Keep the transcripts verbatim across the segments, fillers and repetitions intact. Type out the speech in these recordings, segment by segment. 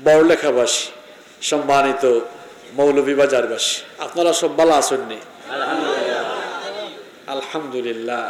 বড়লেখাবাসী, সম্মানিত মৌলভীবাজারবাসী, আপনারা সব ভালো আছেননি? আলহামদুলিল্লাহ।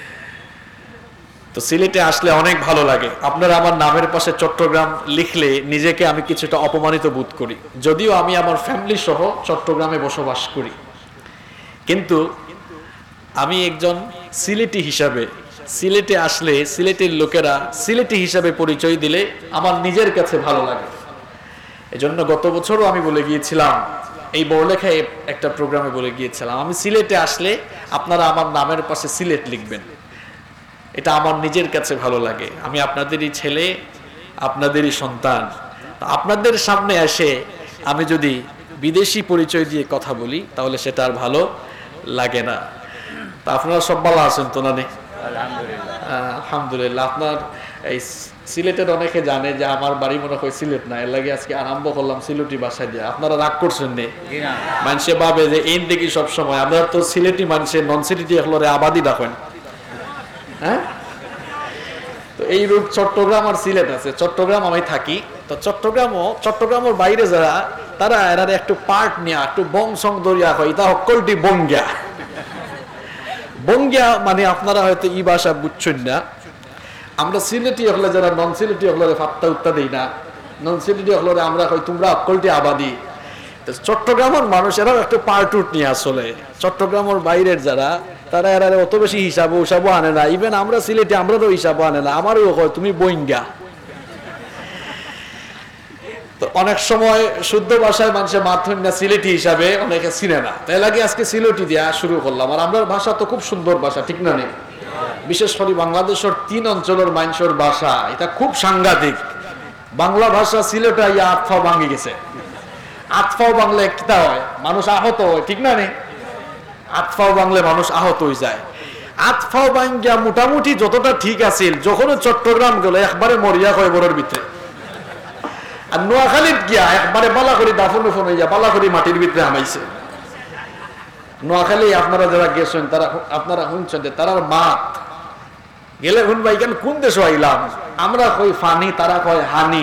তো সিলেটে আসলে অনেক ভালো লাগে। আপনারা আমার নামের পাশে চট্টগ্রাম লিখলে নিজেকে আমি কিছুটা অপমানিত বোধ করি, যদিও আমি আমার ফ্যামিলি সহ চট্টগ্রামে বসবাস করি। কিন্তু আমি একজন সিলেটি হিসাবে সিলেটে আসলে সিলেটের লোকেরা সিলেটি হিসাবে পরিচয় দিলে আমার নিজের কাছে ভালো লাগে। এজন্য গত বছরও আমি বলে গিয়েছিলাম, এই বড়লেখায় একটা প্রোগ্রামে বলে গিয়েছিলাম, আমি সিলেটে আসলে আপনারা আমার নামের পাশে সিলেট লিখবেন। এটা আমার নিজের কাছে ভালো লাগে। আমি আপনাদেরই ছেলে, আপনাদেরই সন্তান। আপনাদের সামনে এসে আমি যদি বিদেশি পরিচয় দিয়ে কথা বলি তাহলে সেটা আর ভালো লাগে না। তা আপনারা সব ভালো আছেন তো? না নেই? আলহামদুলিল্লাহ। আপনার এই সিলেটের অনেকে জানে যে আমার বাড়ি মনে হয় সিলেট না, এর লাগে আজকে আরম্ভ করলাম সিলেটি ভাষায় দিয়ে। আপনারা রাগ করছেন নে? মানুষে ভাবে যে এই দেখি সবসময় আমরা তো সিলেটি মানুষের নন সিলেটি এগুলোরে আবাদি রাখেন। হ্যাঁ, তো এই রূপ চট্টগ্রাম আর সিলেট আছে। চট্টগ্রাম আমি থাকি, তো চট্টগ্রামও চট্টগ্রামের বাইরে যারা তারা এরা একটু পার্ট নিয়ে একটু বং সং দরিয়া হয়, তা সকলটি বঙ্গিয়া। বঙ্গিয়া মানে আপনারা হয়তো ই ভাষা বুঝছেন না। আমরা সিলেটি হলে যারা নন সিলেটি হলে ফাত্তা উত্তা দিই না, নন সিলেটি হলে আমরা হয় তোমরা সকলটি আবাদি। চট্টগ্রামের মানুষেরাও একটু পার্টুট নিয়ে আসলে চট্টগ্রামের বাইরের যারা তারা এরা অত বেশি হিসাবও হিসাবও আনে না। ইভেন আমরা সিলেটি আমরাও হিসাবও আনে না, আমারও হয় তুমি বইঙ্গা। তো অনেক সময় শুদ্ধ ভাষায় মানুষের মাধ্যম না সিলেটি হিসাবে অনেকে চিনে না, তাই লাগে আজকে সিলেটি দেওয়া শুরু করলাম। আর আমরা ভাষা তো খুব সুন্দর ভাষা, ঠিক না নেই? বিশেষ করে বাংলাদেশের তিন অঞ্চলের মানুষের ভাষা এটা খুব সাংঘাতিক। বাংলা ভাষা সিলেটে ইয়া আতফাও ভাঙি গেছে। আতফাও বাংলা কিতা হয়, মানুষ আহত হয়, ঠিক না নেই? আতফাও বাংলা মানুষ আহত হয়ে যায়। আতফাও বাঙ্গিয়া মোটামুটি যতটা ঠিক আছিল, যখন চট্টগ্রাম গেল একবারে মরিয়া হয় বড়ের ভিতরে। আর নোয়াখালীত গিয়া একবারে বালাখড়ি দাফন উফন হইয়া বালাখড়ি মাটির ভিতরে হামাইছে। নোয়াখালী আপনারা যারা গেছেন তারা আপনারা শুনছেন যে তারার মাত গেলে শুনবাই কেন কোন দেশে আইলাম, আমরা কই ফানি, তারা কয় হানি।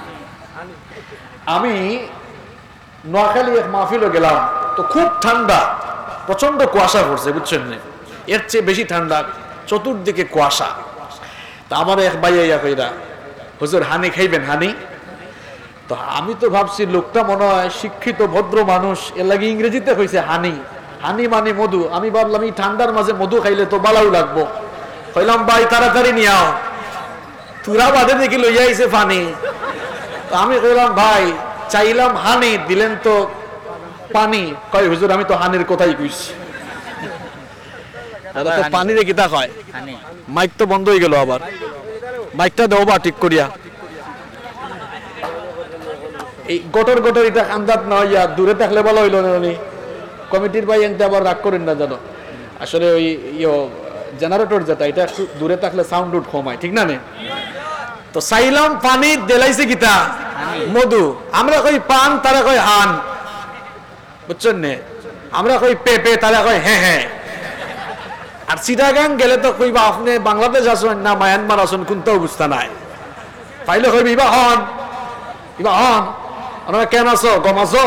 আমি নোয়াখালী এক মাহফিলে গেলাম, তো খুব ঠান্ডা, প্রচন্ড কুয়াশা পড়ছে, বুঝছেন না? এর চেয়ে বেশি ঠান্ডা, চতুর্দিকে কুয়াশা। তা আমার এক ভাই ইয়া কইরা, হুজুর হানি খাইবেন হানি? তো আমি তো ভাবছি লোকটা মনে হয় শিক্ষিত ভদ্র মানুষ, এর লাগে ইংরেজিতে কইছে হানি। হানি মানে মধু। আমি ভাবলাম এই ঠান্ডার মাঝে মধু খাইলে তো বালাও লাগবো। কইলাম ভাই তাড়াতাড়ি নিয়ে আও, তুরা বাদে দেখি লইয়া আইছে পানি। তো আমি কইলাম ভাই চাইলাম হানি, দিলেন তো পানি। কয় হুজুর আমি তো হানির কথাই কইছি। পানি রে কিতা কয়? মাইক তো বন্ধ হয়ে গেল, আবার মাইকটা দেও বা ঠিক করিয়া। এই গটর গটর এটা আন্দাজ না হইয়া দূরে থাকলে ভালো হইল না। কমিটির ভাই এনতে আবার রাগ করেন না জানো, আসলে ওই ইয়ে জেনারেটর যেটা এটা একটু দূরে থাকলে সাউন্ড উঠ কমায়, ঠিক না নে? তো চাইলাম পানি, দেলাইছে কিতা মধু। আমরা কই পান, তারা কই হান, বুঝছেন নে? আমরা কই পেপে, তারা কই হ্যাঁ হ্যাঁ। আর চিটাগাং গেলে তো কইবা আপনি বাংলাদেশ আসুন না মায়ানমার আসুন, কোনটা অবস্থা নাই। পাইলে কইবি ইবা হন, ইবা হন, আমরা কেন আছো গম আছো।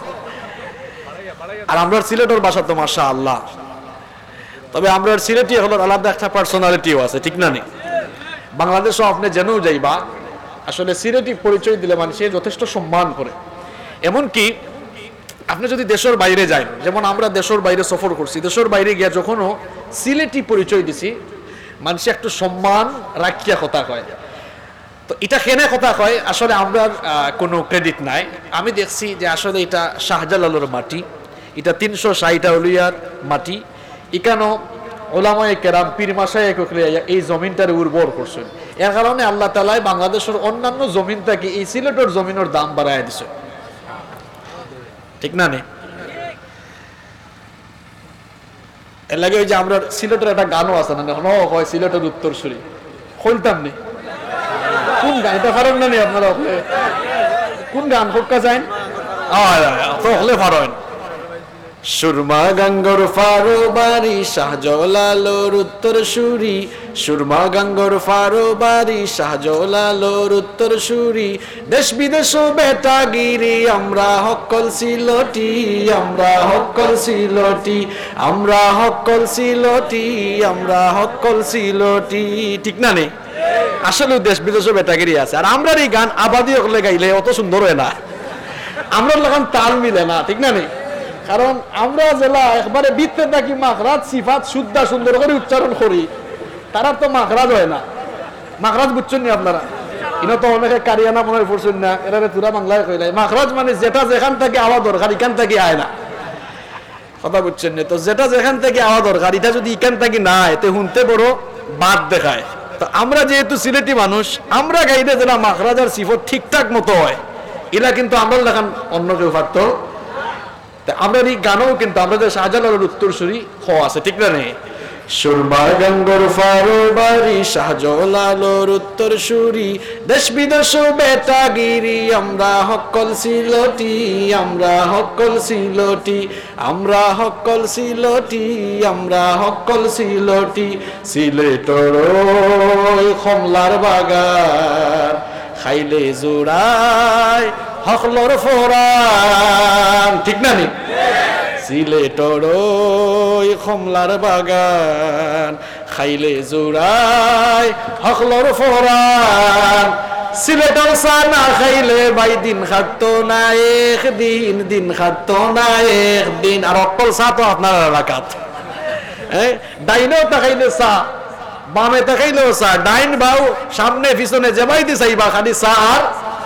আর আমরা সিলেটের ভাষা তো মাশাআল্লাহ, তবে আমরা সিলেটি হলো আলাদা একটা পার্সোনালিটিও আছে, ঠিক না নেই? বাংলাদেশও আপনি জেনেও যাইবা, আসলে সিলেটি পরিচয় দিলে মানুষের যথেষ্ট সম্মান করে। এমনকি আপনি যদি দেশের বাইরে যান, যেমন আমরা দেশের বাইরে সফর করছি, দেশের বাইরে গিয়া যখনও সিলেটি পরিচয় দিছি মানুষ একটু সম্মান রাখিয়া কথা কয়। তো এটা কেনে কথা কয়, আসলে আমরা কোনো ক্রেডিট নাই। আমি দেখছি যে আসলে এটা শাহজালালের মাটি, এটা তিনশো ষাট আউলিয়ার মাটি। এখানেও ওলামায়ে কেরাম পীর মাশায়েখ এই জমিনটার উর্বর করছেন। এর কারণে আল্লাহ তাআলা বাংলাদেশের অন্যান্য জমিন থেকে এই সিলেটের জমিনের দাম বাড়ায় দিছে, ঠিক না নে? এর লাগে ওই যে আমরা সিলেটের একটা গানও আছে না, হয় সিলেটের উত্তরসূরি, খুলতাম নে কোন গান, এটা পারেন না নি আপনারা? কোন গান ফোকা যায় তো হলে পারেন। সুরমা গাঙ্গর ফারো বাড়ি শাহজালালোর উত্তর সুরি, সুরমা গাঙ্গর ফারো বাড়ি শাহজালালোর উত্তর সুরি, দেশ বিদেশ বেটাগিরি আমরা হক্কল সিলটি, আমরা হক্কল সিলটি, আমরা হক্কল সিলটি, আমরা হক্কল সিলটি। ঠিক না নেই? আসলে দেশ বিদেশ বেটাগিরি আছে। আর আমরা এই গান আবাদি হলে গাইলে অত সুন্দর হয় না, আমরা লাগান তাল মিলে না। ঠিক না নেই? কারণ আমরা জেলা একবারে বৃত্তে থাকি মাখরাজ সিফাত শুদ্ধা সুন্দর করে উচ্চারণ করি, তারা তো মাখরাজ হয় না। মাখরাজ বুঝছেন নি আপনারা? ইনো তো অনেকে কারিয়ানা মনে হয় পড়ছেন না, এরা তুরা বাংলায় কইলাই মাখরাজ মানে যেটা যেখান থেকে আওয়া দরকার এখান থেকে আয় না। কথা বুঝছেন না? তো যেটা যেখান থেকে আওয়া দরকার এটা যদি এখান থেকে না আয় তো শুনতে বড় বাদ দেখায়। তো আমরা যেহেতু সিলেটি মানুষ, আমরা গাইলে যেটা মাখরাজ আর সিফত ঠিকঠাক মতো হয়, এরা কিন্তু আমরা লেখান অন্য কেউ পারত। আমরা এই গানও কিন্তু আমাদের শাহজালালের উত্তরসূরি খ আছে। ঠিক না নেই? সুরমা গাঙ্গর ফারো বাড়ি শাহজালালের উত্তরসূরি, দেশ বিদেশ বেটাগিরি আমরা হক্কল সিলটি, আমরা হক্কল সিলটি, আমরা হক্কল সিলটি, আমরা হক্কল সিলটি। সিলেটর কমলার বাগান খাইলে জোড়ায় হকলর ফোরান। ঠিক না নি? সিলেটর কমলার বাগান খাইলে জোড়ায় হকলর ফোরান, সিলেটর চা না খাইলে বাই দিন খাটতো না একদিন, দিন খাটতো না একদিন। আর অকল চা তো আপনার এলাকাত, হ্যাঁ ডাইনেও তাকাইলে চা, বামে তাকাইলেও চা, ডাইন বাউ সামনে পিছনে যেবাইতে চাইবা খালি চা আর।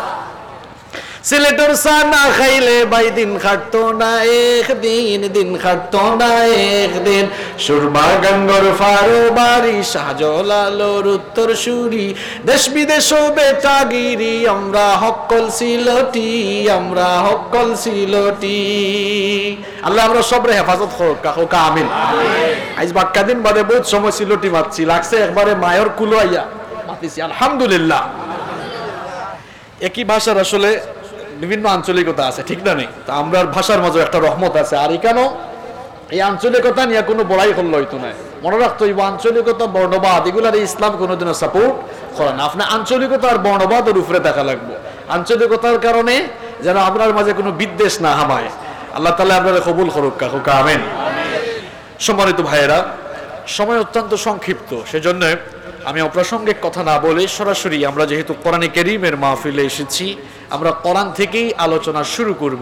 সিলেটর চা না খাইলে বাই দিন খাটতো না একদিন, দিন খাটতো না একদিন। সুরমা গাঙ্গর ফারো বাড়ি শাহজালালের উত্তরসূরি, দেশ বিদেশ বেটাগিরি আমরা হক্কল সিলটি, আমরা হক্কল সিলটি। আল্লাহ আমরা সবরে হেফাজত করুক। কাকু কা আমিন। আজ বাক্কা দিন বাদে বহুত সময় সিলটি মাতছি, লাগছে একবারে মায়ের কুলো আইয়া মাতিছি, আলহামদুলিল্লাহ। একই ভাষার আসলে বিভিন্ন আঞ্চলিকতা আছে। ঠিক না নেই? তা আমরা ভাষার মাঝে একটা রহমত আছে। আর এখানেও এই আঞ্চলিকতা নিয়ে কোনো বড়াই করলে হইতো না। মনে রাখতো এই আঞ্চলিকতা বর্ণবাদ এগুলার ইসলাম কোনোদিনও সাপোর্ট করে না। আপনার আঞ্চলিকতা আর বর্ণবাদের উপরে দেখা লাগবে। আঞ্চলিকতার কারণে যেন আপনার মাঝে কোনো বিদ্বেষ না হামায়। আল্লাহ তাআলা আপনারা কবুল করুক। কাকু আমিন। সম্মানিত ভাইয়েরা, সময় অত্যন্ত সংক্ষিপ্ত, সেজন্য আমি অপ্রাসঙ্গিক কথা না বলে সরাসরি আমরা যেহেতু কোরআনে কারীমের মাহফিলে এসেছি, আমরা কোরআন থেকেই আলোচনা শুরু করব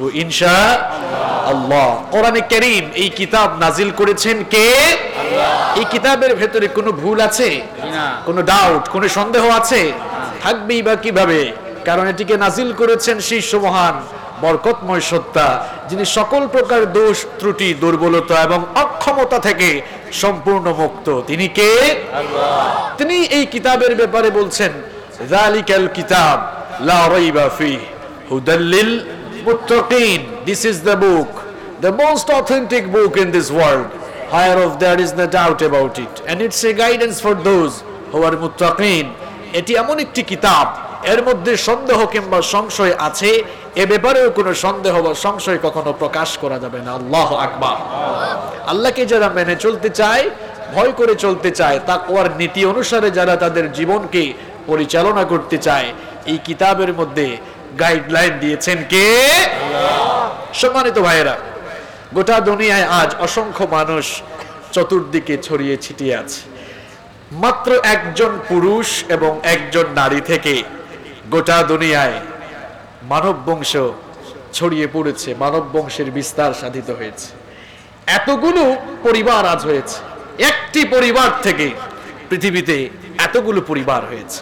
ইনশাআল্লাহ। কোরআনে কারীম এই কিতাব নাজিল করেছেন কে? আল্লাহ। এই কিতাবের ভেতরে কোনো ভুল আছে? না। কোনো ডাউট, কোনো সন্দেহ আছে? থাকবেই বা কিভাবে? কারণ এটিকে নাজিল করেছেন সেই মহান বরকতময় সত্তা যিনি সকল প্রকার দোষ ত্রুটি দুর্বলতা এবং অক্ষমতা থেকে সম্পূর্ণ মুক্ত। তিনি কে? আল্লাহ। তিনি এই কিতাবের ব্যাপারে বলছেন যালিকাল কিতাব লা রাইবা ফিহি হুদাল লিল মুত্তাকিন। This is the book, the most authentic book in this world, whereof there is no doubt about it, and it's a guidance for those who are muttaqin. এটি এমন একটি কিতাব, এর মধ্যে সন্দেহ কিংবা সংশয় আছে এ ব্যাপারেও কোনো সন্দেহ বা সংশয় কখনো প্রকাশ করা যাবে না। আল্লাহু আকবার। আল্লাহকে যারা মেনে চলতে চায়, ভয় করে চলতে চায়, তাকওয়ার নীতি অনুসারে যারা তাদের জীবনকে পরিচালনা করতে চায়, এই কিতাবের মধ্যে গাইডলাইন দিয়েছেন কে? আল্লাহ। সম্মানিত ভাইয়েরা, গোটা দুনিয়ায় আজ অসংখ্য মানুষ চতুর্দিকে ছড়িয়ে ছিটিয়ে আছে। মাত্র একজন পুরুষ এবং একজন নারী থেকে গোটা দুনিয়ায় মানব বংশ ছড়িয়ে পড়েছে, মানব বংশের বিস্তার সাধিত হয়েছে। এতগুলো পরিবার আজ হয়েছে, একটি পরিবার থেকে পৃথিবীতে এতগুলো পরিবার হয়েছে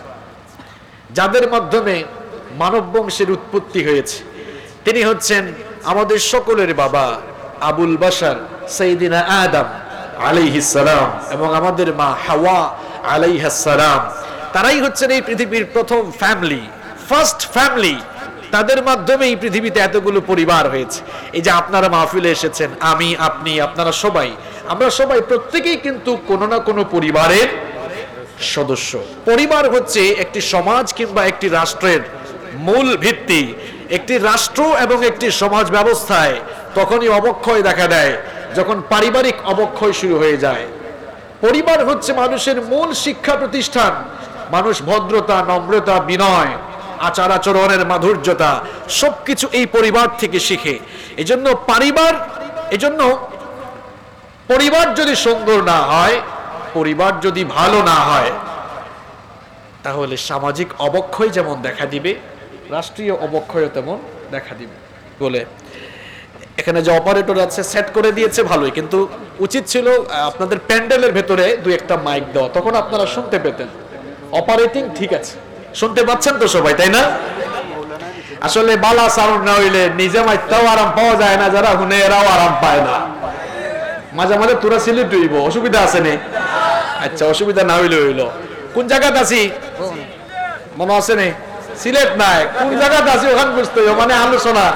যাদের মাধ্যমে মানব বংশের উৎপত্তি হয়েছে। তিনি হচ্ছেন আমাদের সকলের বাবা আবুল বাশার সাইয়্যিদিনা আদম আলাইহিস সালাম এবং আমাদের মা হাওয়া আলাইহাস সালাম। তারাই হচ্ছেন এই পৃথিবীর প্রথম ফ্যামিলি, ফার্স্ট ফ্যামিলি। তাদের মাধ্যমে এই পৃথিবীতে এতগুলো পরিবার হয়েছে। এই যে আপনারা মাহফিলে এসেছেন, আমি, আপনি, আপনারা সবাই, আমরা সবাই প্রত্যেকেই কিন্তু কোনো না কোনো পরিবারের সদস্য। পরিবার হচ্ছে একটি সমাজ কিংবা একটি রাষ্ট্রের মূল ভিত্তি। একটি রাষ্ট্র এবং একটি সমাজ ব্যবস্থায় তখনই অবক্ষয় দেখা দেয়, যখন পারিবারিক অবক্ষয় শুরু হয়ে যায়। পরিবার হচ্ছে মানুষের মূল শিক্ষা প্রতিষ্ঠান। মানুষ ভদ্রতা, নম্রতা, বিনয়, আচার আচরণের মাধুর্যতা সবকিছু এই পরিবার থেকে শিখে। এজন্য পরিবার এজন্য পরিবার যদি সুন্দর না হয়, পরিবার যদি ভালো না হয়, তাহলে সামাজিক অবক্ষয় যেমন দেখা দিবে, রাষ্ট্রীয় অবক্ষয় তেমন দেখা দিবে। বলে এখানে যে অপারেটর আছে সেট করে দিয়েছে ভালোই, কিন্তু উচিত ছিল আপনাদের প্যান্ডেলের ভেতরে দুই একটা মাইক দেওয়া, তখন আপনারা শুনতে পেতেন। অপারেটিং ঠিক আছে, শুনতে পাচ্ছেন তো সবাই, তাই না? আসলে বালা সাউন্ড না হইলে নিজে মাইকটাও আরাম পাওয়া যায় না, যারা শুনে এরাও আরাম পায় না। মাঝে মাঝে তোরা সিলেট হইব, অসুবিধা আছে নে? আচ্ছা, অসুবিধা না হইলে হইলো। কোন জায়গাতে আছি মনে আছে নে? সিলেট নাই, কোন জায়গাতে আছি ওখান বুঝতে হবে, মানে আলোচনা।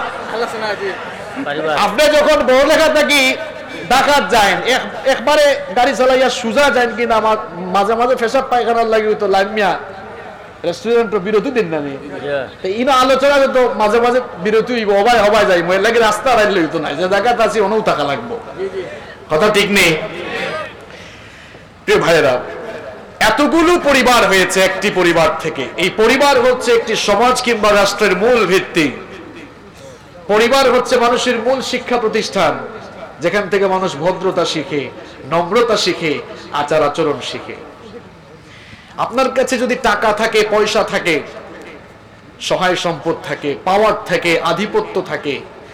আপনি যখন বড়লেখা থাকি ঢাকাত যান, একবারে গাড়ি চালাইয়া সুজা যান কিনা, আমার মাঝে মাঝে পেশাব পায়খানার লাগি তো লাইমিয়া রেস্টুরেন্টের বিরতি দিন না ইনো আলোচনা তো মাঝে মাঝে বিরতি হইব, হবাই হবাই যাই মই লাগে রাস্তা রাইলে হইতো না, যে জায়গাতে আছি অনেও টাকা লাগবো। কথা ঠিক নেই? প্রিয় ভাইয়েরা, এতগুলো পরিবার হয়েছে একটি পরিবার থেকে। এই পরিবার হচ্ছে একটি সমাজ কিংবা রাষ্ট্রের মূল ভিত্তি। পরিবার হচ্ছে মানুষের মূল শিক্ষা প্রতিষ্ঠান, যেখান থেকে মানুষ ভদ্রতা শিখে, নম্রতা শিখে, আচার আচরণ শিখে। আপনার কাছে যদি টাকা থাকে, পয়সা থাকে, সহায় সম্পদ থাকে, পাওয়ার থাকে, আধিপত্য থাকে,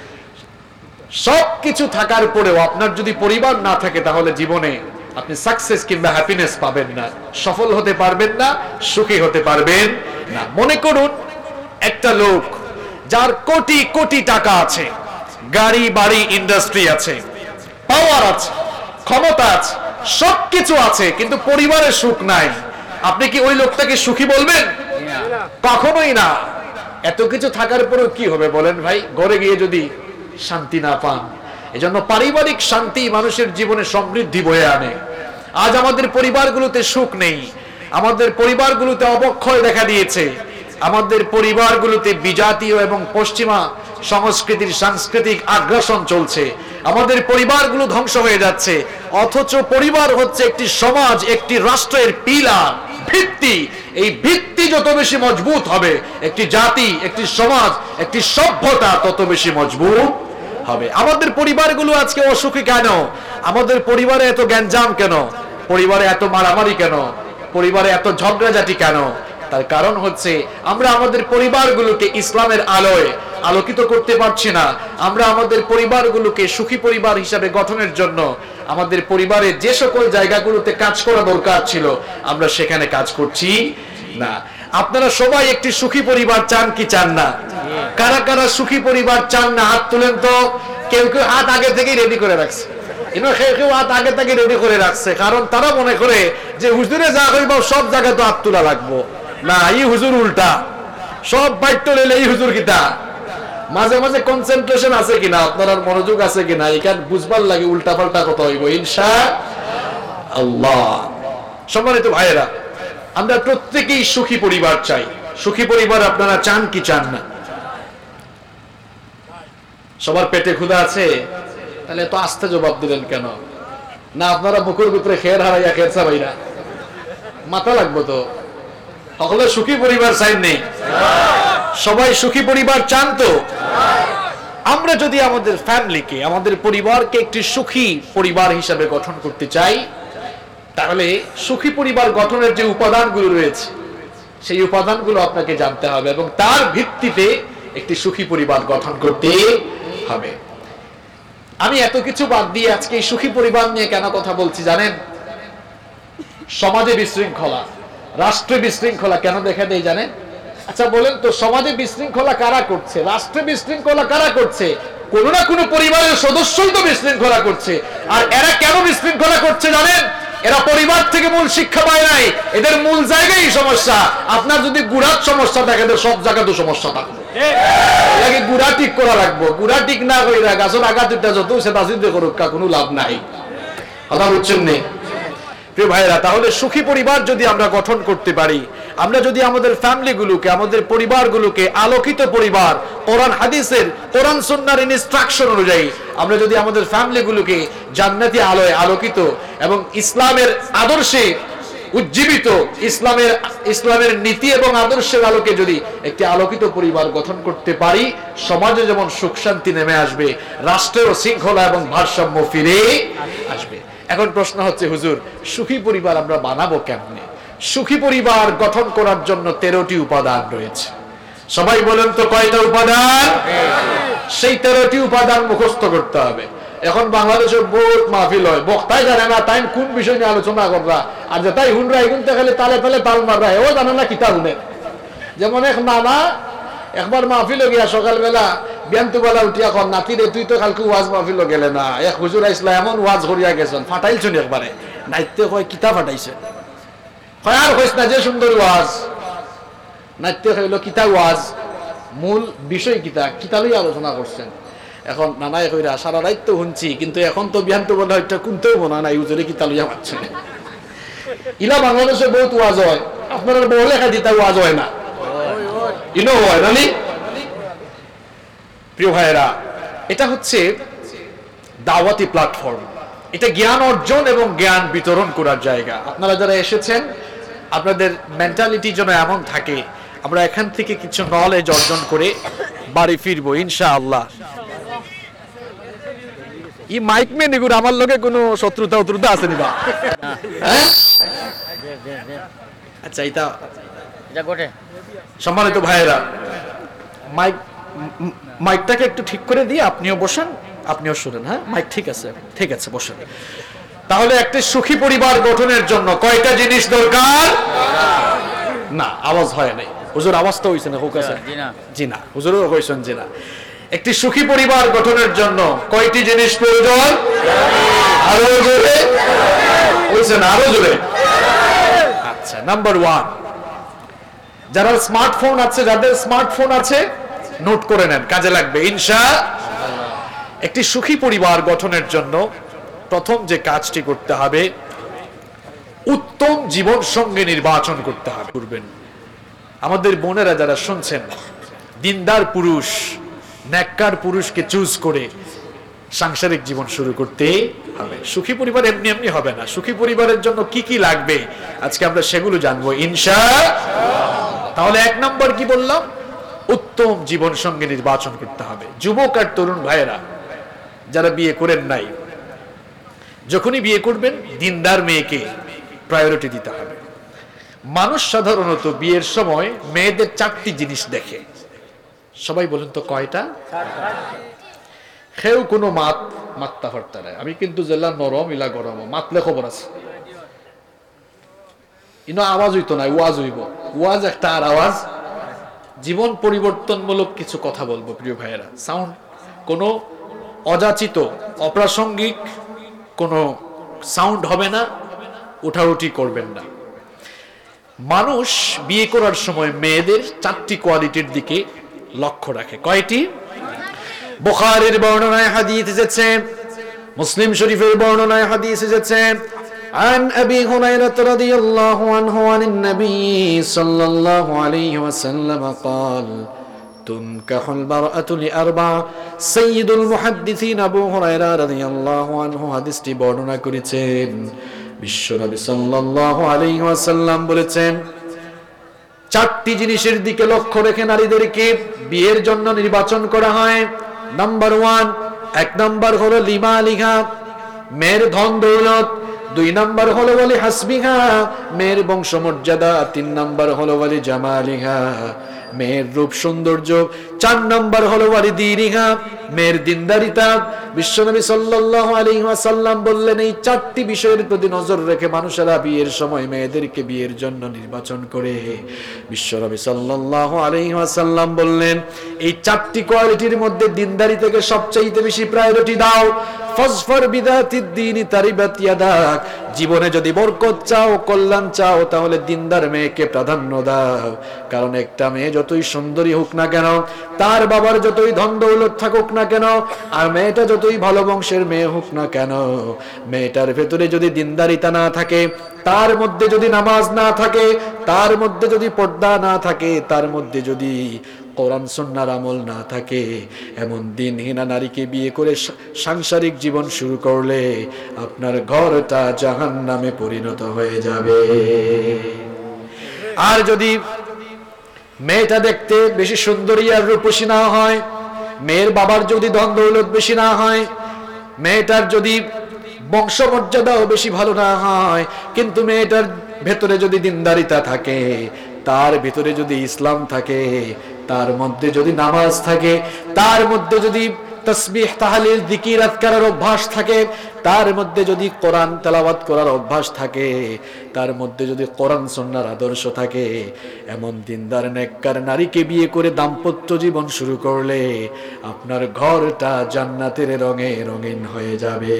সবকিছু থাকার পরেও আপনার যদি পরিবার না থাকে, তাহলে জীবনে আপনি সাকসেস কিংবা হ্যাপিনেস পাবেন না, সফল হতে পারবেন না, সুখী হতে পারবেন না। মনে করুন একটা লোক যার কোটি কোটি টাকা আছে, গাড়ি বাড়ি ইন্ডাস্ট্রি আছে, পাওয়ার আছে, ক্ষমতা আছে, সবকিছু আছে, কিন্তু পরিবারের সুখ নাই। আপনি কি ওই লোকটাকে সুখী বলবেন? কখনোই না। এত কিছু থাকার পরেও কি হবে বলেন ভাই, ঘরে গিয়ে যদি শান্তি না পান? এজন্য পারিবারিক শান্তি মানুষের জীবনে সমৃদ্ধি বয়ে আনে। আজ আমাদের পরিবারগুলোতে সুখ নেই, আমাদের পরিবারগুলোতে অবক্ষয় দেখা দিয়েছে, আমাদের পরিবারগুলোতে বিজাতীয় এবং পশ্চিমা সংস্কৃতির সাংস্কৃতিক আগ্রাসন চলছে, আমাদের পরিবারগুলো ধ্বংস হয়ে যাচ্ছে। অথচ পরিবার হচ্ছে একটি সমাজ, একটি রাষ্ট্রের পিলার, ভিত্তি। এই ভিত্তি যত বেশি মজবুত হবে, একটি জাতি, একটি সমাজ, একটি সভ্যতা তত বেশি মজবুত হবে। আমাদের পরিবারগুলো আজকে অসুখী কেন? আমাদের পরিবারে এত গ্যাঞ্জাম কেন? পরিবারে এত মারামারি কেন? পরিবারে এত ঝগড়াঝাটি কেন? তার কারণ হচ্ছে আমরা আমাদের পরিবারগুলোকে ইসলামের আলোয় আলোকিত করতে পারছি না। আমরা আমাদের পরিবারগুলোকে সুখী পরিবার হিসাবে গঠনের জন্য আমাদের পরিবারে যে সকল জায়গাগুলোতে কাজ করা দরকার ছিল, আমরা সেখানে কাজ করছি না। আপনারা সবাই একটি সুখী পরিবার চান কি চান না? কারা কারা সুখী পরিবার চান না হাত তুলেন তো। কেউ কেউ হাত আগে থেকেই রেডি করে রাখছে, কেউ কেউ হাত আগে থেকে রেডি করে রাখছে, কারণ তারা মনে করে যে হুজুরে যা হইব সব জায়গায় তো হাত তোলা লাগবো না। এই হুজুর উল্টা, সব বাইট লেলে এই হুজুর কিতা। মাঝে মাঝে কনসেন্ট্রেশন আছে কিনা, আপনার মনোযোগ আছে কিনা, এখানে বুঝবার লাগে উল্টা পাল্টা কথা হইব ইনশাআল্লাহ। সম্মানিত ভাইয়েরা, আমরা প্রত্যেকেই সুখী পরিবার চাই। সুখী পরিবার আপনারা চান কি চান না? সবার পেটে ক্ষুধা আছে? তাহলে এত আস্তে জবাব দিলেন কেন? না আপনারা বুকুর ভিতরে খের হারাইয়া খেরছা ভাইরা, মাথা লাগবো তো। সকলে সুখী পরিবার চাই নেই? সবাই সুখী পরিবার চান তো? আমরা যদি আমাদের ফ্যামিলিকে, আমাদের পরিবারকে একটি সুখী পরিবার হিসাবে গঠন করতে চাই, তাহলে সুখী পরিবার গঠনের যে উপাদানগুলো রয়েছে, সেই উপাদানগুলো আপনাকে জানতে হবে এবং তার ভিত্তিতে একটি সুখী পরিবার গঠন করতে হবে। আমি এত কিছু বাদ দিয়ে আজকে এই সুখী পরিবার নিয়ে কেন কথা বলছি জানেন? সমাজে বিশৃঙ্খলা, রাষ্ট্রে বিশৃঙ্খলা কেন দেখা দেয় জানেন? আচ্ছা বলেন তো, সমাজে বিশৃঙ্খলা কারা করছে? রাষ্ট্রে বিশৃঙ্খলা কারা করছে? কোনো না কোনো পরিবারের সদস্যই তো বিশৃঙ্খলা করছে। আর এরা কেন বিশৃঙ্খলা করছে জানেন? এরা পরিবার থেকে মূল শিক্ষা পায় নাই, এদের মূল জায়গায় সমস্যা। আপনার যদি গুড়ার সমস্যা থাকে, সব জায়গায় তো সমস্যা থাকবে। এটাকে গুড়া ঠিক করা রাখবো, গুড়া ঠিক না করে গাছের আগা দুটা যত সেটা চিন্তা করুক, কোনো লাভ নাই। কথা বুঝছেন নেই প্রিয় ভাইয়েরা? তাহলে সুখী পরিবার যদি আমরা গঠন করতে পারি, আমরা যদি আমাদের ফ্যামিলিগুলোকে, আমাদের পরিবারগুলোকে আলোকিত পরিবার, কোরআন হাদিসের, কোরআন সুন্নাহর ইনস্ট্রাকশন অনুযায়ী আমরা যদি আমাদের ফ্যামিলিগুলোকে জান্নাতি আলোয় আলোকিত এবং ইসলামের আদর্শে উজ্জীবিত, ইসলামের ইসলামের নীতি এবং আদর্শের আলোকে যদি একটি আলোকিত পরিবার গঠন করতে পারি, সমাজে যেমন সুখ শান্তি নেমে আসবে, রাষ্ট্রেও শৃঙ্খলা এবং ভারসাম্য ফিরে আসবে। এখন প্রশ্ন হচ্ছে, হুজুর সুখী পরিবার আমরা বানাবো কেমনে? সুখী পরিবার গঠন করার জন্য তেরোটি উপাদান রয়েছে। সবাই বলেন তো কয়টা উপাদান? সেই তেরোটি উপাদান মুখস্থ করতে হবে। এখন বাংলাদেশের বহুত মাহফিল হয়, বক্তাই জানে না তাই কোন বিষয় নিয়ে আলোচনা কররা, আর যে তাই হুনরা এগুনতে খালি তালে তালে তাল মাররা, এও জানে না কিতা হুনে। যেমন এক নানা একবার মাহফিল গিয়া সকালবেলা বিয়ান্তবেলা উঠিয়া কর, নাতি রে তুই তো কালকে ওয়াজ মাহফিল গেলে না, এক হুজুর আইসলা এমন ওয়াজ করিয়া গেছেন, ফাটাইলছেন একবারে। নাইতে কয় কিতা ফাটাইছে? কয় আর কইস না, যে সুন্দর ওয়াজ। নাইতে কইল কিতা ওয়াজ, মূল বিষয় কিতা, কিতা লই আলোচনা করছেন। এখন নানাই কইরা সারা রাত তো শুনছি, কিন্তু এখন তো বিহান্ত বলে একটা কোনতেও মনে নাই হুজুরে কিতা লইয়া পাচ্ছেন। ইলা বাংলাদেশে বহুত ওয়াজ হয়, আপনারা বহু লেখা দিতা ওয়াজ হয় না, ইনো হয় নানি। প্রিয় ভাইয়েরা, এটা হচ্ছে দাওয়াতি প্ল্যাটফর্ম, এটা জ্ঞান অর্জন এবং জ্ঞান বিতরণ করার জায়গা। আপনারা যারা এসেছেন, আপনাদের মেন্টালিটি যেন এমন থাকে আমরা এখান থেকে কিছু নলেজ অর্জন করে বাড়ি ফিরবো ইনশাআল্লাহ। ই মাইক মে নিগুর আমার লগে কোনো শত্রুতা উত্রুতা আছে নি বা? আচ্ছা, এটা সম্মানিত ভাইয়েরা, মাইক মাইকটাকে একটু ঠিক করে দিয়ে আপনিও বসেন, আপনিও শুনেন। হ্যাঁ, মাইক ঠিক আছে, ঠিক আছে, বসেন। তাহলে একটা সুখী পরিবার গঠনের জন্য কয়টা জিনিস দরকার? না, আওয়াজ হয় নাই হুজুর, আওয়াজ তো হইছে না? হোক আছে জি না, হুজুরও কইছেন জি না। একটি সুখী পরিবার গঠনের জন্য কয়টি জিনিস প্রয়োজন? আরো জোরে কইছেন, আরো জোরে। আচ্ছা, নাম্বার ওয়ান, যারা স্মার্টফোন আছে, যাদের স্মার্টফোন আছে নোট করে নেন, কাজে লাগবে ইনশাআল্লাহ। একটি সুখী পরিবার গঠনের জন্য প্রথম যে কাজটি করতে হবে, উত্তম জীবন সঙ্গী নির্বাচন করতে হবে। করবেন আমাদের বোনেরা যারা শুনছেন, দিনদার পুরুষ, নেককার পুরুষকে চুজ করে সাংসারিক জীবন শুরু করতে হবে। সুখী পরিবার এমনি এমনি হবে না। সুখী পরিবারের জন্য কি কি লাগবে আজকে আমরা সেগুলো জানবো ইনশাআল্লাহ। তাহলে এক নম্বর কি বললাম? উত্তম জীবন সঙ্গী নির্বাচন করতে হবে। যুবক আর তরুণ ভাইয়েরা যারা বিয়ে করেন নাই, যখনই বিয়ে করবেন দিনদার মেয়েকে প্রায়োরিটি দিতে হবে। মানুষ সাধারণত বিয়ের সময় মেয়েদের চারটি জিনিস দেখে। সবাই বলেন তো কয়টা? কেউ কোনো মাত মাত্তা হরতা নাই। আমি কিন্তু জেলা নরম ইলা গরম, মাতলে খবর আছে। ইনো আওয়াজ হইতো না, ওয়াজ হইব। ওয়াজ একটা আর আওয়াজ। জীবন পরিবর্তনমূলক কিছু কথা বলবো প্রিয় ভাইয়েরা। সাউন্ড কোনো অযাচিত অপ্রাসঙ্গিক কোনো সাউন্ড হবে না, উঠাউঠি করবেন না। মানুষ বিয়ে করার সময় মেয়েদের চারটি কোয়ালিটির দিকে লক্ষ্য রাখে। কয়টি? বুখারীর বর্ণনায় হাদিস এসেছে, মুসলিম শরীফের বর্ণনায় হাদিস এসেছে। عن أبي هريرة رضي الله عنه عن النبي صلى الله عليه وسلم قال تنكح المرأة لأربع سيد المحدثين أبو هريرة رضي الله عنه হাদিসটি বর্ণনা করেছেন। বিশ্বনবী সাল্লাল্লাহু আলাইহি ওয়াসাল্লাম বলেছেন, চারটি জিনিসের দিকে লক্ষ্য রেখে নারীদেরকে বিয়ের জন্য নির্বাচন করা হয়। নাম্বার ওয়ান, এক নাম্বার হলো লিমালিহা, মেয়ের ধন দৌলত। দুই নাম্বার হলো ওয়ালি হাসবিহা, মেয়ের বংশমর্যাদা। তিন নাম্বার হলো ওয়ালি জামালিহা, মেয়ের রূপ সৌন্দর্য। চার নাম্বার হলো ওয়ালি দীনিহা, মেয়ের দিনদারিতা। বিশ্বনবী সাল্লাল্লাহু আলাইহি ওয়াসাল্লাম বললেন, এই চারটি বিষয়ের প্রতি নজর রেখে মানুষেরা বিয়ের সময় মেয়েদেরকে বিয়ের জন্য নির্বাচন করে। বিশ্বনবী সাল্লাল্লাহু আলাইহি ওয়াসাল্লাম বললেন, এই চারটি কোয়ালিটির মধ্যে দিনদারিতাকে সবচেয়ে বেশি প্রায়োরিটি দাও। ফাজফার বিদাতিদ দীনি তারিবাত ইয়াদাক, জীবনে যদি বরকত চাও, কল্যাণ চাও, তাহলে দিনদার মেয়েকে প্রাধান্য দাও। কারণ একটা মেয়ে যতই সুন্দরী হোক না কেন, তার বাবার যতই ধন দৌলত থাকুক না কেন, আর মেয়েটা যতই ভালো বংশের মেয়ে হোক না কেন, মেয়েটার ভেতরে যদি দিনদারিতা না থাকে, তার মধ্যে যদি নামাজ না থাকে, তার মধ্যে যদি পর্দা না থাকে, তার মধ্যে যদি কোরআন সুন্নাহর আমল না থাকে, এমন দিনহীনা নারীকে বিয়ে করে সাংসারিক জীবন শুরু করলে আপনার ঘরটা জাহান্নামে পরিণত হয়ে যাবে। আর যদি মেয়েটা দেখতে বেশি সুন্দরী আর রূপসী না হয়, মেয়ের বাবার যদি ধন দৌলত বেশি না হয়, মেয়েটার যদি বংশমর্যাদাও বেশি ভালো না হয়, কিন্তু মেয়েটার ভেতরে যদি দিনদারিতা থাকে, তার ভিতরে যদি ইসলাম থাকে, তার মধ্যে যদি নামাজ থাকে, তার মধ্যে যদি তাসবিহ তাহলিল জিকির আজকারের অভ্যাস থাকে, তার মধ্যে যদি কোরআন তেলাওয়াত করার অভ্যাস থাকে, তার মধ্যে যদি কোরআন সুন্নাহর আদর্শ থাকে, এমন দিনদার নেককার নারীকে বিয়ে করে দাম্পত্য জীবন শুরু করলে আপনার ঘরটা জান্নাতের রঙে রঙিন হয়ে যাবে।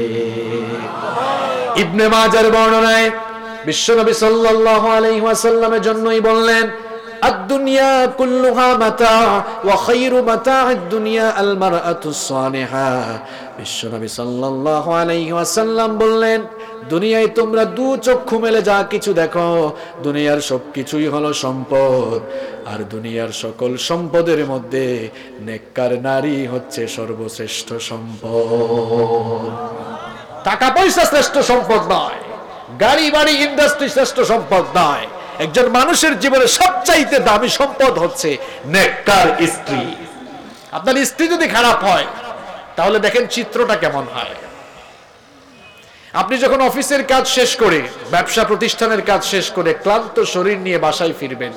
ইবনে মাজার বর্ণনায় বিশ্বনবী সাল্লাল্লাহু আলাইহি ওয়াসাল্লামের জন্যই বললেন, আদ-দুনিয়া কুল্লুহা মাতা ওয়া খায়রু মাতা'আদ দুনিয়া আল মারআতুস সালিহা। বিশ্বনবী সাল্লাল্লাহু আলাইহি ওয়াসাল্লাম বললেন, দুনিয়ায় তোমরা দু চক্ষু মেলে যা কিছু দেখো, দুনিয়ার সবকিছুই হলো সম্পদ, আর দুনিয়ার সকল সম্পদের মধ্যে নেককার নারী হচ্ছে সর্বশ্রেষ্ঠ সম্পদ। টাকা পয়সা শ্রেষ্ঠ সম্পদ নয়, গাড়ি বাড়ি ইন্ডাস্ট্রি শ্রেষ্ঠ সম্পদ নয়। একজন মানুষের জীবনে সবচাইতে দামি সম্পদ হচ্ছে নেককার স্ত্রী। আপনার স্ত্রী যদি খারাপ হয়, তাহলে দেখেন চিত্রটা কেমন হয়। আপনি যখন অফিসের কাজ শেষ করে, ব্যবসা প্রতিষ্ঠানের কাজ শেষ করে ক্লান্ত শরীর নিয়ে বাসায় ফিরবেন,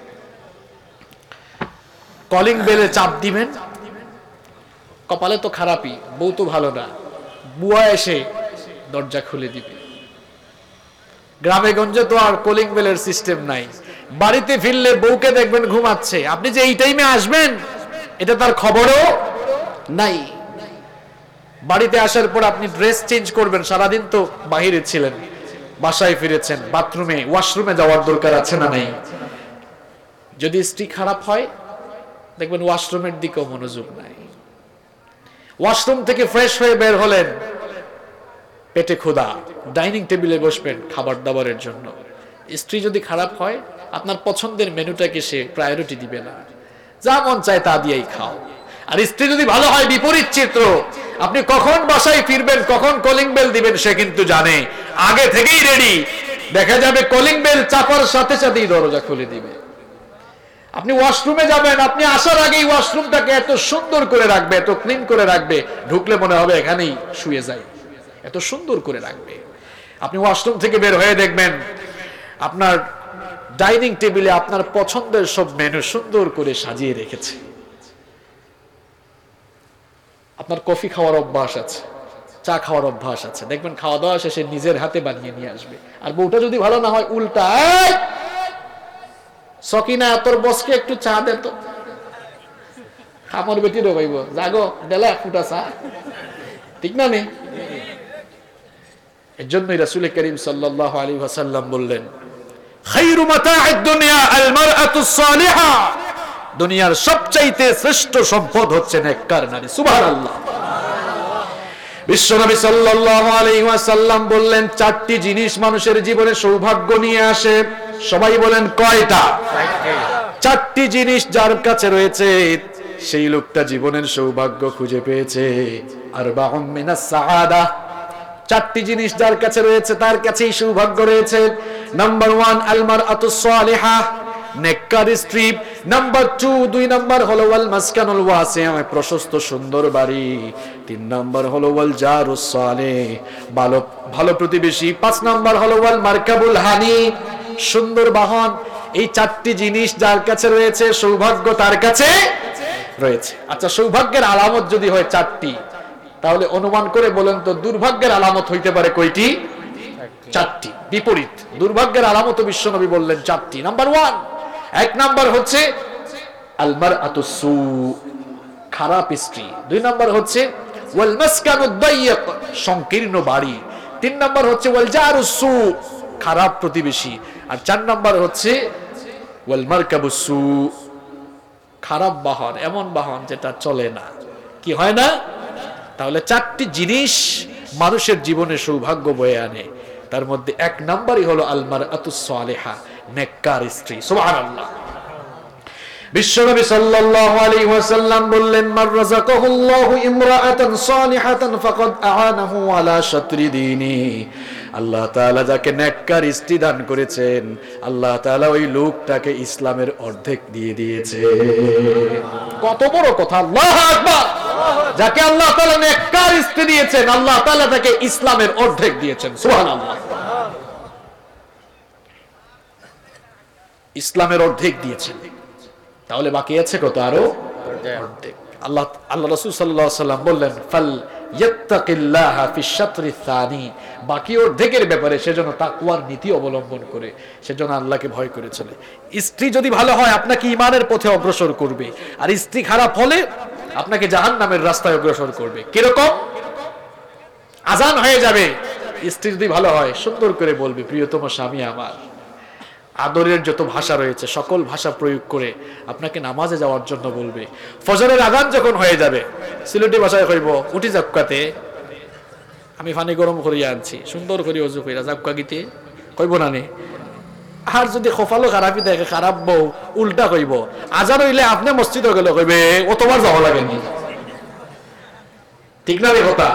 কলিং বেলে চাপ দিবেন, কপালে তো খারাপই, বউ তো ভালো না, বুয়া এসে দরজা খুলে দিবে। গ্রামে গঞ্জে তো আর কলিং বেলের সিস্টেম নাই। বাড়িতে ফিরলে বউকে দেখবেন ঘুমাচ্ছে, আপনি যে এই টাইমে আসবেন এটা তার খবরও নাই। বাড়িতে আসার পর আপনি ড্রেস চেঞ্জ করবেন, সারাদিন তো বাহিরে ছিলেন, বাসায় ফিরেছেন, বাথরুমে ওয়াশরুমে যাওয়ার দরকার আছে না নাই? যদি স্ত্রী খারাপ হয়, দেখবেন ওয়াশরুমের দিকেও মনোযোগ নাই। ওয়াশরুম থেকে ফ্রেশ হয়ে বের হলেন, পেটে ক্ষুধা, ডাইনিং টেবিলে বসবেন খাবার দাবারের জন্য। স্ত্রী যদি খারাপ হয়, আপনার পছন্দের মেনুটাকে সে প্রায়োরিটি দিবে না, যা মন চায় তা দিয়েই খাও। আর স্ত্রী যদি ভালো হয়, বিপরীত চিত্র, আপনি কখন বাসায় ফিরবেন, কখন কলিং বেল দিবেন সে কিন্তু জানে, আগে থেকেই রেডি। দেখা যাবে কলিং বেল চাপার সাথে সাথেই দরজা খুলে দিবে। আপনি ওয়াশরুমে যাবেন, আপনি আসার আগেই ওয়াশরুমটাকে এত সুন্দর করে রাখবে, এত ক্লিন করে রাখবে, ঢুকলে মনে হবে এখানেই শুয়ে যাই, এত সুন্দর করে রাখবে। আপনি ওয়াশরুম থেকে বের হয়ে দেখবেন আপনার ডাইনিং টেবিলে আপনার পছন্দের সব মেনু সুন্দর করে সাজিয়ে রেখেছে। আপনার কফি খাওয়ার অভ্যাস আছে, চা খাওয়ার অভ্যাস আছে, দেখবেন খাওয়া দাওয়া শেষে নিজের হাতে বানিয়ে নিয়ে আসবে। আর বউটা যদি ভালো না হয়, উল্টা, সকিনা তোর বসকে একটু চা দে তো, খামর বেটি রে ভাইব, জাগো দেলা ফুটা চা, ঠিক না নেই? এর জন্যই রাসূল করিম সাল্লাল্লাহু আলাইহি ওয়াসাল্লাম বললেন, খায়রু মাতা'আদ দুনিয়া আল মারআতুস সালিহা। দুনিয়ার সবচাইতে শ্রেষ্ঠ সম্পদ হচ্ছে নেককার নারী। সুবহানাল্লাহ। বিশ্বনবী সাল্লাল্লাহু আলাইহি ওয়াসাল্লাম বললেন, চারটি জিনিস মানুষের জীবনে সৌভাগ্য নিয়ে আসে। সবাই বলেন কয়টা? চারটি জিনিস যার কাছে রয়েছে, সেই লোকটা জীবনের সৌভাগ্য খুঁজে পেয়েছে। আরবাউন মিনাস সাআদা, চারটি জিনিস যার কাছে রয়েছে তার কাছেই সৌভাগ্য রয়েছে। নাম্বার ওয়ান আল মারআতুস সালিহা, নেককার স্ত্রী। নাম্বার টু, দুই নাম্বার হলো ওয়াল মাসকানুল ওয়াসি', প্রশস্ত সুন্দর বাড়ি। তিন নাম্বার হলো ওয়াল জারুস সালিহ, ভালো ভালো প্রতিবেশী। পাঁচ নাম্বার হলো ওয়াল মারকাবুল হানি, সুন্দর বাহন। এই চারটি জিনিস যার কাছে রয়েছে, সৌভাগ্য তার কাছে রয়েছে। আচ্ছা, সৌভাগ্যের আলামত যদি হয় চারটি, তাহলে অনুমান করে বলেন তো দুর্ভাগ্যের আলামত হইতে পারে কয়টি? চারটি। বিপরীত, দুর্ভাগ্যের আলামত বিশ্বনবী বললেন চারটি। নাম্বার ওয়ান, এক নাম্বার হচ্ছে আল মারআতুস সু, খারাপ স্ত্রী। দুই নাম্বার হচ্ছে ওয়াল মাসকানুদ দাইয়্যিক, সংকীর্ণ বাড়ি। তিন নাম্বার হচ্ছে ওয়াল জারুস সু, খারাপ প্রতিবেশী। আর চার নাম্বার হচ্ছে ওয়াল মারকাবুস সু, খারাপ বাহন, এমন বাহন যেটা চলে না, কি হয় না। তাহলে চারটি জিনিস মানুষের জীবনে সৌভাগ্য বয়ে আনে। তার মধ্যে এক নাম্বারই হলো আল মারআতুস সালিহা, নেককার স্ত্রী। সুবহানাল্লাহ। বিশ্বনবী সাল্লাল্লাহু আলাইহি ওয়াসাল্লাম বললেন, মান রাযাকাহুল্লাহু ইমরাআতান সালিহাতান ফাকাদ আ'ানাহু আলা শাতরি দীনি। আল্লাহ তাআলা যাকে নেককার স্ত্রী দান করেছেন, আল্লাহ তাআলা ওই লোকটাকে ইসলামের অর্ধেক দিয়ে দিয়েছে। কত বড় কথা! আল্লাহু আকবার। যাকে আল্লাহ তাআলা নেককার স্ত্রী দিয়েছেন, আল্লাহ তাআলা তাকে ইসলামের অর্ধেক দিয়েছেন। সুবহানাল্লাহ। ইসলামের অর্ধেক দিয়েছেন, তাহলে বাকি আছে কত? আরো অর্ধেক। আল্লাহ আল্লাহ রাসূল সাল্লাল্লাহু আলাইহি ওয়াসাল্লাম বললেন, ফাল ইয়াত্তাকিল্লাহা ফিশ শাতরি সানি, বাকি অর্ধেকের ব্যাপারে সেজন্য তাকওয়ার নীতি অবলম্বন করে, সেজন্য আল্লাহকে ভয় করে চলে। স্ত্রী যদি ভালো হয় আপনাকে ঈমানের পথে অগ্রসর করবে, আর স্ত্রী খারাপ হলে আপনাকে জাহান্নামের রাস্তায় অগ্রসর করবে। কিরকম? আজান হয়ে যাবে, স্ত্রী যদি ভালো হয় সুন্দর করে বলবে, প্রিয়তম স্বামী আমার। আদরের যত ভাষা রয়েছে সকল ভাষা প্রয়োগ করে আপনাকে নামাজে যাওয়ার জন্য বলবে। ফজরের আযান যখন হয়ে যাবে, সিলেটি ভাষায় কইব, উঠি জাক্কাতে, আমি পানি গরম করিয়া আনছি, সুন্দর করে ওযু কইরা জাক্কা গিতে কইব না নে। আর যদি কপালও খারাপই দেখে, খারাপ বউ, উল্টা কইব, আজান হইলে আপনি মসজিদে গেলে কইবে অতবার যাওয়া লাগেনি। ঠিক না রে কথা?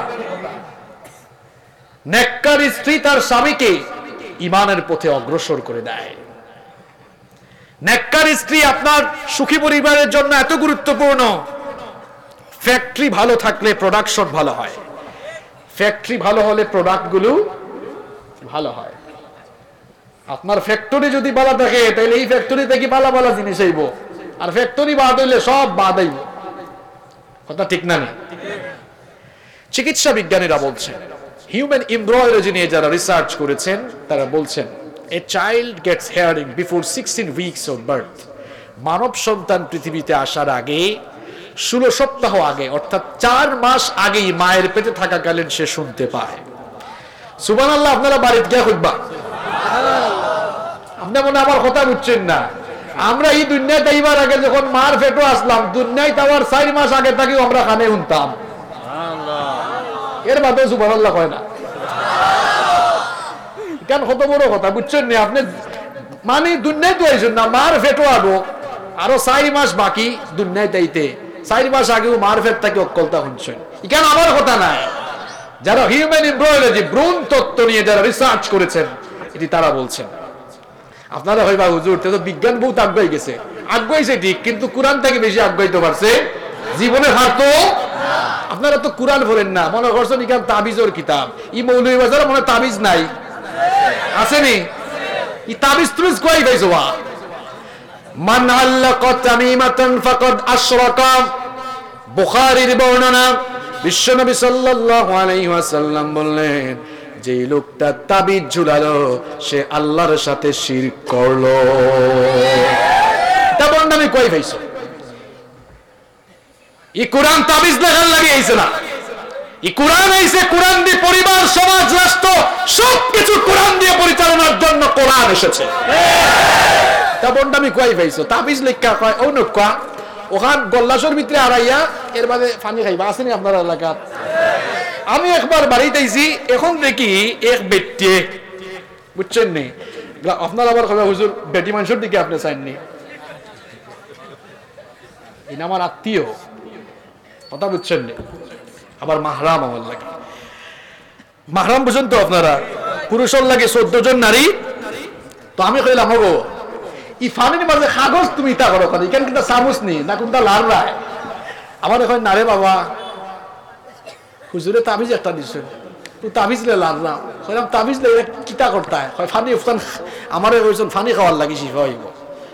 নেককার স্ত্রী তার স্বামীকে ঈমানের পথে অগ্রসর করে দেয়। নেককার স্ত্রী আপনার সুখী পরিবারের জন্য এত গুরুত্বপূর্ণ। ফ্যাক্টরি ভালো থাকলে প্রোডাকশন ভালো হয়, ফ্যাক্টরি ভালো হলে প্রোডাক্টগুলো ভালো হয়। আপনার ফ্যাক্টরি যদি ভালো থাকে তাহলে এই ফ্যাক্টরি থেকে ভালো ভালো জিনিস আইব, আর ফ্যাক্টরি বাদ হইলে সব বাদ আইব। কথা ঠিক না? চিকিৎসা বিজ্ঞানীরা বলছেন, হিউম্যান এমব্রয়লজি নিয়ে যারা রিসার্চ করেছেন তারা বলছেন, a child gets hearing before sixteen weeks of birth, মানব সন্তান পৃথিবীতে আসার আগে ষোলো সপ্তাহ আগে, অর্থাৎ চার মাস আগেই মায়ের পেটে থাকাকালীন সে শুনতে পায়। সুবহানাল্লাহ। আপনারা বাড়িতে গিয়ে খুঁজবা, আপনি মনে আমার কথা বুঝছেন না। আমরা এই দুনিয়ায় যাইবার আগে যখন মার পেটে আসলাম, দুনিয়ায় যাওয়ার চার মাস আগে থাকি আমরা কানে শুনতাম। এর বাদে সুবহানাল্লাহ কয় না কেন? কত বড় কথা বুঝছেন না আপনি? মানে দুনিয়ায় তো আইছেন না, মার পেটও আবো আরো চার মাস বাকি দুনিয়ায় যাইতে, চার মাস আগেও মার পেট থেকে অকলতা শুনছেন। এখানে আমার কথা নাই, যারা হিউম্যান এমব্রয়লজি ভ্রূণ তত্ত্ব নিয়ে যারা রিসার্চ করেছেন এটি তারা বলছেন। আপনারা হইবা হুজুর তো বিজ্ঞান বহুত আগ্রহী গেছে, আগ্রহীছে ঠিক, কিন্তু কোরআন থেকে বেশি আগ্রহীতে পারছে জীবনে হার তো। আপনারা তো কোরআন পড়েন না, মনে করছেন এখান তাবিজের কিতাব। ই মৌলভী বাজারে মনে তাবিজ নাই, আসেনি? ই তাবিজ তুমিজ কই পাইছো? মান আল্লাকা তামিমাতান ফাকাদ আশরাকা, বুখারীর বর্ণনা। বিশ্বনবী সাল্লাল্লাহু আলাইহি ওয়াসাল্লাম বললেন, যে লোকটা তাবিজ ঝুলালো সে আল্লাহর সাথে শিরক করলো। তা বর্ণনা কই পাইছো? এই কোরআন তাবিজ লাগার লাগে আইছে না, এই কোরআন আইছে কোরআন দিয়ে পরিবার, সমাজ, রাষ্ট্র সবকিছু কোরআন দিয়ে পরিচালনার জন্য কোরআন এসেছে। তা বন্ডামি কই পাইছো? তাবিজ লেখা কয় ও নকা ওখান গল্লাসর ভিতরে আড়াইয়া এর বাদে পানি খাইবা, আসেনি আপনার এলাকাত? আমি একবার বাড়িতে আইছি, এখন দেখি এক বেটি, বুঝছেন নি? আপনার আবার কবে হুজুর বেটি মানুষের দিকে আপনি চাইননি? ইনি আমার আত্মীয়, কথা বুঝছেন নি? আবার মাহরাম আমার লাগে, মাহরাম বুঝেন তো আপনারা? পুরুষের লাগে চোদ্দ জন নারী। তো আমি কইলাম হবো ই ফানির মাঝে কাগজ তুমি তা করো, এখানে কিন্তু চামচ নি না কোনটা লাল রায়। আমার এখন নারে বাবা হুজুরে তাবিজ একটা দিচ্ছেন, তুই তাবিজ লে লাল না, কইলাম তাবিজ লে কিতা করতে হয়? ফানি উফতান আমার কইছেন ফানি খাওয়ার লাগি শিফা হইব।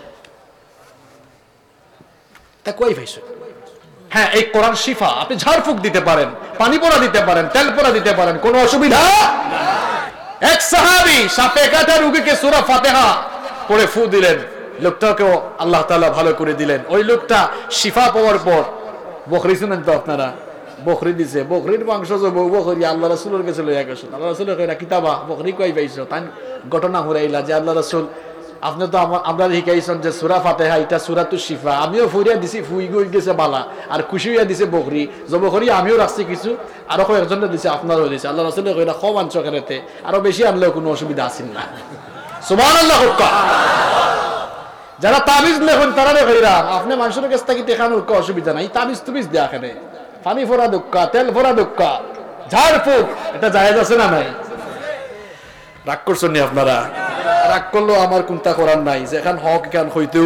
তা কই পাইছো? হ্যাঁ, এই কোরআন শিফা। আপনি ঝাড়ফুঁক দিতে পারেন, পানি পোড়া দিতে পারেন, তেল পোড়া দিতে পারেন, কোনো অসুবিধা। এক সাহাবী সাপে কাটা রোগীকে সূরা ফাতিহা পড়ে ফু দিলেন, লোকটাকেও আল্লাহ তাআলা ভালো করে দিলেন। ওই লোকটা শিফা পাওয়ার পর বকরি শুনেন তো আপনারা, বকরি দিছে, বকরির মাংস যে বউ বকরি আল্লাহ রাসূলের কাছে লইয়া গেছে। আল্লাহ রাসূল কইরা কিতাবা বকরি কই পাইছো? তাই ঘটনা হুরাইলা যে আল্লাহ রাসূল আপনি তো আমরা শিখাইছেন যে সূরা ফাতিহা এটা সূরাতুশ শিফা, আমিও ফুরিয়া দিছি, ফুই গই গেছে বালা, আর খুশি হইয়া দিছে বকরি, যে বকরি আমিও রাখছি কিছু, আরো কয়েকজনে দিছে, আপনারও দিছে। আল্লাহ রাসূল কইরা কম আনছো কেনেতে, আরো বেশি আনলেও কোনো অসুবিধা আছিল না। সুবহানাল্লাহ। যারা তাবিজ লেখেন তারা কইরা আপনি মানুষের কাছ থেকে দেখানোর কোনো অসুবিধা নাই, তাবিজ তুবিজ দেয়া কেন? পানি ফোড়া দুক্কা, তেল ফোড়া দুক্কা, ঝাড় ফুক, এটা জায়েজ আছে না নাই? রাগ করছেন নি আপনারা? রাগ করলেও আমার কোনটা করার নাই, যেখান হক এখান হইতো।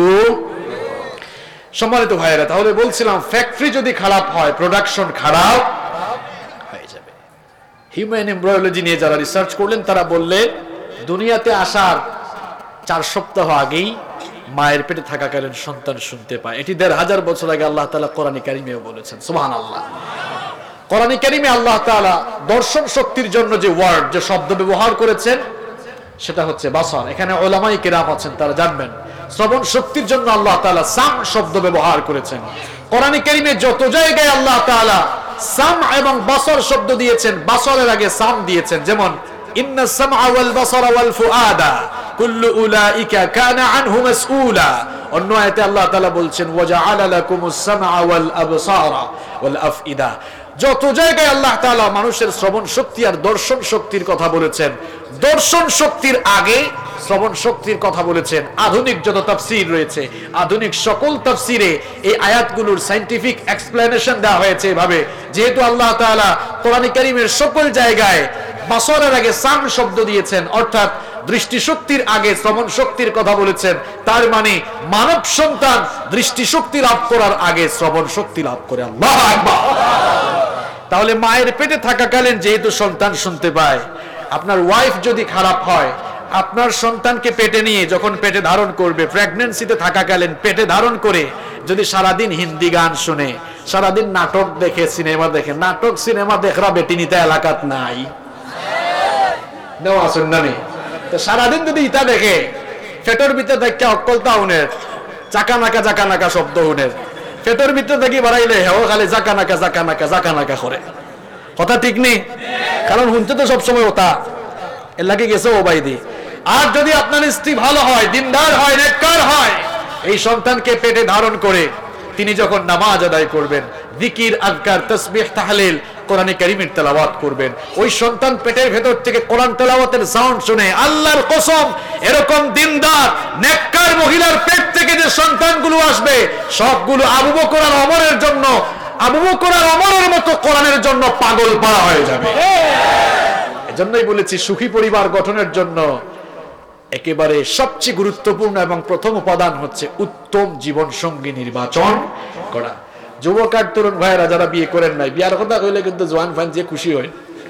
সম্মানিত ভাইয়েরা, তাহলে বলছিলাম ফ্যাক্টরি যদি খারাপ হয়, প্রোডাকশন খারাপ হয়ে যাবে। হিউম্যান এমব্রায়োলজি নিয়ে যারা রিসার্চ করলেন তারা বললেন দুনিয়াতে আসার চার সপ্তাহ আগেই মায়ের পেটে থাকাকালীন সন্তান শুনতে পায়। এটি দেড় হাজার বছর আগে আল্লাহ তাআলা কোরআনে কারিমেও বলেছেন। সুবহানাল্লাহ। কোরআনে কারিমে আল্লাহ তাআলা দর্শন শক্তির জন্য যে ওয়ার্ড, যে শব্দ ব্যবহার করেছেন সেটা হচ্ছে বাসার। এখানে উলামায়ে কিরাম আছেন, তারা জানবেন শ্রবণ শক্তির জন্য আল্লাহ তাআলা সাম শব্দ ব্যবহার করেছেন। কোরআনে কারিমে যত জায়গায় আল্লাহ তাআলা সাম এবং বাসার শব্দ দিয়েছেন, বাসারের আগে সাম দিয়েছেন। যেমন ইন্না সামআ ওয়াল বাসারা ওয়াল ফুআদা কুল্লু উলাইকা কানা আনহু মাসউলা। অন্য আয়াতে আল্লাহ তাআলা বলছেন ওয়াজআলা লাকুমুস সামআ ওয়াল আবসারা ওয়াল আফইদা। যত জায়গায় আল্লাহ তাআলা মানুষের শ্রবণ শক্তি আর দর্শন শক্তির কথা বলেছেন, দর্শন শক্তির আগে শ্রবণ শক্তির কথা বলেছেন। আধুনিক যত তাফসীর রয়েছে, আধুনিক সকল তাফসীরে এই আয়াতগুলোর সায়েন্টিফিক এক্সপ্লেনেশন দেওয়া হয়েছে এভাবে, যেহেতু আল্লাহ তাআলা কোরআনে কারীমের সকল জায়গায় বাসরের আগে সাম শব্দ দিয়েছেন, অর্থাৎ দৃষ্টিশক্তির আগে শ্রবণ শক্তির কথা বলেছেন, তার মানে মানব সন্তান দৃষ্টিশক্তি লাভ করার আগে শ্রবণ শক্তি লাভ করে। আল্লাহু আকবার। তাহলে মায়ের পেটে থাকাকালীন যেহেতু সন্তান শুনতে পায়, আপনার ওয়াইফ যদি খারাপ হয়, আপনার সন্তানকে পেটে নিয়ে যখন পেটে ধারণ করবে, প্রেগন্যান্সিতে থাকাকালীন পেটে ধারণ করে যদি সারাদিন হিন্দি গান শুনে, সারাদিন নাটক দেখে, সিনেমা দেখে, নাটক সিনেমা দেখরা বেটিনিতা এলাকাত নাই দেওয়া শুন না নেই, তো সারাদিন যদি ইটা দেখে, পেটের ভিতরে দেখে অকলতা উনের, চাকা নাকা জাকা নাকা শব্দ উনের, পেটের ভিতরে দেখি বাড়াইলে হেও খালি জাকা নাকা জাকা নাকা জাকা নাকা করে। কথা ঠিক নেই? কারণ শুনতে তো সবসময় ওটা এর লাগে গেছে ও বাইদি। আর যদি আপনার স্ত্রী ভালো হয়, দিনদার হয়, নেককার হয়, এই সন্তানকে পেটে ধারণ করে তিনি যখন নামাজ আদায় করবেন, জিকির, আযকার, তাসবিহ, তাহলিল, কোরআনে কারীমের তেলাওয়াত করবেন, ওই সন্তান পেটের ভেতর থেকে কোরআন তেলাওয়াতের সাউন্ড শুনে, আল্লাহর কসম এরকম দিনদার নেককার মহিলার পেট থেকে যে সন্তানগুলো আসবে সবগুলো আবু বকর আর ওমরের জন্য, আবু বকর আর ওমরের মতো কোরআনের জন্য পাগল পাড়া হয়ে যাবে। এজন্যই বলেছি সুখী পরিবার গঠনের জন্য একেবারে সবচেয়ে গুরুত্বপূর্ণ এবং প্রথম উপাদান হচ্ছে উত্তম জীবন সঙ্গী নির্বাচন করা। যুবক আর তরুণ ভাইয়েরা যারা বিয়ে করেন নাই, বিয়ার কথা কইলে কিন্তু জোয়ান ফান যে খুশি হয়।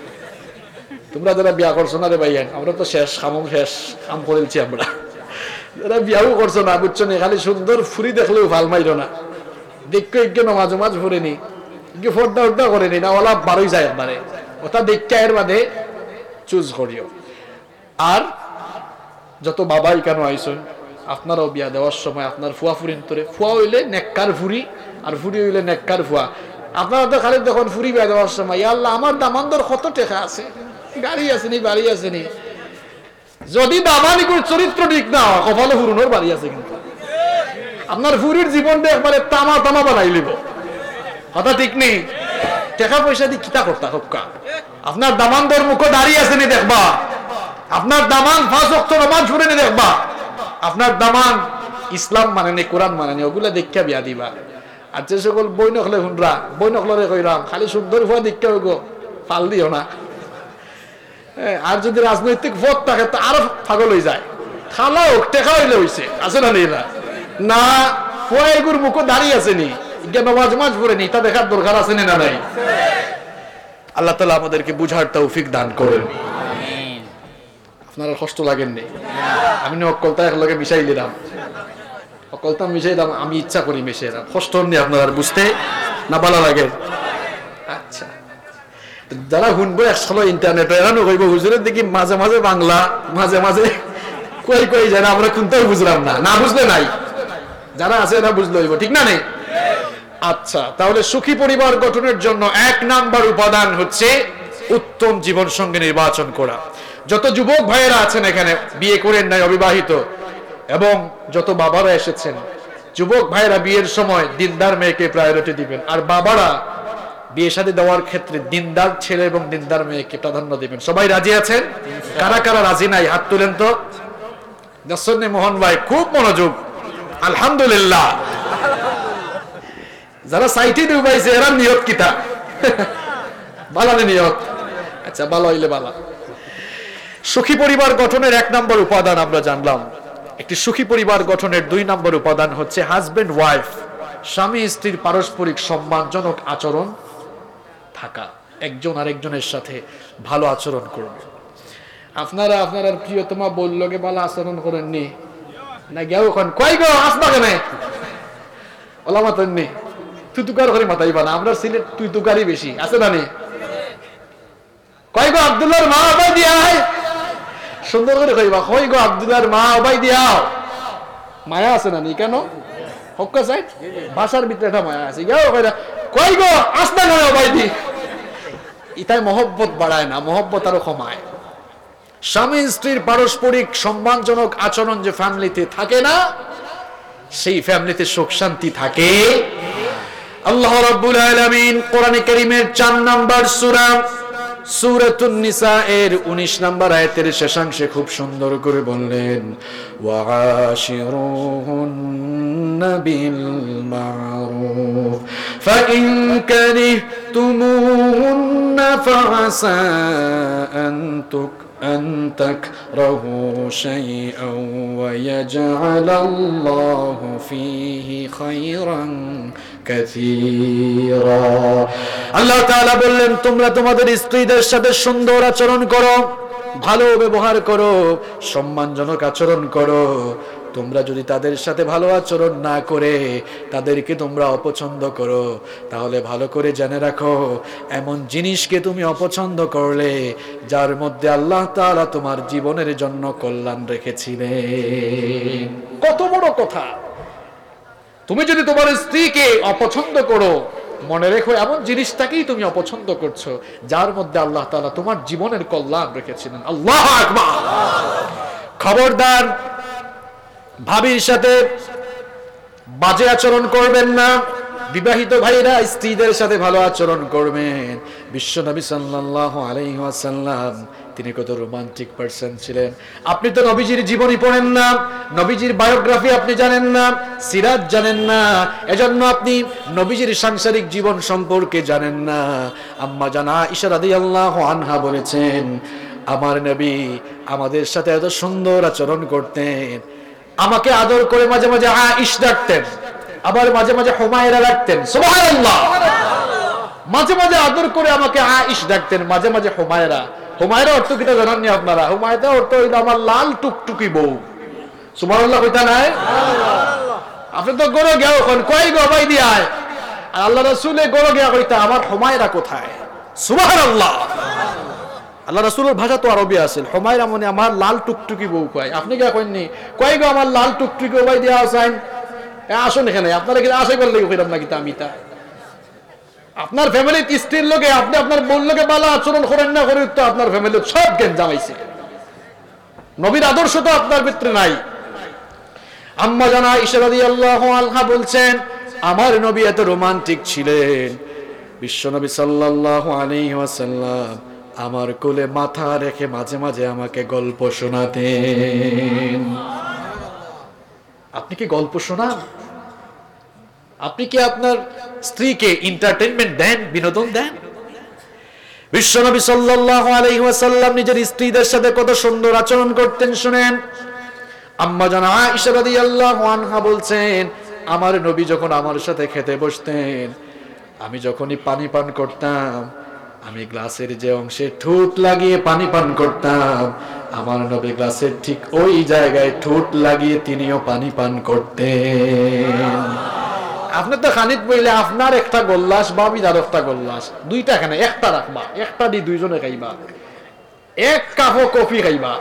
তোমরা যারা বিয়া করছো না রে ভাইয়া, আমরা তো শেষ খাম শেষ কাম করেছি। আমরা যারা বিয়াও করছো না, বুঝছো না, খালি সুন্দর ফুরি দেখলেও ভাল মাইরো না, দেখো একটু নমাজ মাজ ফুরেনি, একটু ফোরটা উড্ডা করেনি না, ওলা বারোই যায় একবারে, ওটা দেখতে এর বাদে চুজ করিও। আর যত বাবাই কেন আইসন, আপনারাও বিয়া দেওয়ার সময় আপনার ফুয়া ফুরিন তোরে, ফুয়া হইলে নেককার ফুরি আর ফুরি হইলে নেককার ফুয়া। আপনারা তো খালি তখন ফুরি বিয়া দেওয়ার সময় আল্লাহ আমার দামানদর কত টেকা আছে, গাড়ি আসেনি, বাড়ি আসেনি। যদি দামানিকুর চরিত্র ঠিক না হয়, কপালে ফুরুনোর বাড়ি আছে, কিন্তু আপনার ফুরির জীবনটা একবারে তামা তামা বানাই লিব। কথা ঠিক নেই? টাকা পয়সা দিয়ে কিতা করতা হক্কা, আপনার দামানদর মুখ দাঁড়িয়ে আসেনি দেখবা, আপনার দামান পাঁচ ওয়াক্ত নামাজ পড়েনি দেখবা, আপনার দামান ইসলাম মানেনি, কোরআন মানেনি, ওগুলা দেখা বিয়া দিবা। আর যে সকল বই নখলে হুনরা, বই নখলরে কইরাম খালি সুন্দর ফুয়া দীক্ষা হইব, পাল দিও না। আর যদি রাজনৈতিক ভোট থাকে তো আরো পাগল হয়ে যায়, খালা হোক টেকা হইলে হইছে, আছে না নেই না, ফুয়া এগুর মুখ দাঁড়িয়ে আসেনি, নামাজ মাজ পড়েনি, তা দেখার দরকার আছে না নাই? আল্লাহ তাআলা আমাদেরকে বুঝার তৌফিক দান করেন। আপনারা কষ্ট লাগেননি? আমি অকলতা একলগে মিশাই দিলাম, অকলতা মিশাই দিলাম, আমি ইচ্ছা করি মিশাই দিলাম, কষ্ট নেই আপনারা বুঝতে না, ভালো লাগে। আচ্ছা, যারা শুনবো একশো ইন্টারনেটে এরানো কইব হুজুরের দেখি মাঝে মাঝে বাংলা, মাঝে মাঝে কই কই যায়, আমরা কোনটাও বুঝলাম না, না বুঝলে নাই, যারা আছে এরা বুঝলে হইব, ঠিক না নেই? আচ্ছা, তাহলে সুখী পরিবার গঠনের জন্য এক নাম্বার উপাদান হচ্ছে উত্তম জীবন সঙ্গী নির্বাচন করা। যত যুবক ভাইয়েরা আছেন এখানে বিয়ে করেন নাই, অবিবাহিত, এবং যত বাবারা এসেছেন, যুবক ভাইয়েরা বিয়ের সময় দিনদার মেয়েকে প্রায়োরিটি দিবেন, আর বাবারা বিয়ে শাদী দেওয়ার ক্ষেত্রে দিনদার ছেলে এবং দিনদার মেয়েকে প্রাধান্য দিবেন। সবাই রাজি আছেন? কারা কারা রাজি নাই হাত তুলেন তো। দর্শনে মোহন ভাই খুব মনোযোগ, আলহামদুলিল্লাহ। যারা সাইটি ডুবাইছে এরা নিয়ত কিতা বালানে নিয়ত। আচ্ছা, ভালো হইলে বালা। সুখী পরিবার গঠনের এক নম্বর উপাদান আমরা জানলাম। একটি সুখী পরিবার গঠনের দুই নম্বর উপাদান হচ্ছে হাজবেন্ড ওয়াইফ, স্বামী স্ত্রীর পারস্পরিক সম্মানজনক আচরণ থাকা, একজন আরেকজনের সাথে ভালো আচরণ করবে। আপনারা আপনার প্রিয়তমা বললো গে ভালো আচরণ করেননি না, গেও এখন কই গো আসবা কেনে ওলা মাতেননি, তুই তুকার করে মাথাই বানা। আমরা সিলেট তুই তুকারই বেশি আছে না নি? কই গো আব্দুল্লাহর মা আবাই দিয়া, সুন্দর করে কইবা, কই গো আব্দুল্লাহর মা আবাই দিয়াও। মায়া আছে না নি? কেন হক্কা সাইড ভাষার ভিতরে একটা মায়া আছে। গেও কইরা কই গো আসবা কেন আবাই দি, ইতাই মহব্বত বাড়ায় না, মহব্বত আরো কমায়। স্বামী স্ত্রীর পারস্পরিক সম্মানজনক আচরণ যে ফ্যামিলিতে থাকে না, সেই ফ্যামিলিতে সুখ শান্তি থাকে। আল্লাহ রাব্বুল আলামিন কোরআনে কারীমের চার নাম্বার সূরা সূরাতুন নিসা এর উনিশ নাম্বার আয়াতের শেষাংশে খুব সুন্দর করে বললেন, ওয়াশিরুহুন্না বিল মারুফ ফাইন কারিহতুমুহুন্না ফাআসা আন তুক أن تكرهوا شيئا ويجعل الله فيه خيرا كثيرا। আল্লাহ তাআলা বললেন, তোমরা তোমাদের স্ত্রীদের সাথে সুন্দর আচরণ করো, ভালো ব্যবহার করো, সম্মানজনক আচরণ করো। তোমরা যদি তাদের সাথে ভালো আচরণ না করে তাদেরকে তোমরা অপছন্দ করো, তাহলে ভালো করে জেনে রাখো এমন জিনিসকে তুমি অপছন্দ করলে যার মধ্যে আল্লাহ তাআলা তোমার জীবনের জন্য কল্যাণ রেখেছিলেন। কত বড় কথা! তুমি যদি তোমার স্ত্রীকে অপছন্দ করো, মনে রেখো এমন জিনিসটাকেই তুমি অপছন্দ করছো যার মধ্যে আল্লাহ তাআলা তোমার জীবনের কল্যাণ রেখেছিলেন। আল্লাহু আকবার! খবরদার, ভাবির সাথে বাজে আচরণ করবেন না। বিবাহিত ভাইরা স্ত্রীদের সাথে ভালো আচরণ করবেন। বিশ্বনবী সাল্লাল্লাহু আলাইহি ওয়াসাল্লাম তিনি কত রোমান্টিক পারসন ছিলেন। আপনি তো নবীজির জীবনী পড়েন না, নবীজির বায়োগ্রাফি আপনি জানেন না, সিরাত জানেন না, এজন্য আপনি নবীজির সাংসারিক জীবন সম্পর্কে জানেন না। আম্মা জান আয়েশা রাদিয়াল্লাহু আনহা বলেছেন, আমার নবী আমাদের সাথে এত সুন্দর আচরণ করতেন, আমাকে আদর করে মাঝে মাঝে আয়েশা ডাকতেন, আবার মাঝে মাঝে হুমায়রা ডাকতেন। সুবহানাল্লাহ! মাঝে মাঝে আদর করে আমাকে আয়েশা ডাকতেন, মাঝে মাঝে হুমায়রা। হুমায়রা অর্থ কিটা জানেননি আপনারা? হুমায়রা অর্থ হইল আমার লাল টুকটুকি বউ। সুবহানাল্লাহ কইতা নাই? আপনি তো গরো গেও কোন কই গো ভাই দিয়ায়, আর আল্লাহ রাসূলে গরো গিয়া কইতা আমার হুমায়রা কোথায়? সুবহানাল্লাহ! আল্লাহ রাসূলের ভাষা তো আরবি আছে। হুমায়রা মানে আমার লাল টুকটুকি বউ কয়। আপনি কি কইননি কই গো আমার লাল টুকটুকি ভাই দিয়া আছেন? আসুন এখানে, আপনারা কি আসে বললে কইরাম নাকি তামিতা? আপনার ফ্যামিলির স্ত্রীর লোকে আপনি আপনার বোন লোকে ভালো আচরণ করেন না করে তো আপনার ফ্যামিলির সব জ্ঞান জামাইছে। নবীর আদর্শ তো আপনার ভিতরে নাই। আম্মা জান আয়েশা রাদিয়াল্লাহু আনহা বলছেন, আমার নবী এত রোমান্টিক ছিলেন, বিশ্বনবী সাল্লাল্লাহু আলাইহি ওয়াসাল্লাম আমার কোলে মাথা রেখে মাঝে মাঝে আমাকে গল্প শোনাতেন। আপনি কি গল্প শোনান? আপনি কি আপনার স্ত্রীকে এন্টারটেইনমেন্ট দেন, বিনোদন দেন? বিশ্বনবী সাল্লাল্লাহু আলাইহি ওয়াসাল্লাম নিজের স্ত্রীদের সাথে কত সুন্দর আচরণ করতেন শুনেন। আম্মা জান আয়েশা রাদিয়াল্লাহু আনহা বলছেন, আমার নবী যখন আমার সাথে খেতে বসতেন, আমি যখনই পানি পান করতাম, আমি গ্লাসের যে অংশে ঠোঁট লাগিয়ে পানি পান করতাম, আমার নবী গ্লাসের ঠিক ওই জায়গায় ঠোঁট লাগিয়ে তিনিও পানি পান করতেন। আপনি তো খানিক বইলে আপনার একটা গোল্লাস বা বিদার একটা গোল্লাস, দুইটা এখানে একটা রাখবা, একটা দিয়ে দুইজনে খাইবা, এক কাপ কফি খাইবা।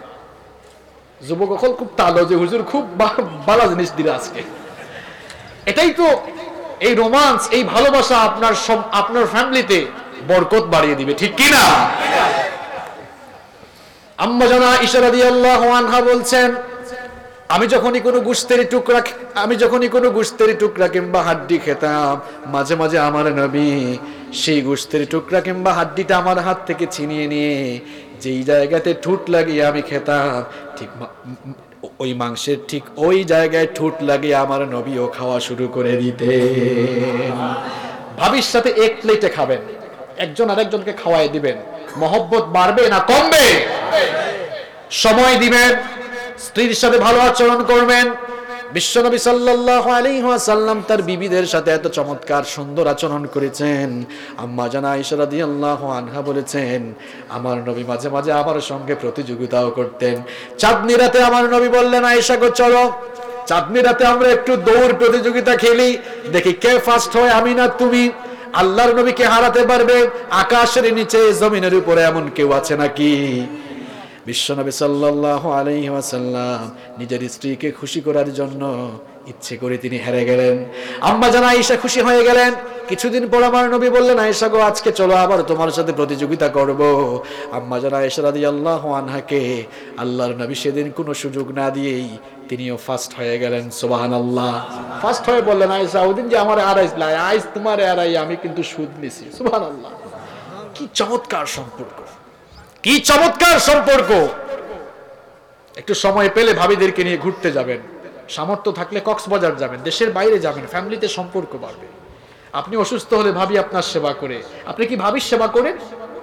যুবক খুব তালো যে হুজুর খুব ভালো জিনিস দিলে আজকে। এটাই তো এই রোমান্স, এই ভালোবাসা আপনার আপনার ফ্যামিলিতে বরকত বাড়িয়ে দিবে, ঠিক কি না? আম্মা জানা আয়েশা রাদিয়াল্লাহু আনহা বলছেন, আমি যখনই কোনো গোশতের টুকরা আমি যখনই কোনো গোশতের টুকরা কিংবা হাড্ডি খেতাম, মাঝে মাঝে আমার নবী সেই গোশতের টুকরা কিংবা হাড্ডিটা আমার হাত থেকে ছিনিয়ে নিয়ে যেই জায়গাতে ঠুট লাগিয়ে আমি খেতাম, ঠিক ওই মাংসের ঠিক ওই জায়গায় ঠুট লাগিয়ে আমার নবীও খাওয়া শুরু করে দিতেন। ভাবির সাথে এক প্লেটে খাবেন, একজন আরেকজনকে খাওয়াই দিবেন, মহব্বত বাড়বে না কমবে? সময় দিবেন, স্ত্রীর সাথে ভালো আচরণ করবেন। বিশ্বনবী সাল্লাল্লাহু আলাইহি ওয়াসাল্লাম তার বিবিদের সাথে এত চমৎকার সুন্দর আচরণ করেছেন। আম্মা জানা আয়েশা রাদিয়াল্লাহু আনহা বলেছেন, আমার নবী মাঝে মাঝে আমার সঙ্গে প্রতিযোগিতাও করতেন। চাঁদনি রাতে আমার নবী বললেন, আয়েশা গো চলো চাঁদনি রাতে আমরা একটু দৌড় প্রতিযোগিতা খেলি, দেখি কে ফার্স্ট হয়, আমি না তুমি। আল্লাহর নবীকে হারাতে পারবে আকাশের নিচে জমিনের উপরে এমন কেউ আছে নাকি? বিশ্বনবী সাল্লাল্লাহু আলাইহি ওয়াসাল্লাম নিজের স্ত্রীকে খুশি করার জন্য ইচ্ছে করে তিনি হেরে গেলেন। আম্মা জানা আয়েশা খুশি হয়ে গেলেন। কিছুদিন পর আমার নবী বললেন, আয়েশা গো আজকে চলো আবার তোমার সাথে প্রতিযোগিতা করব। আম্মা জানা আয়েশা রাদিয়াল্লাহু আনহাকে আল্লাহর নবী সেদিন কোনো সুযোগ না দিয়েই তিনিও ফার্স্ট হয়ে গেলেন। সুবহানাল্লাহ। ফার্স্ট হয়ে বললেন, আয়েশা ওদিন যে আমার হারাইছিল, আজ তোমার হারাই আমি কিন্তু সুদ নিছি। সুবহানাল্লাহ। কি চমৎকার সম্পর্ক, কি চমৎকার সম্পর্ক। একটু সময় পেলে ভাবিদেরকে নিয়ে ঘুরতে যাবেন, সামর্থ্য থাকলে কক্সবাজার যাবেন, দেশের বাইরে যাবেন, ফ্যামিলিতে সম্পর্ক বাড়বে। আপনি অসুস্থ হলে ভাবি আপনার সেবা করে, আপনি কি ভাবির সেবা করেন?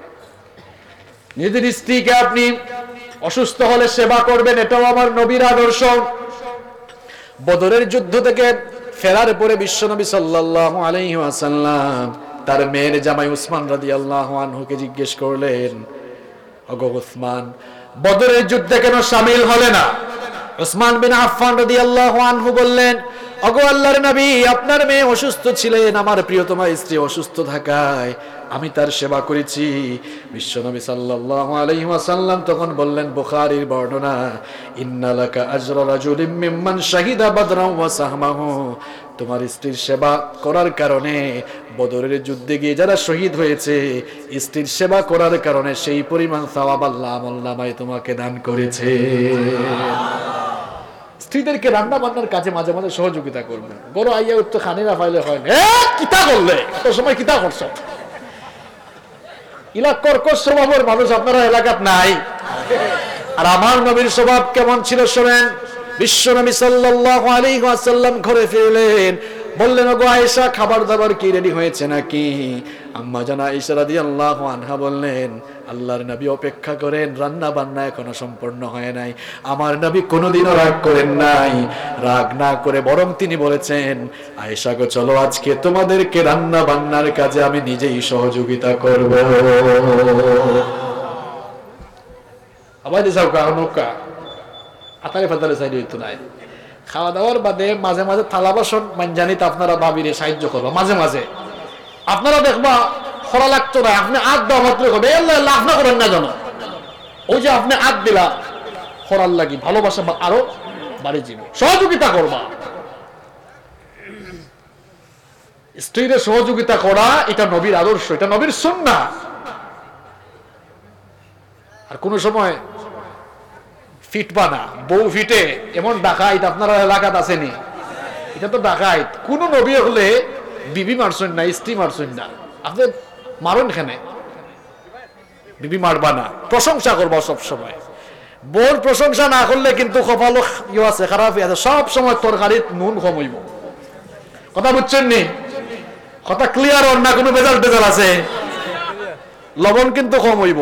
নিজের স্ত্রীকে আপনি অসুস্থ হলে সেবা করবেন, এটাও আমার নবীর আদর্শ। বদরের যুদ্ধ থেকে ফেরার পরে বিশ্বনবী সাল্লাল্লাহু আলাইহি ওয়াসাল্লাম তার মেয়ের জামাই উসমান রাদিয়াল্লাহু আনহুকে জিজ্ঞেস করলেন, ওগো উসমান, বদরের যুদ্ধে কেন শামিল হলে না? উসমান বিন আফফান রাদিয়াল্লাহু আনহু বললেন, ওগো আল্লাহর নবী, আপনার মেয়ে অসুস্থ ছিলেন, আমার প্রিয়তমা স্ত্রী অসুস্থ থাকায় আমি তার সেবা করেছি। বিশ্বনবী সাল্লাল্লাহু আলাইহি ওয়াসাল্লাম তখন বললেন, বুখারীর বর্ণনা, ইন্নালাকা আজরা রাজুলিম মিম্মান শাহিদা বদরান ওয়া সাহমাহু, তোমার স্ত্রীর সেবা করার কারণে বদরের যুদ্ধে গিয়ে যারা শহীদ হয়েছে, স্ত্রীর সেবা করার কারণে সেই পরিমাণ সওয়াব আল্লাহ আমলনামায় তোমাকে দান করেছে। স্ত্রীদেরকে রান্না বান্নার কাজে মাঝে মাঝে সহযোগিতা করবেন। বড় আইয়া উঠতো খানিরা ফাইলে হয় না, কিতা করলে এত সময় কিতা করছো? ইলা কর্কশ স্বভাবের মানুষ আপনারা এলাকাত নাই। আর আমার নবীর স্বভাব কেমন ছিল শোনেন। বিশ্বনবী সাল্লাল্লাহু আলাইহি ওয়াসাল্লাম ঘরে ফিরলেন, বললেন, ওগো আয়েশা, খাবার দাবার কি রেডি হয়েছে নাকি? আম্মা জানা আয়েশা রাদিয়াল্লাহু আনহা বললেন, আল্লাহর নবী অপেক্ষা করেন, রান্না বান্না এখনো সম্পূর্ণ হয় নাই। আমার নবী কোনোদিনও রাগ করেন নাই, রাগ না করে বরং তিনি বলেছেন, আয়েশা গো চলো আজকে তোমাদেরকে রান্না বান্নার কাজে আমি নিজেই সহযোগিতা করব। আবার যাও কা নৌকা আতারে ফাতারে সাইড হইতো নাই। খাওয়া দাওয়ার বাদে মাঝে মাঝে থালা বাসন মানজানিতে আপনারা ভাবিরে সাহায্য করবা। মাঝে মাঝে আপনারা দেখবা খরা লাগতো না, আপনি আগ দেওয়া মাত্র হবে, লাভ না করেন না যেন। ওই যে আপনি আগ দিলা খরার লাগি, ভালোবাসা আরো বাড়ি যাবে, সহযোগিতা করবা। স্ত্রীদের সহযোগিতা করা এটা নবীর আদর্শ, এটা নবীর সুন্নাহ। আর কোন সময় ফিটবা না, বউ ফিটে এমন ডাকাইত আপনারা এলাকাত আসেনি? এটা তো ডাকাইত। কোন নবী হলে বিবি মারছেন না, স্ত্রী মারছেন না, আপনি মারুন এখানে, বিবি মারবা না, প্রশংসা করবা সব সময়। বউর প্রশংসা না করলে কিন্তু কপালও ইয়ে আছে, খারাপ আছে, সব সময় তরকারিত নুন কম হইব। কথা বুঝছেন নি? কথা ক্লিয়ার? ওর না কোনো বেজাল বেজাল আছে? লবণ কিন্তু কম হইব।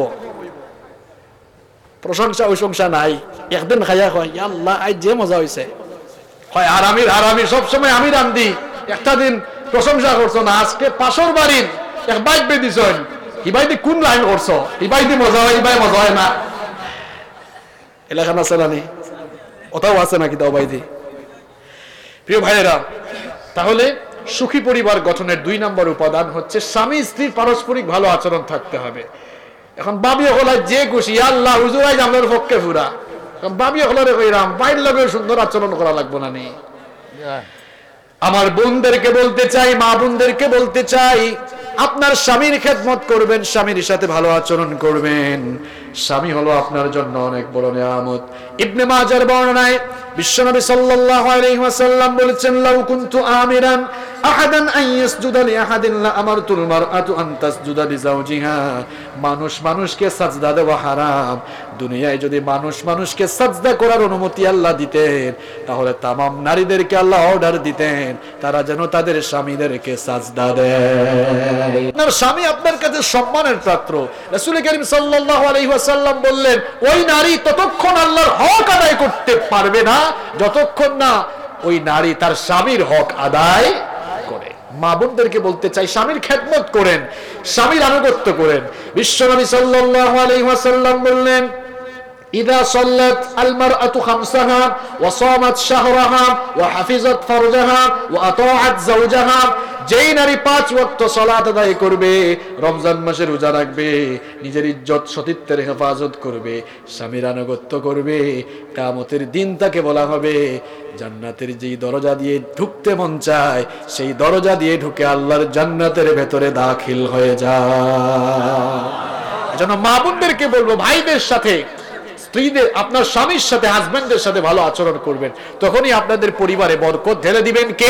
প্রশংসা প্রশংসা নাই। একদিন খাইয়া কয়, আল্লাহ আজ যে মজা হয়েছে, হয় আরামির আরামির সবসময় আমি রান্ধি, একটা দিন প্রশংসা করছো না, আজকে পাশর বাড়ির এক বাইক বেদিছেন, ইবাইদি কোন লাইন করছো, ইবাইদি মজা হয়, ইবাই মজা হয় না। এলাকান আছে না নি? ওটাও আছে নাকি দাও বাইদি? প্রিয় ভাইয়েরা, তাহলে সুখী পরিবার গঠনের দুই নম্বর উপাদান হচ্ছে স্বামী স্ত্রীর পারস্পরিক ভালো আচরণ থাকতে হবে। এখন বাবি হল যে খুশি, আল্লাহ হুজুরাই আমাদের পক্ষে পুরা, বাবি হলরে কইরাম বাইর লগে সুন্দর আচরণ করা লাগবো না নি? আমার বোনদেরকে বলতে চাই, মা বোনদেরকে বলতে চাই, আপনার স্বামীর খেদমত করবেন, স্বামীর সাথে ভালো আচরণ করবেন। স্বামী হলো আপনার জন্য অনেক বড় নিয়ামত। ইবনে মাজার বর্ণনায় বিশ্বনবী সাল্লাল্লাহু আলাইহি ওয়াসাল্লাম বলেছেন, লাউ কুনতু আমিরান আহাদান আন ইয়াসজুদা লি আহাদিন লা আমারতুল মারআতু আন তাসজুদা লিজাওজিহা। মানুষ মানুষকে সাজদা দেওয়া হারাম। দুনিয়ায় যদি মানুষ মানুষকে সাজদা করার অনুমতি আল্লাহ দিতেন, তাহলে তামাম নারীদেরকে আল্লাহ অর্ডার দিতেন তারা যেন তাদের স্বামীদেরকে সাজদা দেয়। আপনার স্বামী আপনার কাছে সম্মানের পাত্র। রাসূল করিম সাল্লাল্লাহু আলাইহি ওয়াসাল্লাম বললেন, ওই নারী ততক্ষণ আল্লাহর হক আদায় করতে পারবে না যতক্ষণ না ওই নারী তার স্বামীর হক আদায় করে। মা বোনদেরকে বলতে চাই, স্বামীর খেদমত করেন, স্বামীর আনুগত্য করেন। বিশ্বনবী সাল্লাল্লাহু আলাইহি ওয়াসাল্লাম বললেন, ইদা সাল্লাত আল মারআতু খামসাহা ওয়া সামাত শাহরাহা ওয়া হাফিজাত ফারজাহা ওয়া আতাআত যাওজাহা, যেই নারী পাঁচ ওয়াক্ত সালাত আদায় করবে, রমজান মাসে রোজা রাখবে, নিজের ইজ্জত সতীত্বের হেফাজত করবে, স্বামীর আনুগত্য করবে, কিয়ামতের দিন তাকে বলা হবে জান্নাতের যেই দরজা দিয়ে ঢুকতে মন চায় সেই দরজা দিয়ে ঢুকে আল্লাহর জান্নাতের ভেতরে দাখিল হয়ে যায়। এজন্য মা বোনদেরকে বলবো, ভাইদের সাথে, স্ত্রীদের, আপনার স্বামীর সাথে, হাজবেন্ডের সাথে ভালো আচরণ করবেন, তখনই আপনাদের পরিবারে বরকত ঢেলে দিবেন কে?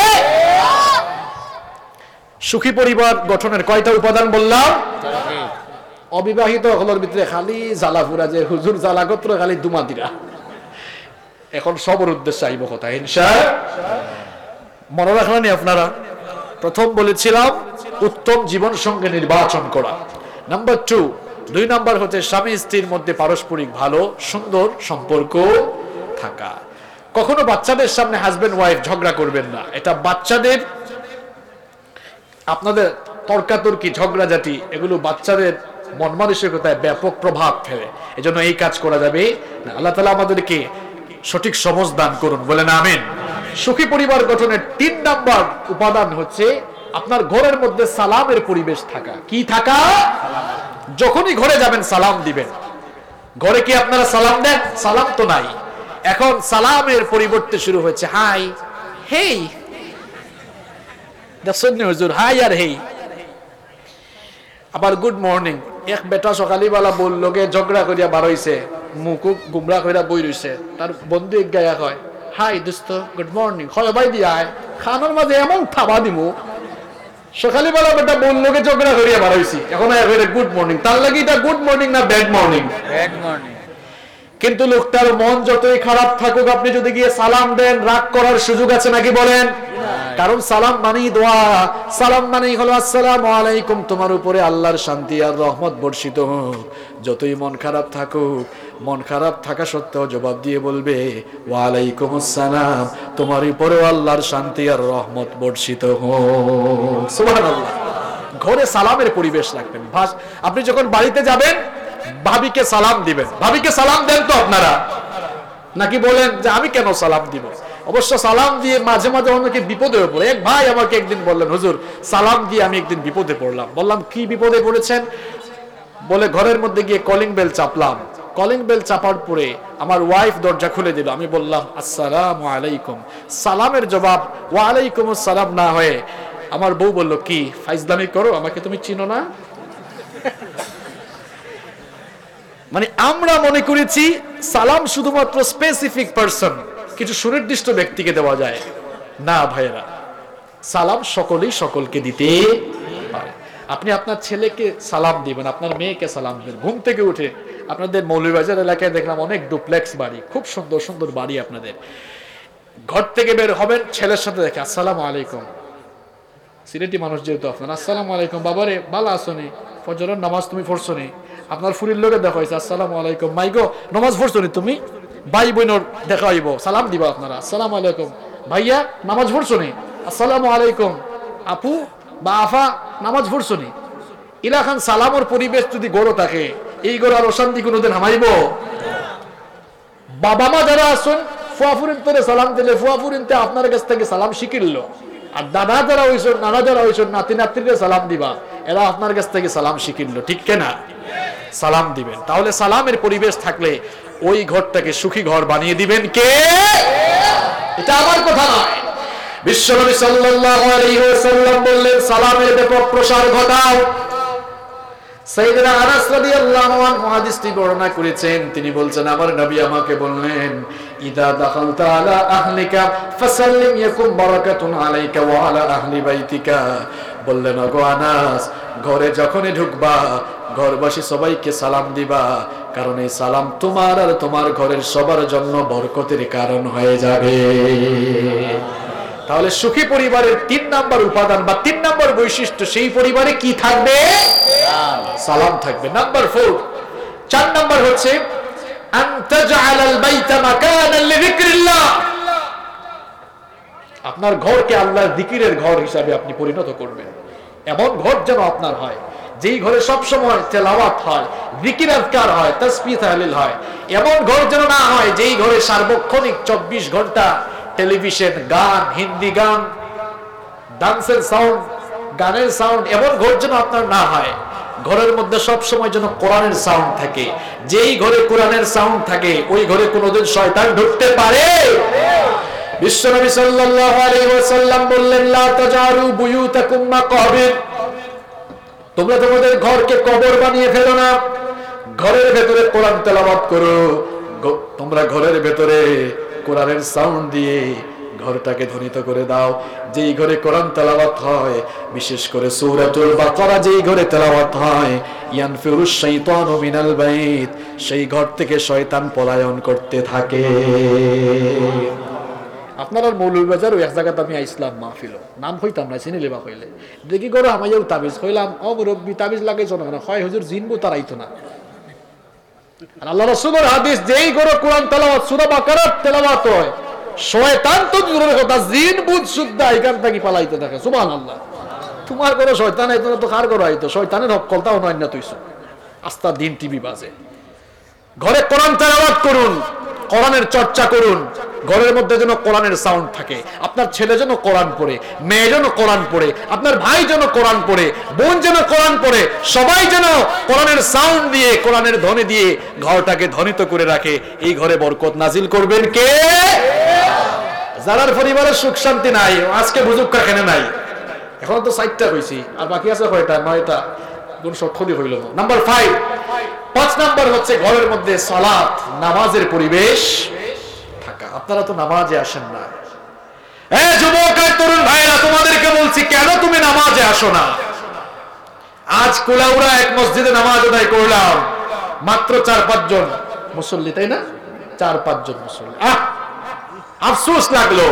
সুখী পরিবার গঠনের কয়টা উপাদান বললাম? অবিবাহিত হলোর ভিতরে খালি জ্বালাফুরা, যে হুজুর জ্বালাগত্র খালি দুমাদিরা। এখন সবর উদ্দেশ্যে আইব কথা ইনশাআল্লাহ। মনে রাখলেন আপনারা, প্রথম বলেছিলাম উত্তম জীবন সঙ্গে নির্বাচন করা। নাম্বার টু, দুই নাম্বার হচ্ছে স্বামী স্ত্রীর মধ্যে পারস্পরিক ভালো সুন্দর সম্পর্ক থাকা। কখনো বাচ্চাদের সামনে হাজবেন্ড ওয়াইফ ঝগড়া করবেন না। এটা বাচ্চাদের, আপনাদের তর্কাতর্কি, ঝগড়াঝাটি, এগুলো বাচ্চাদের মন মানসিকতায় ব্যাপক প্রভাব ফেলে। এজন্য এই কাজ করা যাবে না। আল্লাহ তাআলা আমাদেরকে সঠিক সমঝ দান করুন, বলেন আমিন। সুখী পরিবার গঠনের তিন নাম্বার উপাদান হচ্ছে আপনার ঘরের মধ্যে সালামের পরিবেশ থাকা। কি থাকা? যখনই ঘরে যাবেন সালাম দিবেন। ঘরে কি আপনারা সালাম দেন? সালাম তো নাই। এখন সালামের পরিবর্তে শুরু হয়েছে হাই, হেই। দেখছেন হুজুর, হাই আর হেই। আবার গুড মর্নিং। এক বেটা সকালবেলা বললো গে ঝগড়া করিয়া বার হইছে, মুখ গুমরা কইরা বই রইছে, তার বন্ধু এক গায়া কয়, হাই দোস্ত, গুড মর্নিং। হয় ভাই দিয়া খানোর মাঝে এমন থাবা দিমু, সকালবেলা বেটা বললো গে ঝগড়া করিয়া বার হইছি, এখন গুড মর্নিং। তার লাগি এটা গুড মর্নিং না ব্যাড মর্নিং? Bad morning. কিন্তু লোকটার মন যতই খারাপ থাকুক, আপনি যদি গিয়ে সালাম দেন, রাগ করার সুযোগ আছে নাকি বলেন? কারণ সালাম মানেই দোয়া, সালাম মানেই হলো আসসালামু আলাইকুম, তোমার উপরে আল্লাহর শান্তি আর রহমত বর্ষিত হোক। যতই মন খারাপ থাকুক, মন খারাপ থাকা সত্ত্বেও জবাব দিয়ে বলবে ওয়া আলাইকুম আসসালাম, তোমার উপরেও আল্লাহর শান্তি আর রহমত বর্ষিত হোক। সুবহানাল্লাহ। ঘরে সালামের পরিবেশ রাখবেন। আপনি যখন বাড়িতে যাবেন, ভাবিকে সালাম দিবেন। ভাবিকে সালাম দেন তো আপনারা, নাকি বলেন যে আমি কেন সালাম দিব? অবশ্য সালাম দিয়ে মাঝে মাঝে অনেকে বিপদে পড়ে। এক ভাই আমাকে একদিন বললেন, হুজুর সালাম দিয়ে আমি একদিন বিপদে পড়লাম। বললাম কি বিপদে পড়েছেন? বলে ঘরের মধ্যে গিয়ে কলিং বেল চাপলাম। কলিং বেল চাপার পরে আমার ওয়াইফ দরজা খুলে দিল। আমি বললাম আসসালামু আলাইকুম। সালামের জবাব ওয়া আলাইকুম আসসালাম না হয়ে আমার বউ বলল, কি ফাইজলামি করো, আমাকে তুমি চিনো না? মানে আমরা মনে করেছি সালাম শুধুমাত্র স্পেসিফিক পারসন, কিছু সুনির্দিষ্ট ব্যক্তিকে দেওয়া যায় না। ভাইয়েরা, সালাম সকলেই সকলকে দিতে পারে। আপনি আপনার ছেলেকে সালাম দিবেন, আপনার মেয়েকে সালাম দিবেন। ঘুম থেকে উঠে আপনাদের মৌলভীবাজার এলাকায় দেখলাম অনেক ডুপ্লেক্স বাড়ি, খুব সুন্দর সুন্দর বাড়ি আপনাদের। ঘর থেকে বের হবেন, ছেলের সাথে দেখে আসসালামু আলাইকুম। সিলেটি মানুষ যেহেতু আপনার, আসসালামু আলাইকুম বাবারে, ভালো আসনি? ফজরের নামাজ তুমি পড়ছনি? আপনার ফুরির লোকে দেখা হয়েছে, আসসালামু আলাইকুম। মাইগো নামাজ পড়ছনি তুমি? ভাই বোনের দেখা হইব, সালাম দিবা আপনারা, আসসালামু আলাইকুম। ভাইয়া নামাজ পড়ছনি? আসসালামু আলাইকুম। আপু বা আফা নামাজ পড়ছনি? ইলাখান সালামর পরিবেশ যদি গড় থাকে, এই গড় আর অশান্তি কোনোদিন হামাইব? বাবা মা যারা আসুন, ফুয়াফুরিন তোরে সালাম দিলে ফুয়াফুরিনতে আপনার কাছ থেকে সালাম শিখিল। আর দাদা যারা হইছেন, নানা যারা হইছেন, নাতি নাতিরে সালাম দিবা, এরা আপনার কাছ থেকে সালাম শিখিল। ঠিক কেনা? সালাম দিবেন। তাহলে সালামের পরিবেশ থাকলে ওই ঘরটাকে সুখী ঘর বানিয়ে দিবেন কে? এটা আমার কথা নয়। বিশ্বনবী সাল্লাল্লাহু আলাইহি ওয়াসাল্লাম বললেন, সালামের ব্যাপক প্রসার ঘটাও। সাইয়েদনা আনাস রাদিয়াল্লাহু আনহু হাদিসটি বর্ণনা করেছেন। তিনি বলছেন, আমার নবী আমাকে বললেন, ইদা দাখালতা আলা আহলিকা ফাসাল্লিম ইয়াকুম বারাকাতুন আলাইকা ওয়া আলা আহলি বাইতিকা। বললেন, ওগো আনাস, ঘরে যখনই ঢুকবা ঘরবাসী সবাইকে সালাম দিবা, কারণ এই সালাম তোমার আর তোমার ঘরের সবার জন্য বরকতের কারণ হয়ে যাবে। তাহলে সুখী পরিবারের তিন নাম্বার উপাদান বা তিন নাম্বার বৈশিষ্ট্য, সেই পরিবারে কি থাকবে? সালাম থাকবে। নাম্বার ফোর, চার নাম্বার হচ্ছে আন তাজআলাল বাইতা মাকানান লিযিকরিল্লাহ। আপনার ঘরকে আল্লাহর জিকিরের ঘর হিসাবে আপনি পরিণত করবেন। এমন ঘর যেন আপনার হয় যেই ঘরে সব সময় তেলাওয়াত হয়, জিকির আজকার হয়, তাসবিহ তাহলিল হয়। এমন ঘর যেন না হয় যেই ঘরে সার্বক্ষণিক চব্বিশ ঘন্টা টেলিভিশন, গান, হিন্দি গান, ডান্সের সাউন্ড, গানের সাউন্ড। এমন ঘর যেন আপনার না হয়। ঘরের মধ্যে সব সময় যেন কোরআনের সাউন্ড থাকে। যেই ঘরে কোরআনের সাউন্ড থাকে ওই ঘরে কোনোদিন শয়তান ঢুকতে পারে? বিশ্বনবী সাল্লাল্লাহু আলাইহি ওয়াসাল্লাম বললেন, লা তাজারু বুয়ুতাকুম মাকাবির। তোমরা তোমাদের ঘরকে কবর বানিয়ে ফেলো না। ঘরের ভেতরে কোরআন তেলাওয়াত করো। তোমরা ঘরের ভেতরে কোরআনের সাউন্ড দিয়ে ঘরটাকে ধ্বনিত করে দাও। যেই ঘরে কোরআন তেলাওয়াত হয়, বিশেষ করে সূরাতুল বাকারা যেই ঘরে তেলাওয়াত হয়, ইয়ানফিরুশ শাইতানু মিনাল বাইত, সেই ঘর থেকে শয়তান পলায়ন করতে থাকে। আপনার মৌলভীবাজার ওই এক জায়গাতে আমি আইসলাম মাহফিল, নাম হইতাম না, চিনি লেবা হইলে দেখি করো আমাইও তাবিজ হইলাম, অমুরব্বী তাবিজ লাগাইছ না কেন? হয় হুজুর জিনবো তার আইতো না। আল্লাহ রাসূলের হাদিস, যেই ঘরে কোরআন তেলাওয়াত সূরা বাকারা তেলাওয়াত হয়, শয়তান তো দূরের কথা, জিন বুত সুদ্ধা এখান থেকে পালাইতে থাকে। সুবহানাল্লাহ। তোমার ঘরে শয়তান আইতো না তো কার ঘরে আইতো? শয়তানের হক কলতাও নয় না তুইছো। আস্তা দিন টিভি বাজে। ঘরে কোরআন তেলাওয়াত করুন, কোরআনের চর্চা করুন। ঘরের মধ্যে যেন কোরআনের সাউন্ড থাকে। আপনার ছেলে যেন কোরআন পড়ে, মেয়ে যেন কোরআন পড়ে, আপনার ভাই যেন কোরআন পড়ে, বোন যেন কোরআন পড়ে, সবাই যেন কোরআনের সাউন্ড দিয়ে, কোরআনের ধ্বনি দিয়ে ঘরটাকে ধ্বনিত করে রাখে। এই ঘরে বরকত নাজিল করবেন কে? যারার পরিবারের সুখ শান্তি নাই, আজকে বুঝুক কাখানে নাই। এখন তো সাইটটা হইছি, আর বাকি আছে কয়টা? নয়টা। কোন সক্ষলি হইল। নাম্বার ফাইভ, পাঁচ নাম্বার হচ্ছে ঘরের মধ্যে সালাত, নামাজের পরিবেশ থাকা। আপনারা তো নামাজে আসেন না। এ যুবক আর তরুণ ভাইরা, তোমাদেরকে বলছি, কেন তুমি নামাজে আসো না? আজ কুলাউড়া এক মসজিদে নামাজ আদায় করলাম, মাত্র চার পাঁচজন মুসল্লি, তাই না? চার পাঁচজন মুসল্লি। আহ, আফসোস লাগলো।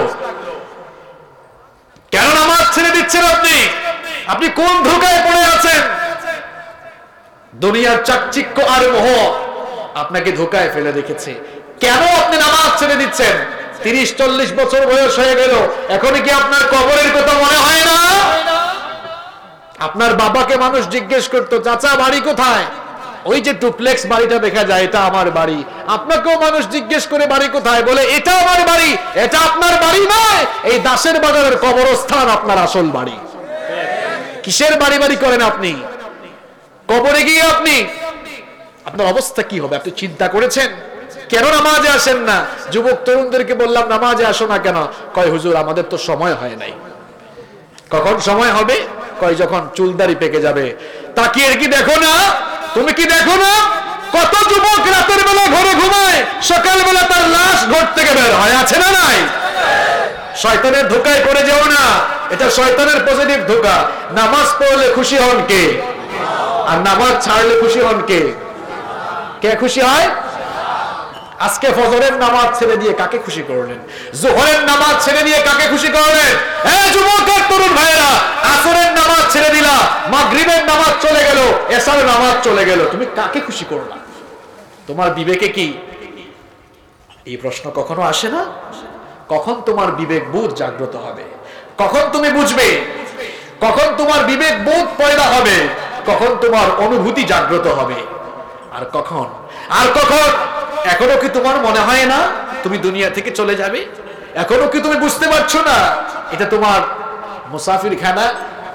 কেন নামাজ ছেড়ে দিচ্ছেন আপনি? আপনি কোন ধোঁকায় পড়ে আছেন? দুনিয়ার চাকচিক্য আর মোহ আপনাকে ধোঁকায় ফেলে রেখেছে। কেন আপনি নামাজ ছেড়ে দিচ্ছেন? তিরিশ চল্লিশ বছর বয়স হয়ে গেল, এখন কি আপনার কবরের কথা মনে হয় না? আপনার বাবাকে মানুষ জিজ্ঞেস করতো, চাচা বাড়ি কোথায়? ওই যে ডুপ্লেক্স বাড়িটা দেখা যায়, এটা আমার বাড়ি। আপনাকেও মানুষ জিজ্ঞেস করে বাড়ি কোথায়, বলে এটা আমার বাড়ি। এটা আপনার বাড়ি নয়, এই দাসের বাজারের কবরস্থান আপনার আসল বাড়ি। কিসের বাড়ি বাড়ি করেন আপনি? কবরে গিয়ে আপনি আপনার অবস্থা কি হবে আপনি চিন্তা করেছেন? কেন নামাজে আসেন না? যুবক তরুণদেরকে বললাম, নামাজে আসো না কেন? কয় হুজুর আমাদের তো সময় হয় নাই। কখন সময় হবে? কয় যখন চুলদাড়ি পেকে যাবে। তাকিয়ে কি দেখো না? তুমি কি দেখো না কত যুবক রাতের বেলা ঘরে ঘুমায়, সকালবেলা তার লাশ ঘর থেকে বের হয়? আছে না নাই? শয়তানের ধোঁকায় পড়ে যাও না, এটা শয়তানের পজিটিভ ধোঁকা। নামাজ পড়লে খুশি হন কে? আর নামাজ ছাড়লে খুশি হন কে? কে খুশি হয়? আজকে ফজরের নামাজ ছেড়ে দিয়ে কাকে খুশি করলেন? যোহরের নামাজ ছেড়ে দিয়ে কাকে খুশি করলেন? এ যুবক আর তরুণ ভাইরা, আসরের নামাজ ছেড়ে দিলা, মাগরিবের নামাজ চলে গেল, এশারের নামাজ চলে গেল, তুমি কাকে খুশি করলা? তোমার বিবেকে কি এই প্রশ্ন কখনো আসে না? কখন তোমার বিবেক বোধ জাগ্রত হবে? কখন তুমি বুঝবে? কখন তোমার বিবেক বোধ পয়দা হবে? কখন তোমার অনুভূতি জাগ্রত হবে? আর কখন? আর কখন? এখনো কি তোমার মনে হয় না তুমি দুনিয়া থেকে চলে যাবে? এখনো কি তুমি বুঝতে পারছো না এটা তোমার মুসাফির খানা?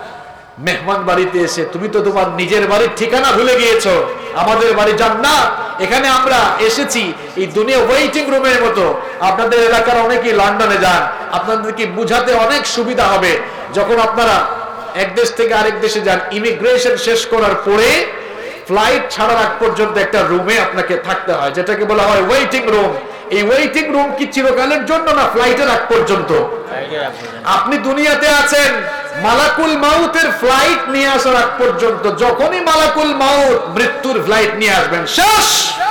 মেহমান বাড়িতে এসে তুমি তো তোমার নিজের বাড়ির ঠিকানা ভুলে গিয়েছো। আমাদের বাড়ি জান্নাত, এখানে আমরা এসেছি এই দুনিয়া ওয়েটিং রুমের মতো। আপনাদের এলাকার অনেকেই লন্ডনে যান, আপনাদেরকে বুঝাতে অনেক সুবিধা হবে। যখন আপনারা এক দেশ থেকে আরেক দেশে যান, ইমিগ্রেশন শেষ করার পরে ফ্লাইট ছাড়ার আগ পর্যন্ত একটা রুমে আপনাকে থাকতে হয়, যেটাকে বলা হয় ওয়েটিং রুম। এই ওয়েটিং রুম কি চিরকালের জন্য না, ফ্লাইটের আগ পর্যন্ত। আপনি দুনিয়াতে আছেন মালাকুল মাউতের ফ্লাইট নিয়ে আসার আগ পর্যন্ত। যখনই মালাকুল মাউত মৃত্যুর ফ্লাইট নিয়ে আসবেন, শেষ।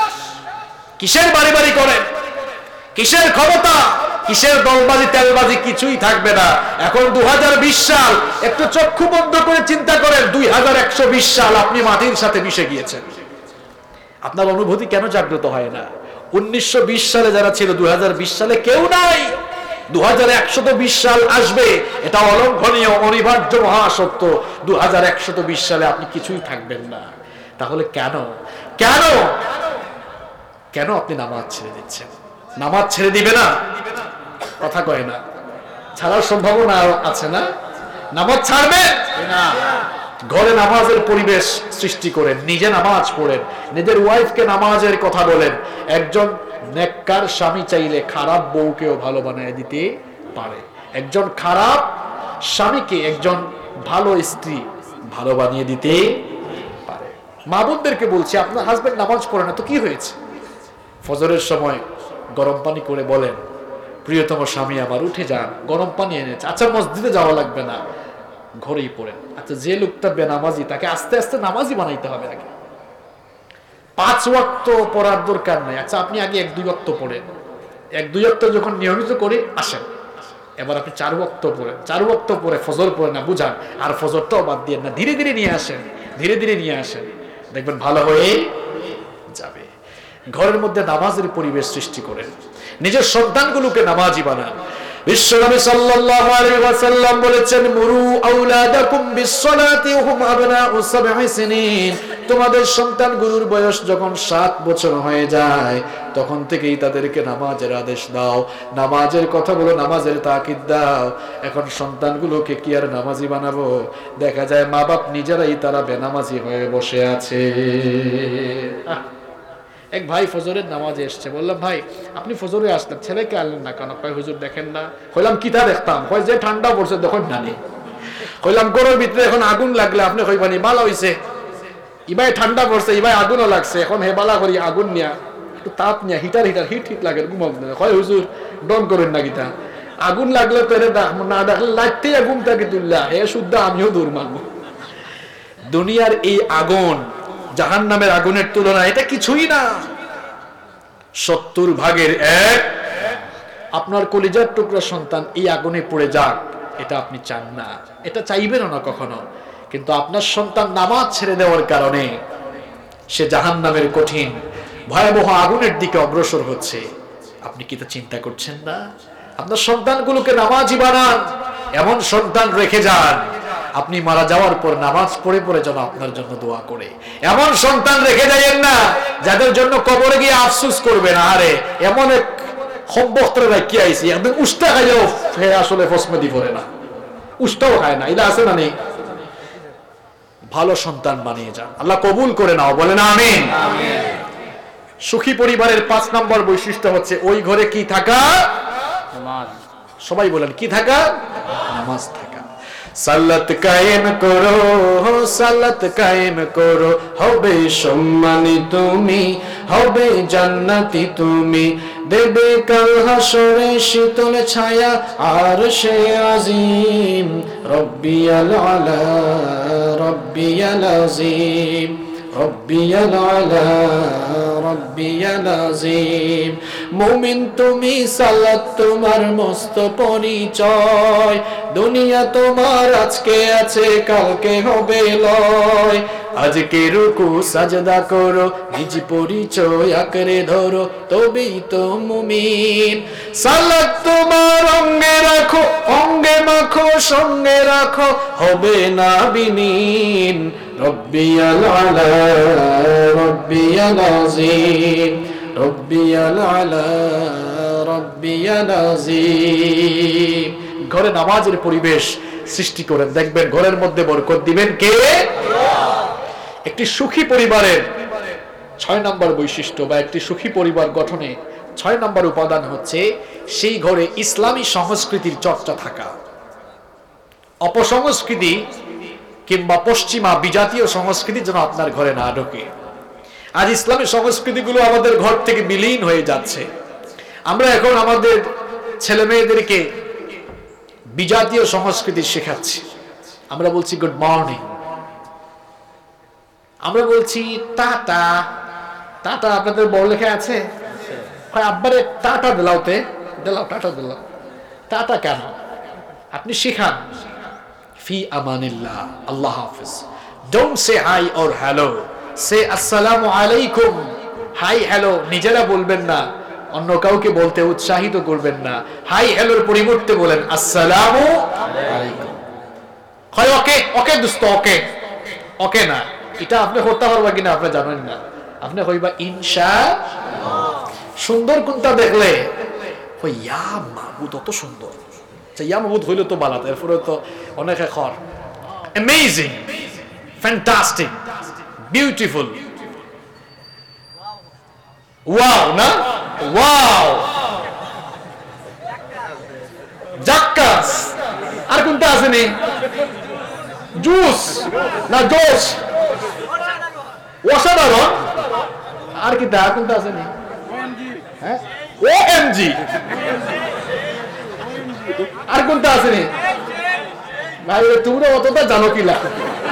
কিসের বাড়ি বাড়ি করেন, কিসের ক্ষমতা, কিসের দলবাজি তেলবাজি, কিছুই থাকবে না। এখন দু হাজার বিশ সাল, একটু চক্ষু বন্ধ করে চিন্তা করেন, দুই হাজার একশো বিশ সাল আপনি মাটির সাথে মিশে গিয়েছেন। আপনার অনুভূতি কেন জাগ্রত হয় না? উনিশশো বিশ সালে যারা ছিল, দু হাজার বিশ সালে কেউ নাই। দু হাজার একশত বিশ সাল আসবে, এটা অলঙ্ঘনীয়, অনিবার্য মহাসত্য। দু হাজার একশত বিশ সালে আপনি কিছুই থাকবেন না। তাহলে কেন কেন কেন আপনি নামাজ ছেড়ে দিচ্ছেন? নামাজ ছেড়ে দিবে না, কথা কয় না। ছাড়ার সম্ভাবনা আছে না? নামাজ ছাড়বে না। ঘরে নামাজের পরিবেশ সৃষ্টি করেন, নিজে নামাজ পড়েন, নিজের ওয়াইফকে নামাজের কথা বলেন। একজন নেককার স্বামী চাইলে খারাপ বউকেও ভালো বানিয়ে দিতে পারে। একজন খারাপ স্বামীকে একজন ভালো স্ত্রী ভালো বানিয়ে দিতে পারে। মা বোনদেরকে বলছি, আপনার হাজবেন্ড নামাজ পড়ে না তো কি হয়েছে? ফজরের সময় গরম পানি করে বলেন, প্রিয়তম স্বামী আমার উঠে যান, গরম পানি এনেছে। আচ্ছা মসজিদে যাওয়া লাগবে না, ঘরেই পড়েন। আচ্ছা যে লোকটা বেনামাজি, তাকে আস্তে আস্তে নামাজি বানাইতে হবে আগে। পাঁচ ওয়াক্ত পড়ার দরকার নাই। আচ্ছা আপনি আগে এক দুই ওয়াক্ত পড়েন, এক দুই ওয়াক্ত যখন নিয়মিত করে আসেন, এবার আপনি চার ওয়াক্ত পড়েন। চার ওয়াক্ত পরে ফজর পড়ে না, বুঝান। আর ফজরটাও বাদ দিয়ে না, ধীরে ধীরে নিয়ে আসেন, ধীরে ধীরে নিয়ে আসেন, দেখবেন ভালো হয়ে যাবে। ঘরের মধ্যে নামাজের পরিবেশ সৃষ্টি করেন, নিজের সন্তানগুলোকে নামাজি বানান। বিশ্বনবী সাল্লাল্লাহু আলাইহি ওয়াসাল্লাম বলেছেন, মুরু আওলাদাকুম বিসসালাতি ওয়া হুম আবনাউ সাবঈ সিনিন। তোমাদের সন্তানগুলোর বয়স যখন সাত বছর হয়ে যায়, তখন থেকেই তাদেরকে নামাজের আদেশ দাও, নামাজের কথা বলো, নামাজের তাকিদ দাও। এখন সন্তানগুলোকে কি আর নামাজি বানাবো? দেখা যায় মা বাপ নিজেরাই তারা বেনামাজি হয়ে বসে আছে। এক ভাই ফজরের নামাজে এসছে, বললাম ভাই আপনি ফজরে আসলেন, ছেলেকে আনলেন না কেন? কয় হুজুর দেখেন না। কইলাম কিতা দেখতাম? কয় যে ঠান্ডা পড়ছে দেখুন নানি। কইলাম গরুর ভিতরে এখন আগুন লাগলে আপনি কইবানি ভালো হইছে, ইবাই ঠান্ডা পড়ছে, ইবাই আগুনও লাগছে, এখন হেবালা করি আগুন নিয়া, একটু তাপ নিয়া, হিটার হিটার হিট হিট লাগে ঘুমাব না। কয় হুজুর ডন করেন না কিতা, আগুন লাগলে তো এটা না দেখলে লাগতেই আগুন তাকে তুললা, হে শুদ্ধ আমিও দূর মানবো। দুনিয়ার এই আগুন জাহান্নামের আগুনের তুলনা এটা কিছুই না। সত্তর ভাগের এক আপনার কলিজার টুকরা সন্তান এই আগুনে পড়ে যাক, এটা আপনি চান না, এটা চাইবেন না কখনো। কিন্তু আপনার সন্তান নামাজ ছেড়ে দেওয়ার কারণে সে জাহান্নামের কঠিন ভয়াবহ আগুনের দিকে অগ্রসর হচ্ছে। আপনি কি তা চিন্তা করছেন না? আপনার সন্তানগুলোকে নামাজি বানান, এমন সন্তান রেখে যান আপনি মারা যাওয়ার পর নামাজ পড়ে পড়ে যেন আপনার জন্য দোয়া করে। এমন সন্তান রেখে যাইয়েন না যাদের জন্য কবরে গিয়ে আফসোস করবেন, আরে এমন এক সম্বস্ত্রে রাখি আইছি, একদম উস্তা খাইলেও হে আসলে ফসমেদি পড়ে না, উস্তাও খায় না, এটা আছে না নেই? ভালো সন্তান বানিয়ে যান, আল্লাহ কবুল করে নাও, বলেন আমিন। সুখী পরিবারের পাঁচ নম্বর বৈশিষ্ট্য হচ্ছে ওই ঘরে কি থাকা? নামাজ। সবাই বলেন কি থাকা? নামাজ থাকা। সালাত কায়েম করো, সালাত কায়েম করো, হবে সম্মানী তুমি, হবে জান্নাতি তুমি, দেবে কাল হাসরে শীতল ছায়া আরশে আজিম। রব্বিয়াল আলা রব্বিয়াল আজিম, রব্বিয়াল আলা রব্বিয়াল আজিম। মুমিন তুমি, সালাত তোমার মস্ত পরিচয়, দুনিয়া তোমার আজকে আছে কালকে হবে লয়। আজকে রুকু সাজদা করো, নিজ পরিচয় আঁকড়ে ধরো, তবেই তো মুমিন। সালাত তোমার অঙ্গে রাখো, অঙ্গে মাখো, সঙ্গে রাখো, হবে না বিলীন। রব্বিয়াল আলা রব্বিয়াল আজিম, রব্বিয়াল আলা রব্বিয়াল আজিম। ঘরে নামাজের পরিবেশ সৃষ্টি করেন, দেখবেন ঘরের মধ্যে বরকত দিবেন কে? একটি সুখী পরিবারের ছয় নম্বর বৈশিষ্ট্য বা একটি সুখী পরিবার গঠনে ছয় নম্বর উপাদান হচ্ছে সেই ঘরে ইসলামী সংস্কৃতির চর্চা থাকা। অপসংস্কৃতি কিংবা পশ্চিমা বিজাতীয় সংস্কৃতি যেন আপনার ঘরে না ঢোকে। আজ ইসলামী সংস্কৃতিগুলো আমাদের ঘর থেকে বিলীন হয়ে যাচ্ছে। আমরা এখন আমাদের ছেলে মেয়েদেরকে বিজাতীয় সংস্কৃতি শেখাচ্ছি। আমরা বলছি গুড মর্নিং, আমরা বলছি টাটা। টাটা আপনাদের বড় লেখা আছে? আব্বারে টাটা দিলাওতে দিলাও, টাটা দিলাও। টাটা কেন? আপনি শিখান ফি আমানিল্লাহ, আল্লাহ হাফেজ। Don't say hi or hello, say আসসালামু আলাইকুম। হাই হ্যালো নিজেরা বলবেন না, অন্য কাউকে বলতে উৎসাহিত করবেন না। হাই হ্যালোর পরিবর্তে বলেন আসসালামু আলাইকুম। হয় ওকে, ওকে দোস্ত, ওকে। ওকে না, এটা আপনি করতে পারবা কিনা আপনি জানেন না। আপনি কইবা ইনশাআল্লাহ। সুন্দর কোনটা দেখলে ওই ইয়া মাহমুদ, অত সুন্দর। ইয়া মাহমুদ হইলে তো বালাত, এরপরে তো অনেকে খর। অ্যামেজিং, ফ্যান্টাস্টিক, বিউটিফুল, ওয়াও না, ওয়াও, জাক্কাস। আর কোনটা আসেনি? জুস না জোস, অসাধারণ। আর কি তা কোনটা আসেনি? হ্যাঁ, ও এম জি। আর কোনটা আসেনি? ভাই তোমরা অতটা জানো কি না?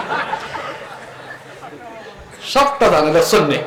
সবটা জানো, দর্শন নেই।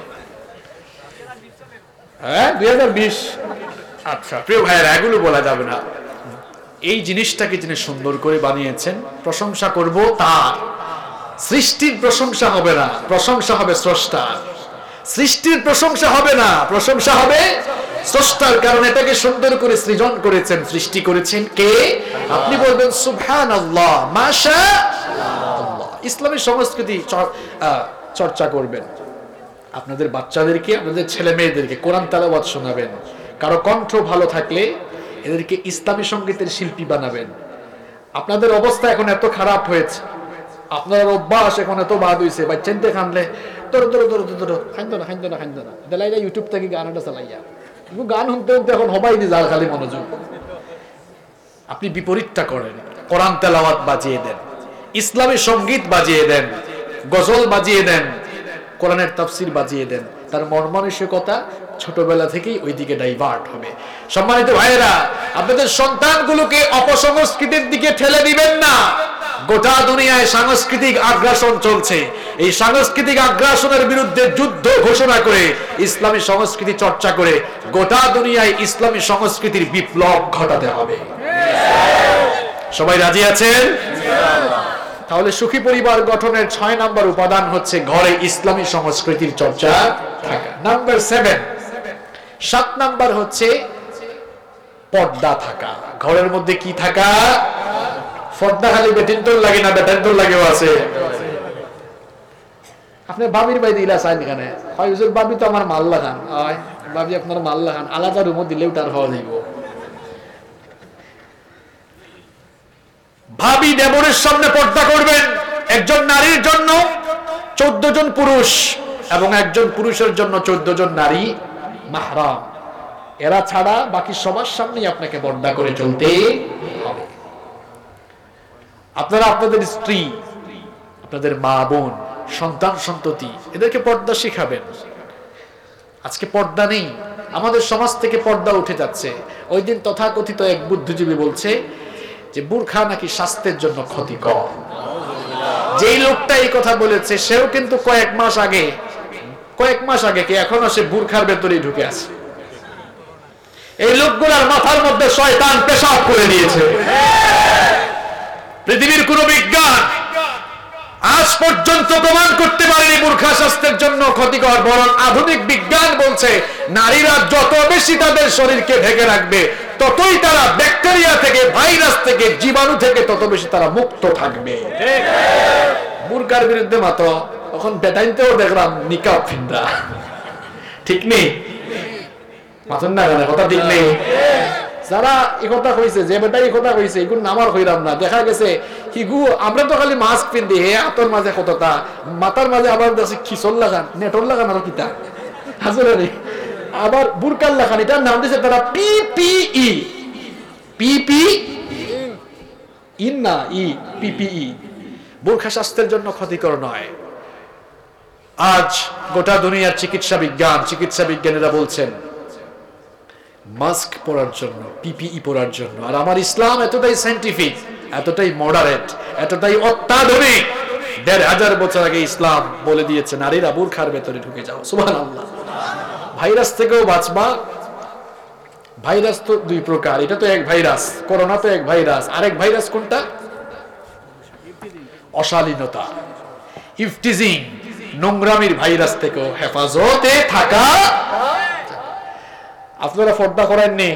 হ্যাঁ, দুই হাজার বিশ। আচ্ছা প্রিয় ভাইয়েরা, এগুলো বলা যাবে না। এই জিনিসটাকে যিনি সুন্দর করে বানিয়েছেন, প্রশংসা করব তার। সৃষ্টির প্রশংসা হবে না, প্রশংসা হবে স্রষ্টার। সৃষ্টির প্রশংসা হবে না, প্রশংসা হবে স্রষ্টার। কারণ এটাকে সুন্দর করে সৃজন করেছেন, সৃষ্টি করেছেন কে? আপনি বলবেন সুবহানাল্লাহ, মাশাআল্লাহ। ইসলামী সংস্কৃতি চর্চা করবেন। আপনাদের বাচ্চাদেরকে, আপনাদের ছেলে মেয়েদেরকে কোরআন তেলাওয়াত শোনাবেন। কারো কণ্ঠ ভালো থাকলে এদেরকে ইসলামী সঙ্গীতের শিল্পী বানাবেন। আপনাদের অবস্থা এখন এত খারাপ হয়েছে, আপনার অভ্যাস এখন এত বাদ হয়েছে, বাচ্চাতে খানলে তোর তোর তোর তোর খাইতো না, খাইতো না, খাইতো না, দেলাইয়া ইউটিউব থেকে গানটা চালাইয়া গান শুনতে শুনতে এখন হবাই দি যার খালি মনোযোগ। আপনি বিপরীতটা করেন, কোরআন তেলাওয়াত বাজিয়ে দেন, ইসলামী সঙ্গীত বাজিয়ে দেন, গজল বাজিয়ে দেন, কোরআনের তাফসীর বাজিয়ে দেন। তার মর্মানসিকতা ছোটবেলা থেকেই ওইদিকে ডাইভার্ট হবে। সম্মানিত ভাইয়েরা, আপনাদের সন্তানগুলোকে অপসংস্কৃতির দিকে ঠেলে দিবেন না। গোটা দুনিয়ায় সাংস্কৃতিক আগ্রাসন চলছে। এই সাংস্কৃতিক আগ্রাসনের বিরুদ্ধে যুদ্ধ ঘোষণা করে ইসলামী সংস্কৃতি চর্চা করে গোটা দুনিয়ায় ইসলামী সংস্কৃতির বিপ্লব ঘটাতে হবে। সবাই রাজি আছেন? তাহলে সুখী পরিবার গঠনের ছয় নাম্বার উপাদান হচ্ছে ঘরে ইসলামী সংস্কৃতির চর্চা থাকা। নাম্বার সেভেন, সাত নাম্বার হচ্ছে পর্দা থাকা। ঘরের মধ্যে কি থাকা? পর্দা। খালি বেটিনটোর লাগে না, বেটানটোর লাগেও আছে। আপনি বাবির বাই দিলা চাই এখানে হয় হুজুর, বাবি তো আমার মাল্লা খান, হয় বাবি আপনার মাল্লা খান, আলাদা রুমও দিলেও তার হওয়া যাইব। ভাবি দেবরের সামনে পর্দা করবেন। একজন নারীর জন্য চোদ্দ জন পুরুষ এবং একজন পুরুষের জন্য চোদ্দ জন নারী মাহরাম। এরা ছাড়া বাকি সবার সামনেই আপনাকে পর্দা করে চলতে হবে। আপনারা আপনাদের স্ত্রী, আপনাদের মা বোন, সন্তান সন্ততি এদেরকে পর্দা শিখাবেন। আজকে পর্দা নেই, আমাদের সমাজ থেকে পর্দা উঠে যাচ্ছে। ওই দিন তথাকথিত এক বুদ্ধিজীবী বলছে যে বুরখা নাকি স্বাস্থ্যের জন্য ক্ষতিকর। যেই লোকটা এই কথা বলেছে সেও কিন্তু কয়েক মাস আগে কয়েক মাস আগে কি এখনো সে বুরখার ভেতরেই ঢুকে আছে। এই লোকগুলার মাথার মধ্যে শয়তান পেশাব করে দিয়েছে। পৃথিবীর কোন বিজ্ঞান আজ পর্যন্ত প্রমাণ করতে পারেনি বুরখা স্বাস্থ্যের জন্য ক্ষতিকর। বরং আধুনিক বিজ্ঞান বলছে নারীরা যত বেশি তাদের শরীরকে ঢেকে রাখবে ততই তারা ব্যাকটেরিয়া থেকে, ভাইরাস থেকে, জীবাণু থেকে তত বেশি তারা মুক্ত থাকবে। বুরকার বিরুদ্ধে মাত্র তখন বেটাইনতেও দেখলাম নিকাব ফিন্দা। ঠিক নেই? মাথুন না কেন কথা ঠিক নেই? যারা এই কথা কইছে, যে বেটা এই কথা কইছে, এগুলো নামার হইলাম না। দেখা গেছে হিগু আমরা তো খালি মাস্ক পিন্ধি, হে হাতর মাঝে কতটা, মাথার মাঝে আবার দেখছি খিচল লাগান, নেটর লাগান, আরো কিতা আসলে রে, আবার বুরকাল লাগান। এটার নাম দিয়েছে তারা পিপিই, পিপি ইন না ই, পিপিই। বোরখা স্বাস্থ্যের জন্য ক্ষতিকর নয়। আজ গোটা দুনিয়ার চিকিৎসা বিজ্ঞান, চিকিৎসা বিজ্ঞানীরা বলছেন মাস্ক পরার জন্য, পিপিই পরার জন্য। আর আমার ইসলাম এতটাই সায়েন্টিফিক, এতটাই মডারেট, এতটাই অত্যাধুনিক, দেড় হাজার বছর আগে ইসলাম বলে দিয়েছে নারীরা বুরখার ভেতরে ঢুকে যাও। সুবহানাল্লাহ। ভাইরাস থেকেও বাঁচবা। ভাইরাস তো দুই প্রকার, এটা তো এক ভাইরাস, করোনা তো এক ভাইরাস, আরেক ভাইরাস কোনটা? অশালীনতা, ইফটিজিং, নোংরামির ভাইরাস থেকেও হেফাজতে থাকা। আপনারা পর্দা করেননি,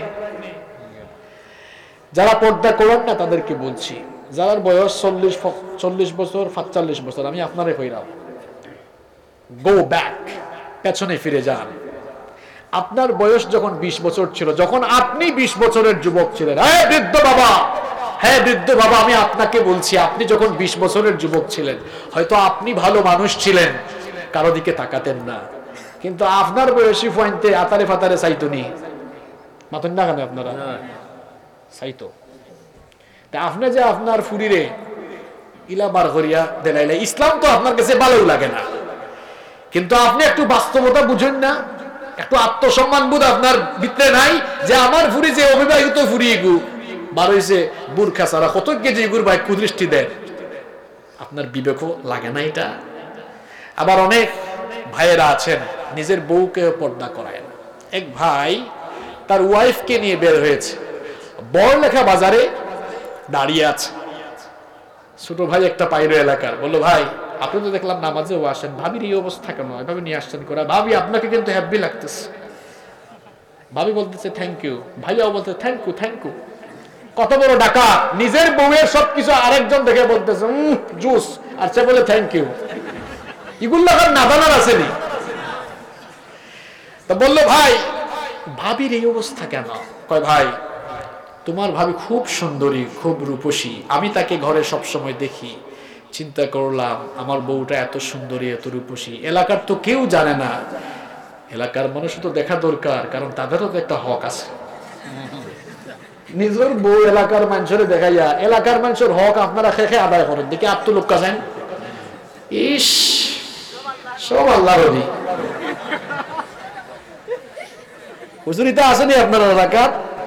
যারা পর্দা করেন না তাদেরকে বলছি, যার বয়স চল্লিশ চল্লিশ বছর পাঁচচল্লিশ বছর, আমি আপনারে কইরাম, গো ব্যাক, পেছনে ফিরে যান। আপনার বয়স যখন বিশ বছর ছিল, যখন আপনি বিশ বছরের যুবক ছিলেন, হ্যাঁ বৃদ্ধ বাবা, হ্যাঁ বৃদ্ধ বাবা, আমি আপনাকে বলছি, আপনি যখন বিশ বছরের যুবক ছিলেন, হয়তো আপনি ভালো মানুষ ছিলেন, কারো দিকে তাকাতেন না, কিন্তু আপনার বয়সী পয়েন্টে আতারে ফাতারে চাইতো নি, মাতেন না কেন আপনারা? চাইতো। তা আপনি যে আপনার ফুরিরে ইলা বার করিয়া দেলাইলে, ইসলাম তো আপনার কাছে ভালো লাগে না, কিন্তু আপনি একটু বাস্তবতা বুঝেন না, একটু আত্মসম্মান বোধ আপনার ভিতরে নাই, যে আমার ফুরি যে অবিবাহিত ফুরি এগু বার হয়েছে বুরখা ছাড়া, কত কেজি এগুর ভাই কুদৃষ্টি দেন, আপনার বিবেকও লাগে না এটা? আবার অনেক ভাইয়েরা আছেন নিজের বউকে পর্দা করায়। এক ভাই তার ওয়াইফকে নিয়ে বের হয়েছে, বড় লেখা বাজারে দাঁড়িয়ে আছে। ছোট ভাই একটা পাইরো এলাকার, বললো ভাই আপনি তো দেখলাম নামাজেও আসেন, ভাবির এই অবস্থা কেন, এভাবে নিয়ে আসছেন করা, ভাবি আপনাকে কিন্তু হ্যাপি লাগতেছে। ভাবি বলতেছে থ্যাংক ইউ, ভাইয়াও বলতে থ্যাংক ইউ থ্যাংক ইউ। কত বড় ডাকা, নিজের বউয়ের সবকিছু আরেকজন দেখে বলতেছে জুস, আর সে বলে থ্যাংক ইউ। এগুলো নাদানার আসেনি। তো বললো ভাই ভাবির এই অবস্থা কেন? কয় ভাই তোমার ভাবি খুব সুন্দরী, খুব রূপসী, আমি তাকে ঘরে সব সময় দেখি, চিন্তা করলাম আমার বউটা এত সুন্দরী, এত রূপসী, এলাকার তো কেউ জানে না, এলাকার মানুষ তো দেখা দরকার, কারণ তাদেরও তো একটা হক আছে। নিজের বউ এলাকার মানুষের দেখাইয়া এলাকার মানুষের হক আপনারা খেয়ে আদায় করেন, দেখে আত্মলোক কাছেন, ইস সব আল্লাহ রবি। হুজুরিটা আসেনি আপনার এলাকার?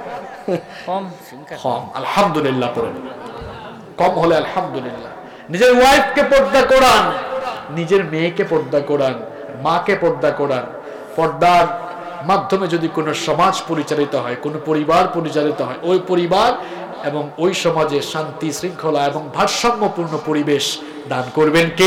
কম, আলহামদুলিল্লাহ পড়েন, কম হলে আলহামদুলিল্লাহ। নিজের ওয়াইফকে পর্দা করান, নিজের মেয়েকে পর্দা করান, মাকে পর্দা করান। পর্দার মাধ্যমে যদি কোনো সমাজ পরিচালিত হয়, কোনো পরিবার পরিচালিত হয়, ওই পরিবার এবং ওই সমাজে শান্তি শৃঙ্খলা এবং ভারসাম্যপূর্ণ পরিবেশ দান করবেন কে?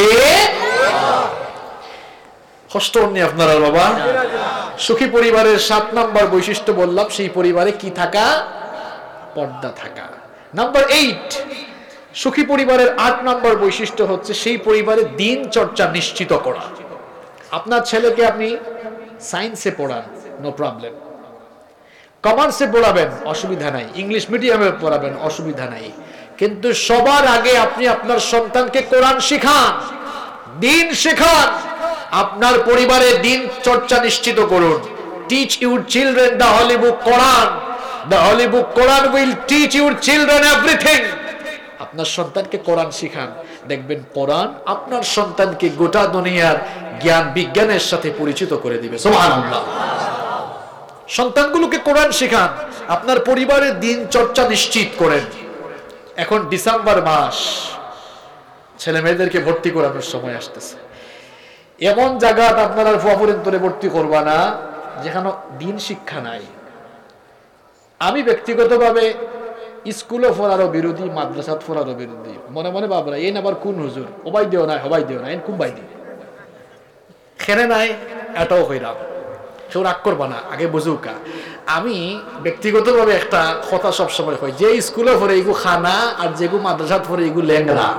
কষ্ট নেই আপনারা বাবা। সুখী পরিবারের সাত নাম্বার বৈশিষ্ট্য বললাম, সেই পরিবারে কি থাকা? পর্দা থাকা। নাম্বার এইট, সুখী পরিবারের আট নাম্বার বৈশিষ্ট্য হচ্ছে সেই পরিবারে দিন চর্চা নিশ্চিত করা। আপনার ছেলেকে আপনি সায়েন্সে পড়ান, নো প্রবলেম, কমার্সে পড়াবেন, অসুবিধা নাই, ইংলিশ মিডিয়ামে পড়াবেন, অসুবিধা নাই, কিন্তু সবার আগে আপনি আপনার সন্তানকে কোরআন শিখান, দিন শেখান। আপনার পরিবারে দিন চর্চা নিশ্চিত করুন। Teach your children the holy book Quran, the holy book Quran will teach your children everything. আপনার সন্তানকে কোরআন শিখান, দেখবেন কোরআন আপনার সন্তানকে গোটা দুনিয়ার জ্ঞান বিজ্ঞানের সাথে পরিচিত করে দিবে। সুবহানাল্লাহ। সন্তানগুলোকে কোরআন শিখান, আপনার পরিবারের দিন চর্চা নিশ্চিত করেন। এখন ডিসেম্বর মাস, ছেলে মেয়েদেরকে ভর্তি করানোর সময় আসতেছে। এমন জায়গা আপনারা ফুয়াপুরের ভর্তি করবা না যেখানে দিন শিক্ষা নাই। আমি ব্যক্তিগতভাবে স্কুলে পড়ারও বিরোধী, মাদ্রাসাত পড়ারও বিরোধী। মনে মনে বাবরা এই আবার কোন হুজুর, ওবাই দিও নাই হবাই দিও না, এন কুম্বাই দি খেলে নাই, এটাও হইরাম। কেউ রাগ করবা না, আগে বুঝুকা। আমি ব্যক্তিগতভাবে একটা কথা সবসময় হয়, যে স্কুলে পড়ে এগু খানা আর যেগু মাদ্রাসাত পড়ে এগু ল্যাংরা।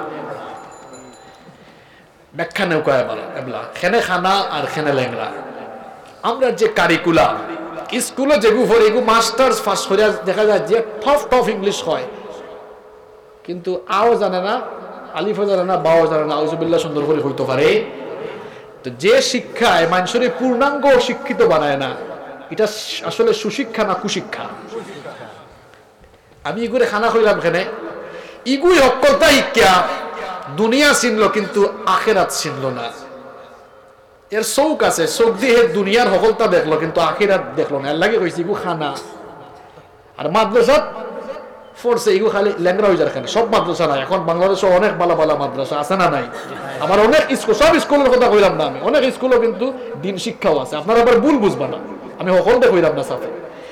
ব্যাখ্যা নেও কয় বলা এবলা খেনে খানা আর খেনে ল্যাংরা। আমরা যে কারিকুলাম, স্কুলে যেগু পড়ে এগু মাস্টার্স ফার্স্ট করে দেখা যায় যে টফ টফ ইংলিশ হয়, কিন্তু আও জানে না, আলিফও জানে না, বাও জানে না, আউযুবিল্লাহ সুন্দর করে হইতে পারে। তো যে শিক্ষায় মানুষের পূর্ণাঙ্গ শিক্ষিত বানায় না, এটা আসলে সুশিক্ষা না কুশিক্ষা? আমি ইগুরে খানা কইলাম এখানে, ইগুই অকলতা ইক্যা দুনিয়া চিনল কিন্তু আখেরাত চিনল না। এর চৌক আছে, চৌক দিয়ে দুনিয়ার সকলতা দেখলো কিন্তু আখিরাত দেখলো না, এর লাগে কইছে ইগু খানা। আর মাদ্রাসাত ফোর্সে ইগু খালি ল্যাংরা হয়ে যার খানে। সব মাদ্রাসা নাই, এখন বাংলাদেশে অনেক বালা বালা মাদ্রাসা আছে না নাই? আবার অনেক স্কুল, সব স্কুলের কথা কইলাম না আমি, অনেক স্কুলও কিন্তু দিন শিক্ষাও আছে, আপনারা আবার ভুল বুঝবা না, আমি সকলটা কইলাম না সাথে।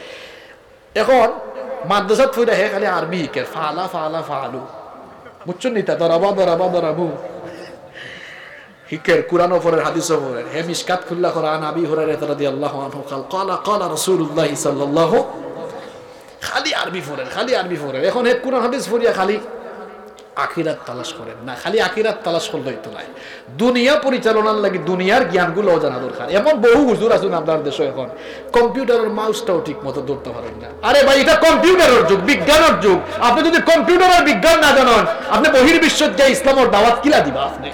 এখন মাদ্রাসাত ফুইরা হে খালি আরবি হিকে, ফালা ফালা ফালু, বুঝছেন নি? তা দরাবা দরাবা দরাবু হিকের, কুরআন পড়ের, হাদিস পড়ের। হে মিশকাত খুল্লা কোরআন আবি হুরায়রা রাদিয়াল্লাহু আনহু قال قال قال রাসূলুল্লাহ সাল্লাল্লাহু, খালি আরবি পড়েন, খালি আরবি পড়েন। এখন হে কুরআন হাদিস পড়িয়া খালি আখিরাত তালাশ করেন না, খালি আখিরাত তালাশ করলে হইতো না, দুনিয়া পরিচালনার লাগি দুনিয়ার জ্ঞানগুলো জানা দরকার। এমন বহু হুজুর আছেন আপনার দেশে, এখন কম্পিউটারের মাউসটাও ঠিক মতো ধরতে পারেন না। আরে ভাই, এটা কম্পিউটারের যুগ, বিজ্ঞানের যুগ। আপনি যদি কম্পিউটার আর বিজ্ঞান না জানেন, আপনি বহির্বিশ্বের যে ইসলামের দাওয়াত কিলা দিবা? আপনি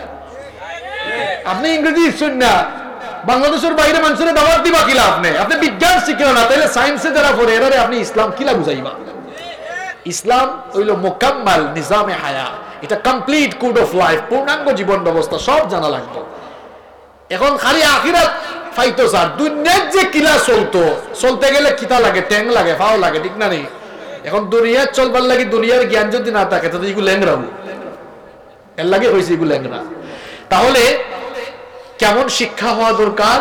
আপনি ইংরেজি শুন না, বাংলাদেশের বাইরে মানুষের দাওয়াত দিবা কিলা? আপনি আপনি বিজ্ঞান শিখেন না, তাহলে সায়েন্সে যারা পড়ে এরারে আপনি ইসলাম কিলা বুঝাইবা? ইসলাম হইল মোকাম্মাল নিজামে হায়া, এটা কমপ্লিট কোড অফ লাইফ, পূর্ণাঙ্গ জীবন ব্যবস্থা, সব জানা লাগবে। এখন খালি আখিরাত ফাইতো স্যার, দুনিয়ার যে কিলা চলতো, চলতে গেলে কিতা লাগে, ট্যাং লাগে, ফাও লাগে, ঠিক না নেই? এখন দুনিয়ার চলবার লাগে দুনিয়ার জ্ঞান যদি না থাকে, তাহলে এগুলো ল্যাংরা, এর লাগে হয়েছে এগুলো ল্যাংরা। তাহলে কেমন শিক্ষা হওয়া দরকার?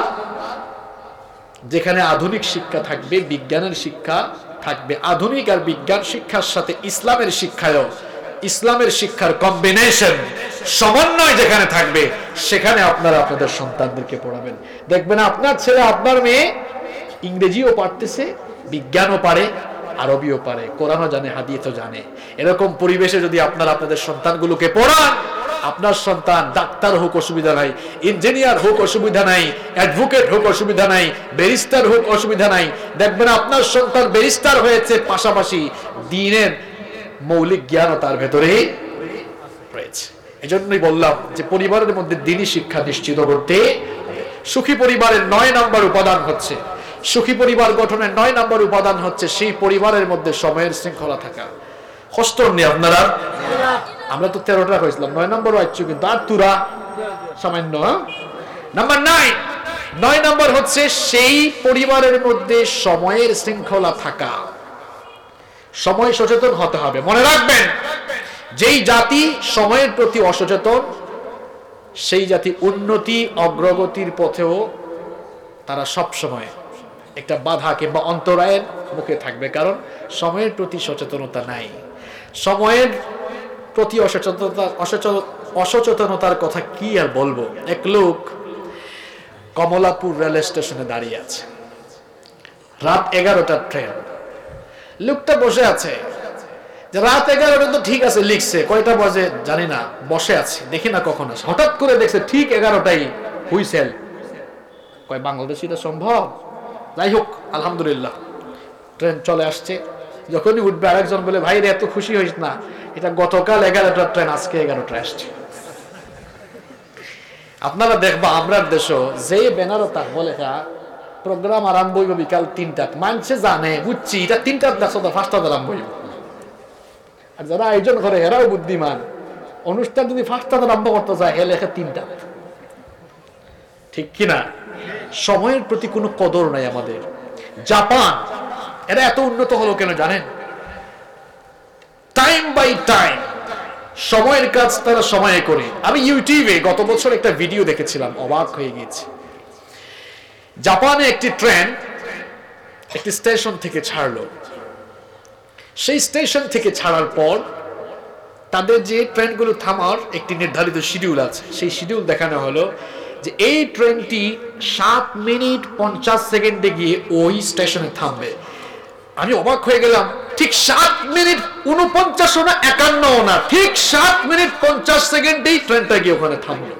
যেখানে আধুনিক শিক্ষা থাকবে, বিজ্ঞানের শিক্ষা থাকবে, আধুনিক আর বিজ্ঞান শিক্ষার সাথে ইসলামের শিক্ষায়ও, ইসলামের শিক্ষার কম্বিনেশন, সমন্বয় যেখানে থাকবে, সেখানে আপনারা আপনাদের সন্তানদেরকে পড়াবেন। দেখবেন আপনার ছেলে, আপনার মেয়ে ইংরেজিও পারতেছে, বিজ্ঞানও পারে, আরবিও পারে, কোরআনও জানে, হাদিসও জানে। এরকম পরিবেশে যদি আপনারা আপনাদের সন্তানগুলোকে পড়ান, আপনার সন্তান ডাক্তার হোক অসুবিধা নাই, ইঞ্জিনিয়ার হোক অসুবিধা নাই, অ্যাডভোকেট হোক অসুবিধা নাই, ব্যারিস্টার হোক অসুবিধা নাই। দেখবেন আপনার সন্তান ব্যারিস্টার হয়েছে, পাশাপাশি দ্বীনের মৌলিক জ্ঞানও তার ভেতরে রয়েছে। এজন্যই বললাম যে পরিবারের মধ্যে দ্বীনি শিক্ষা নিশ্চিত করতে, সুখী পরিবারের নয় নম্বর উপাদান হচ্ছে, সুখী পরিবার গঠনের নয় নম্বর উপাদান হচ্ছে সেই পরিবারের মধ্যে সময়ের শৃঙ্খলা থাকা। কষ্ট নেই আপনারা, আমরা তো তেরোটা হয়েছিলাম, নয় নম্বর আইছো কিন্তু আর তুরা সামান্য। নাম্বার নাইন, নয় নম্বর হচ্ছে সেই পরিবারের মধ্যে সময়ের শৃঙ্খলা থাকা, সময় সচেতন হতে হবে। মনে রাখবেন, যেই জাতি সময়ের প্রতি অসচেতন, সেই জাতি উন্নতি অগ্রগতির পথেও তারা সব সময় একটা বাধা কিংবা অন্তরায়ের মুখে থাকবে, কারণ সময়ের প্রতি সচেতনতা নাই। সময়ের প্রতি অসচেতনতা, অসচেতনতার কথা কি আর বলবো। এক লোক কমলাপুর রেল স্টেশনে দাঁড়িয়ে আছে, রাত এগারোটার ট্রেন। লোকটা বসে আছে, যে রাত এগারোটা তো ঠিক আছে লিখছে, কয়টা বাজে জানি না, বসে আছে, দেখি না কখন আসে। হঠাৎ করে দেখছে ঠিক এগারোটাই হুইসেল, কয় বাংলাদেশে এটা সম্ভব? যাই হোক, আলহামদুলিল্লাহ ট্রেন চলে আসছে। যখনই উঠবে আরেকজন বলে, ভাই রে এত খুশি হইস না, এটা গতকাল এগারোটার ট্রেন, আজকে এগারোটায় আসছে। আপনারা দেখবা আমরার দেশও যে ব্যানারও তাক বলে প্রোগ্রাম আরম্ভ হইব বিকাল তিনটাত, মানুষে জানে বুঝছি এটা তিনটার দেখো তো ফার্স্ট আরম্ভ হইব। আর যারা আয়োজন করে এরাও বুদ্ধিমান, অনুষ্ঠান যদি ফার্স্ট আরম্ভ করতে যায় হে লেখে তিনটা, ঠিক কিনা? সময়ের প্রতি কোনো কদর নাই আমাদের। জাপান এরা এত উন্নত হলো কেন জানেন? টাইম বাই টাইম সময়ের কাজ তারা সময়ে করে। আমি ইউটিউবে গত বছর একটা ভিডিও দেখেছিলাম, অবাক হয়ে গেছি। জাপানে একটি ট্রেন একটি স্টেশন থেকে ছাড়লো, সেই স্টেশন থেকে ছাড়ার পর তাদের যে ট্রেনগুলো থামার একটি নির্ধারিত শিডিউল আছে, সেই শিডিউল দেখানো হলো যে এই ট্রেনটি সাত মিনিট পঞ্চাশ সেকেন্ডে গিয়ে ওই স্টেশনে থামবে। আমি অবাক হয়ে গেলাম, ঠিক সাত মিনিট উনপঞ্চাশ না একান্ন না, ঠিক সাত মিনিট পঞ্চাশ সেকেন্ডেই ট্রেনটা গিয়ে ওখানে থামলো।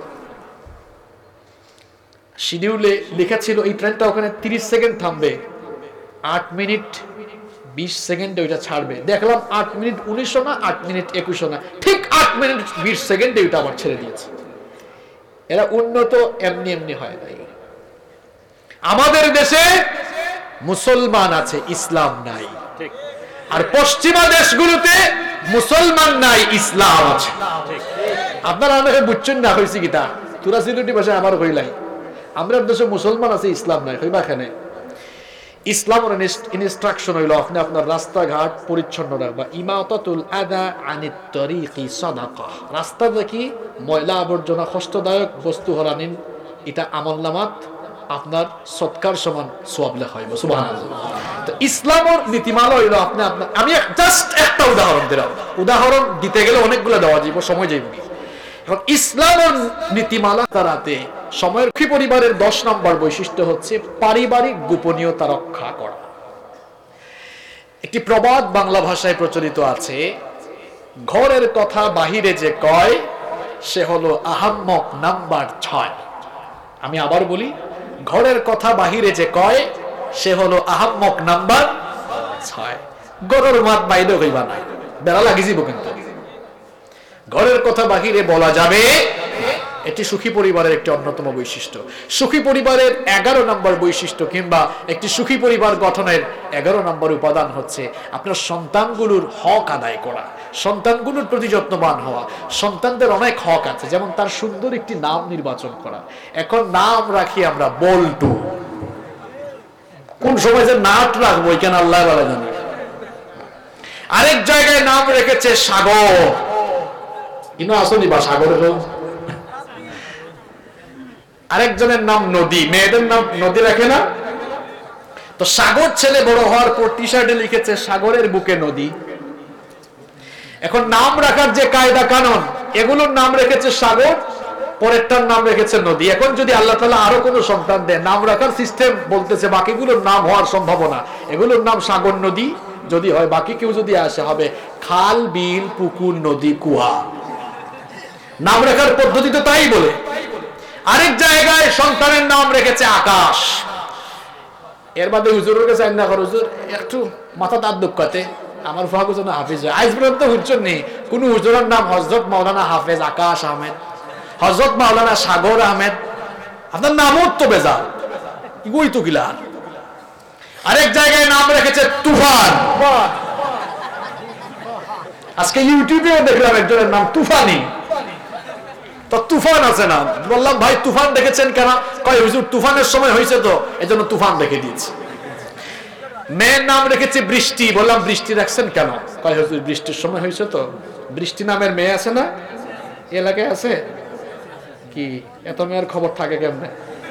শিডিউলে লেখা ছিল এই ট্রেনটা ওখানে তিরিশ সেকেন্ড থামবে, আট মিনিট বিশ সেকেন্ডে ওইটা ছাড়বে, দেখলাম আট মিনিট উনিশশো না আট মিনিট একুশশো না, ঠিক আট মিনিট বিশ সেকেন্ডে ওইটা আবার ছেড়ে দিয়েছে। এরা উন্নত এমনি এমনি হয় নাই। আমাদের দেশে মুসলমান আছে, ইসলাম নাই। আর পশ্চিমা দেশগুলোতে মুসলমান নাই, ইসলাম আছে। আপনারা অনেকে বুঝছেন না হয়েছে কিতা, তোরা সিলেটি ভাষায় আমার হইলাই, আমরা দেশে মুসলমান আছে, ইসলাম নাই। হইবা এখানে ইসলামের ইনস্ট্রাকশন হইল আপনি আপনার রাস্তাঘাট পরিচ্ছন্ন রাখবা। ইমাতাতুল আদা আনিত তরিকি সাদাকা। রাস্তা দেখি ময়লা আবর্জনা কষ্টদায়ক বস্তু হরানিন, এটা আমলনামাত আপনার সৎকার সমান সওয়াব লেখা হইব। সুবহানাল্লাহ। তো ইসলামের নীতিমালা হইল আপনি আপনার, আমি জাস্ট একটা উদাহরণ দিলাম, উদাহরণ দিতে গেলে অনেকগুলো দেওয়া যাইব, সময় যাইব। এখন ইসলামের নীতিমালা তারাতে সময়ের সুখী পরিবারের দশ নম্বর বৈশিষ্ট্য হচ্ছে পারিবারিক গোপনীয়তা রক্ষা করা। একটি প্রবাদ বাংলা ভাষায় প্রচলিত আছে, ঘরের কথা বাহিরে যে কয় সে হলো আহাম্মক নাম্বার ছয়। আমি আবার বলি, ঘরের কথা বাহিরে যে কয় সে হলো আহাম্মক নাম্বার ছয়। গরুর মাত বাইরে হইবা না, বেড়া লাগি যাব। কিন্তু ঘরের কথা বাহিরে বলা যাবে, এটি সুখী পরিবারের একটি অন্যতম বৈশিষ্ট্য। সুখী পরিবারের এগারো নম্বর বৈশিষ্ট্য কিংবা একটি সুখী পরিবার গঠনের এগারো নম্বর উপাদান হচ্ছে আপনার সন্তানগুলোর হক আদায় করা, সন্তানগুলোর প্রতি যত্নবান হওয়া। সন্তানদের অনেক হক আছে, যেমন তার সুন্দর একটি নাম নির্বাচন করা। এখন নাম রাখি আমরা বল্টু, কোন সময় যে নাট রাখবো কেন আল্লাহ বলে জানে। আরেক জায়গায় নাম রেখেছে সাগর, ইনো আসনি বা সাগরের। আরেকজনের নাম নদী, মেয়েদের নাম নদী রাখে না? তো সাগর ছেলে বড় হওয়ার পর টি শার্টে লিখেছে সাগরের বুকে নদী। এখন নাম রাখার যে কায়দা কানুন, এগুলোর নাম রেখেছে সাগর, পরেরটার নাম রেখেছে নদী। এখন যদি আল্লাহ তাআলা আরো কোনো সন্তান দেয়, নাম রাখার সিস্টেম বলতেছে বাকিগুলোর নাম হওয়ার সম্ভাবনা, এগুলোর নাম সাগর নদী যদি হয়, বাকি কেউ যদি আসে হবে খাল বিল পুকুর নদী কুয়া। নাম রাখার পদ্ধতি তো তাই বলে। আরেক জায়গায় সন্তানের নাম রেখেছে আকাশ। এর বাদে হুজুরের কাছে আইনা কর, হুজুর একটু মাথা তার দুঃখাতে আমার ফাঁকু যেন হাফিজ হয়। আজ পর্যন্ত হুজুর নেই কোন হুজুরের নাম হযরত মাওলানা হাফেজ আকাশ আহমেদ, হযরত মাওলানা সাগর আহমেদ। আপনার নামও তো বেজাল, ইগোই তো গিলার। আরেক জায়গায় নাম রেখেছে তুফান। আজকে ইউটিউবেও দেখলাম একজনের নাম তুফানি। তো তুফান আছে না, বললাম ভাই তুফান দেখেছেন কেন? কয় হুজুর তুফানের সময় হয়েছে তো এজন্য তুফান দেখে দিয়েছি। মেয়ের নাম রেখেছে বৃষ্টি, বললাম বৃষ্টি রাখছেন কেন? কয় হুজুর বৃষ্টির সময় হয়েছে তো। বৃষ্টি নামের মেয়ে আছে না এলাকায়? আছে কি? এত মেয়ের খবর থাকে কেমনে?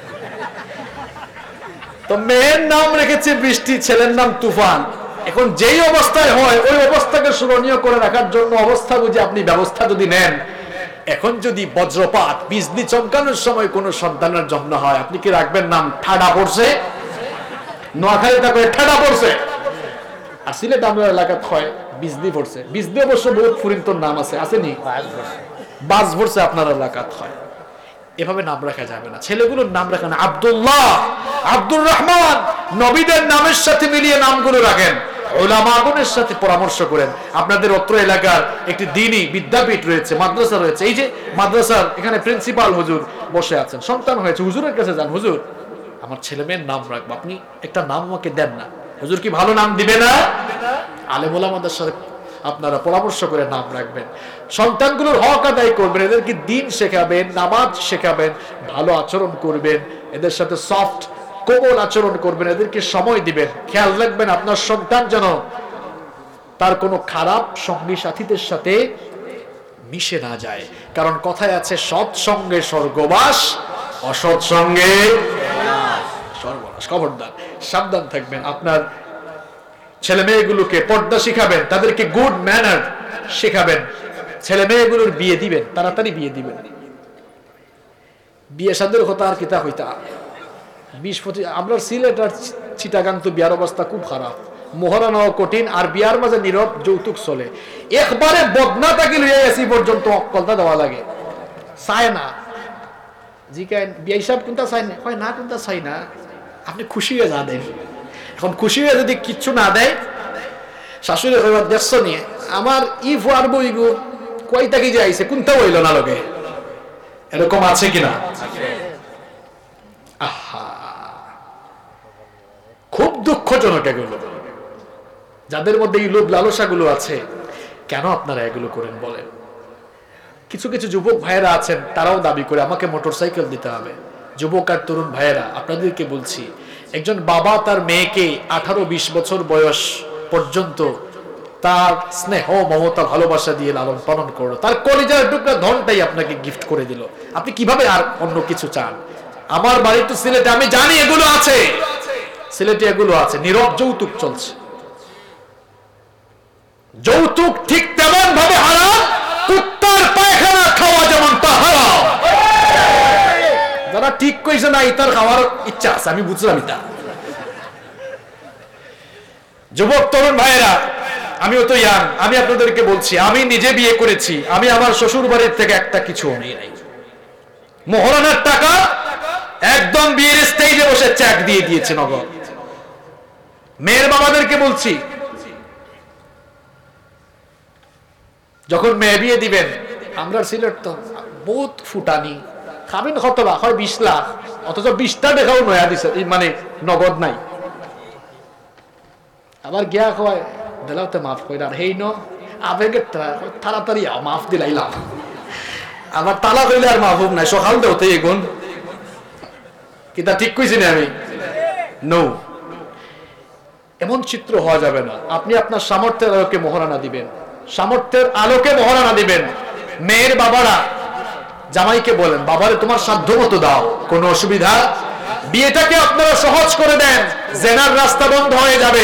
তো মেয়ের নাম রেখেছে বৃষ্টি, ছেলের নাম তুফান। এখন যেই অবস্থায় হয় ওই অবস্থাকে স্মরণীয় করে রাখার জন্য অবস্থা বুঝে আপনি ব্যবস্থা যদি নেন। এখন যদি বজ্রপাত বিজলি চমকানোর সময় কোন সন্তানের জন্ম হয়, আপনি কি রাখবেন নাম ঠাডা পড়ছে? নোয়াখালী তাকে ঠাডা পড়ছে। আর সিলেট আমরা এলাকাত হয় বিজলি পড়ছে। বিজলি অবশ্য বহুত ফুরিন্তর নাম আছে, আসেনি? বাজ পড়ছে আপনার এলাকাত হয়। এভাবে নাম রাখা যাবে না। ছেলেগুলোর নাম রাখা না, আব্দুল্লাহ, আব্দুর রহমান, নবীদের নামের সাথে মিলিয়ে নামগুলো রাখেন। উলামাগণের সাথে পরামর্শ করেন। আপনাদের অত্র এলাকার একটি দ্বীনি বিদ্যাপীঠ রয়েছে, মাদ্রাসা রয়েছে। এই যে মাদ্রাসার এখানে প্রিন্সিপাল হুজুর বসে আছেন, সন্তান হয়েছে, হুজুরের কাছে যান, হুজুর আমার ছেলে মেয়ের নাম রাখবো, আপনি একটা নাম আমাকে দেন না। হুজুর কি ভালো নাম দিবে না? আলেম ওলামাদের সাথে আপনারা পরামর্শ করে নাম রাখবেন। সন্তানগুলোর হক আদায় করবেন, এদেরকে দ্বীন শেখাবেন, নামাজ শেখাবেন, ভালো আচরণ করবেন, এদের সাথে সফট কোমল আচরণ করবেন, এদেরকে সময় দিবেন। খেয়াল রাখবেন আপনার সন্তান যেন তার কোনো খারাপ সঙ্গী সাথীদের সাথে মিশে না যায়। কারণ কথায় আছে সৎ সঙ্গে স্বর্গবাস, অসৎ সঙ্গে সর্বনাশ। খবরদার, সাবধান থাকবেন। আপনার ছেলে মেয়েগুলোকে পর্দা শিখাবেন, তাদেরকে গুড ম্যানার শেখাবেন। ছেলে মেয়েগুলোর বিয়ে দিবেন, তাড়াতাড়ি বিয়ে দিবেন। বিয়ে সাদের কথা আর কিতা হইতা বিশ পঁচিশ। আমরা সিলেট আর চিটাগাং তো বিয়ার অবস্থা খুব খারাপ, মোহরানো কঠিন, আর বিয়ার মাঝে নীরব যৌতুক চলে। একবারে বদনা তাকে লইয়া আসি পর্যন্ত অকলতা দেওয়া লাগে, চায় না। জি কেন বিয়া হিসাব কোনটা চাই না? হয় না, কোনটা চাই না। আপনি খুশি হয়ে জানেন। এখন খুশি হয়ে যদি কিচ্ছু না দেয়, শাশুড়ি এবার দেখছো নিয়ে আমার ই ফুয়ার বইগু কয়টা কি যে আইছে কোনটা হইল না লোকে, এরকম আছে কিনা? আহা, খুব দুঃখজনক এগুলো। যাদের মধ্যে এই লোভ লালসাগুলো আছে, কেন আপনারা এগুলো করেন বলেন? কিছু কিছু যুবক ভাইয়েরা আছেন, তারাও দাবি করে আমাকে মোটরসাইকেল দিতে হবে। যুবক আর তরুণ ভাইয়েরা, আপনাদেরকে বলছি, একজন বাবা তার মেয়েকে আঠারো বিশ বছর বয়স পর্যন্ত তার স্নেহ মমতা ভালোবাসা দিয়ে লালন পালন করলো, তার কলিজার টুকরা ধনটাই আপনাকে গিফট করে দিল। আপনি কিভাবে আর অন্য কিছু চান? আমার বাড়ি তো সিলেটে, আমি জানি এগুলো আছে, সিলেটে এগুলো আছে। নীরব যৌতুক চলছে। যৌতুক ঠিক তেমন ভাবে হারাম, কুত্তার পায়খানা খাওয়া যেমন তা হারাম। যারা ঠিক কইছে না ইতার খাওয়ার ইচ্ছা আছে, আমি বুঝলাম এটা। যুবক তরুণ ভাইয়েরা, আমিও তো ইয়াং, আমি আপনাদেরকে বলছি, আমি নিজে বিয়ে করেছি, আমি আমার শ্বশুর বাড়ির থেকে একটা কিছু নেই নাই। মোহরানার টাকা একদম বিয়ের স্টেজে বসে চেক দিয়ে দিয়েছে নগদ। মেয়ের বাবাদেরকে বলছি, যখন মেয়ে বিয়ে দিবেন, আমরা সিলেট তো বহুত ফুটানি, খাবেন কত লাখ হয়? বিশ লাখ, অথচ বিশটা দেখাও নয়া দিছে, মানে নগদ নাই। আবার গিয়া কয় দিলাতে মাফ কইরা, আর হেই ন আবেগে তাড়াতাড়ি মাফ দিলাইলাম, আবার তালা কইলে আর মাফ নাই, সকাল দেওতে এগুন কিতা ঠিক কইছি না আমি? নো, এমন চিত্র হওয়া যাবে না। আপনি আপনার সামর্থ্যের আলোকে মোহরানা দিবেন, সামর্থ্যের আলোকে মোহরানা দিবেন। মেয়ের বাবারা জামাইকে বলেন, বাবারে তোমার সাধ্য মতো দাও, কোনো অসুবিধা। বিয়েটাকে আপনারা সহজ করে দেন, জেনার রাস্তা বন্ধ হয়ে যাবে।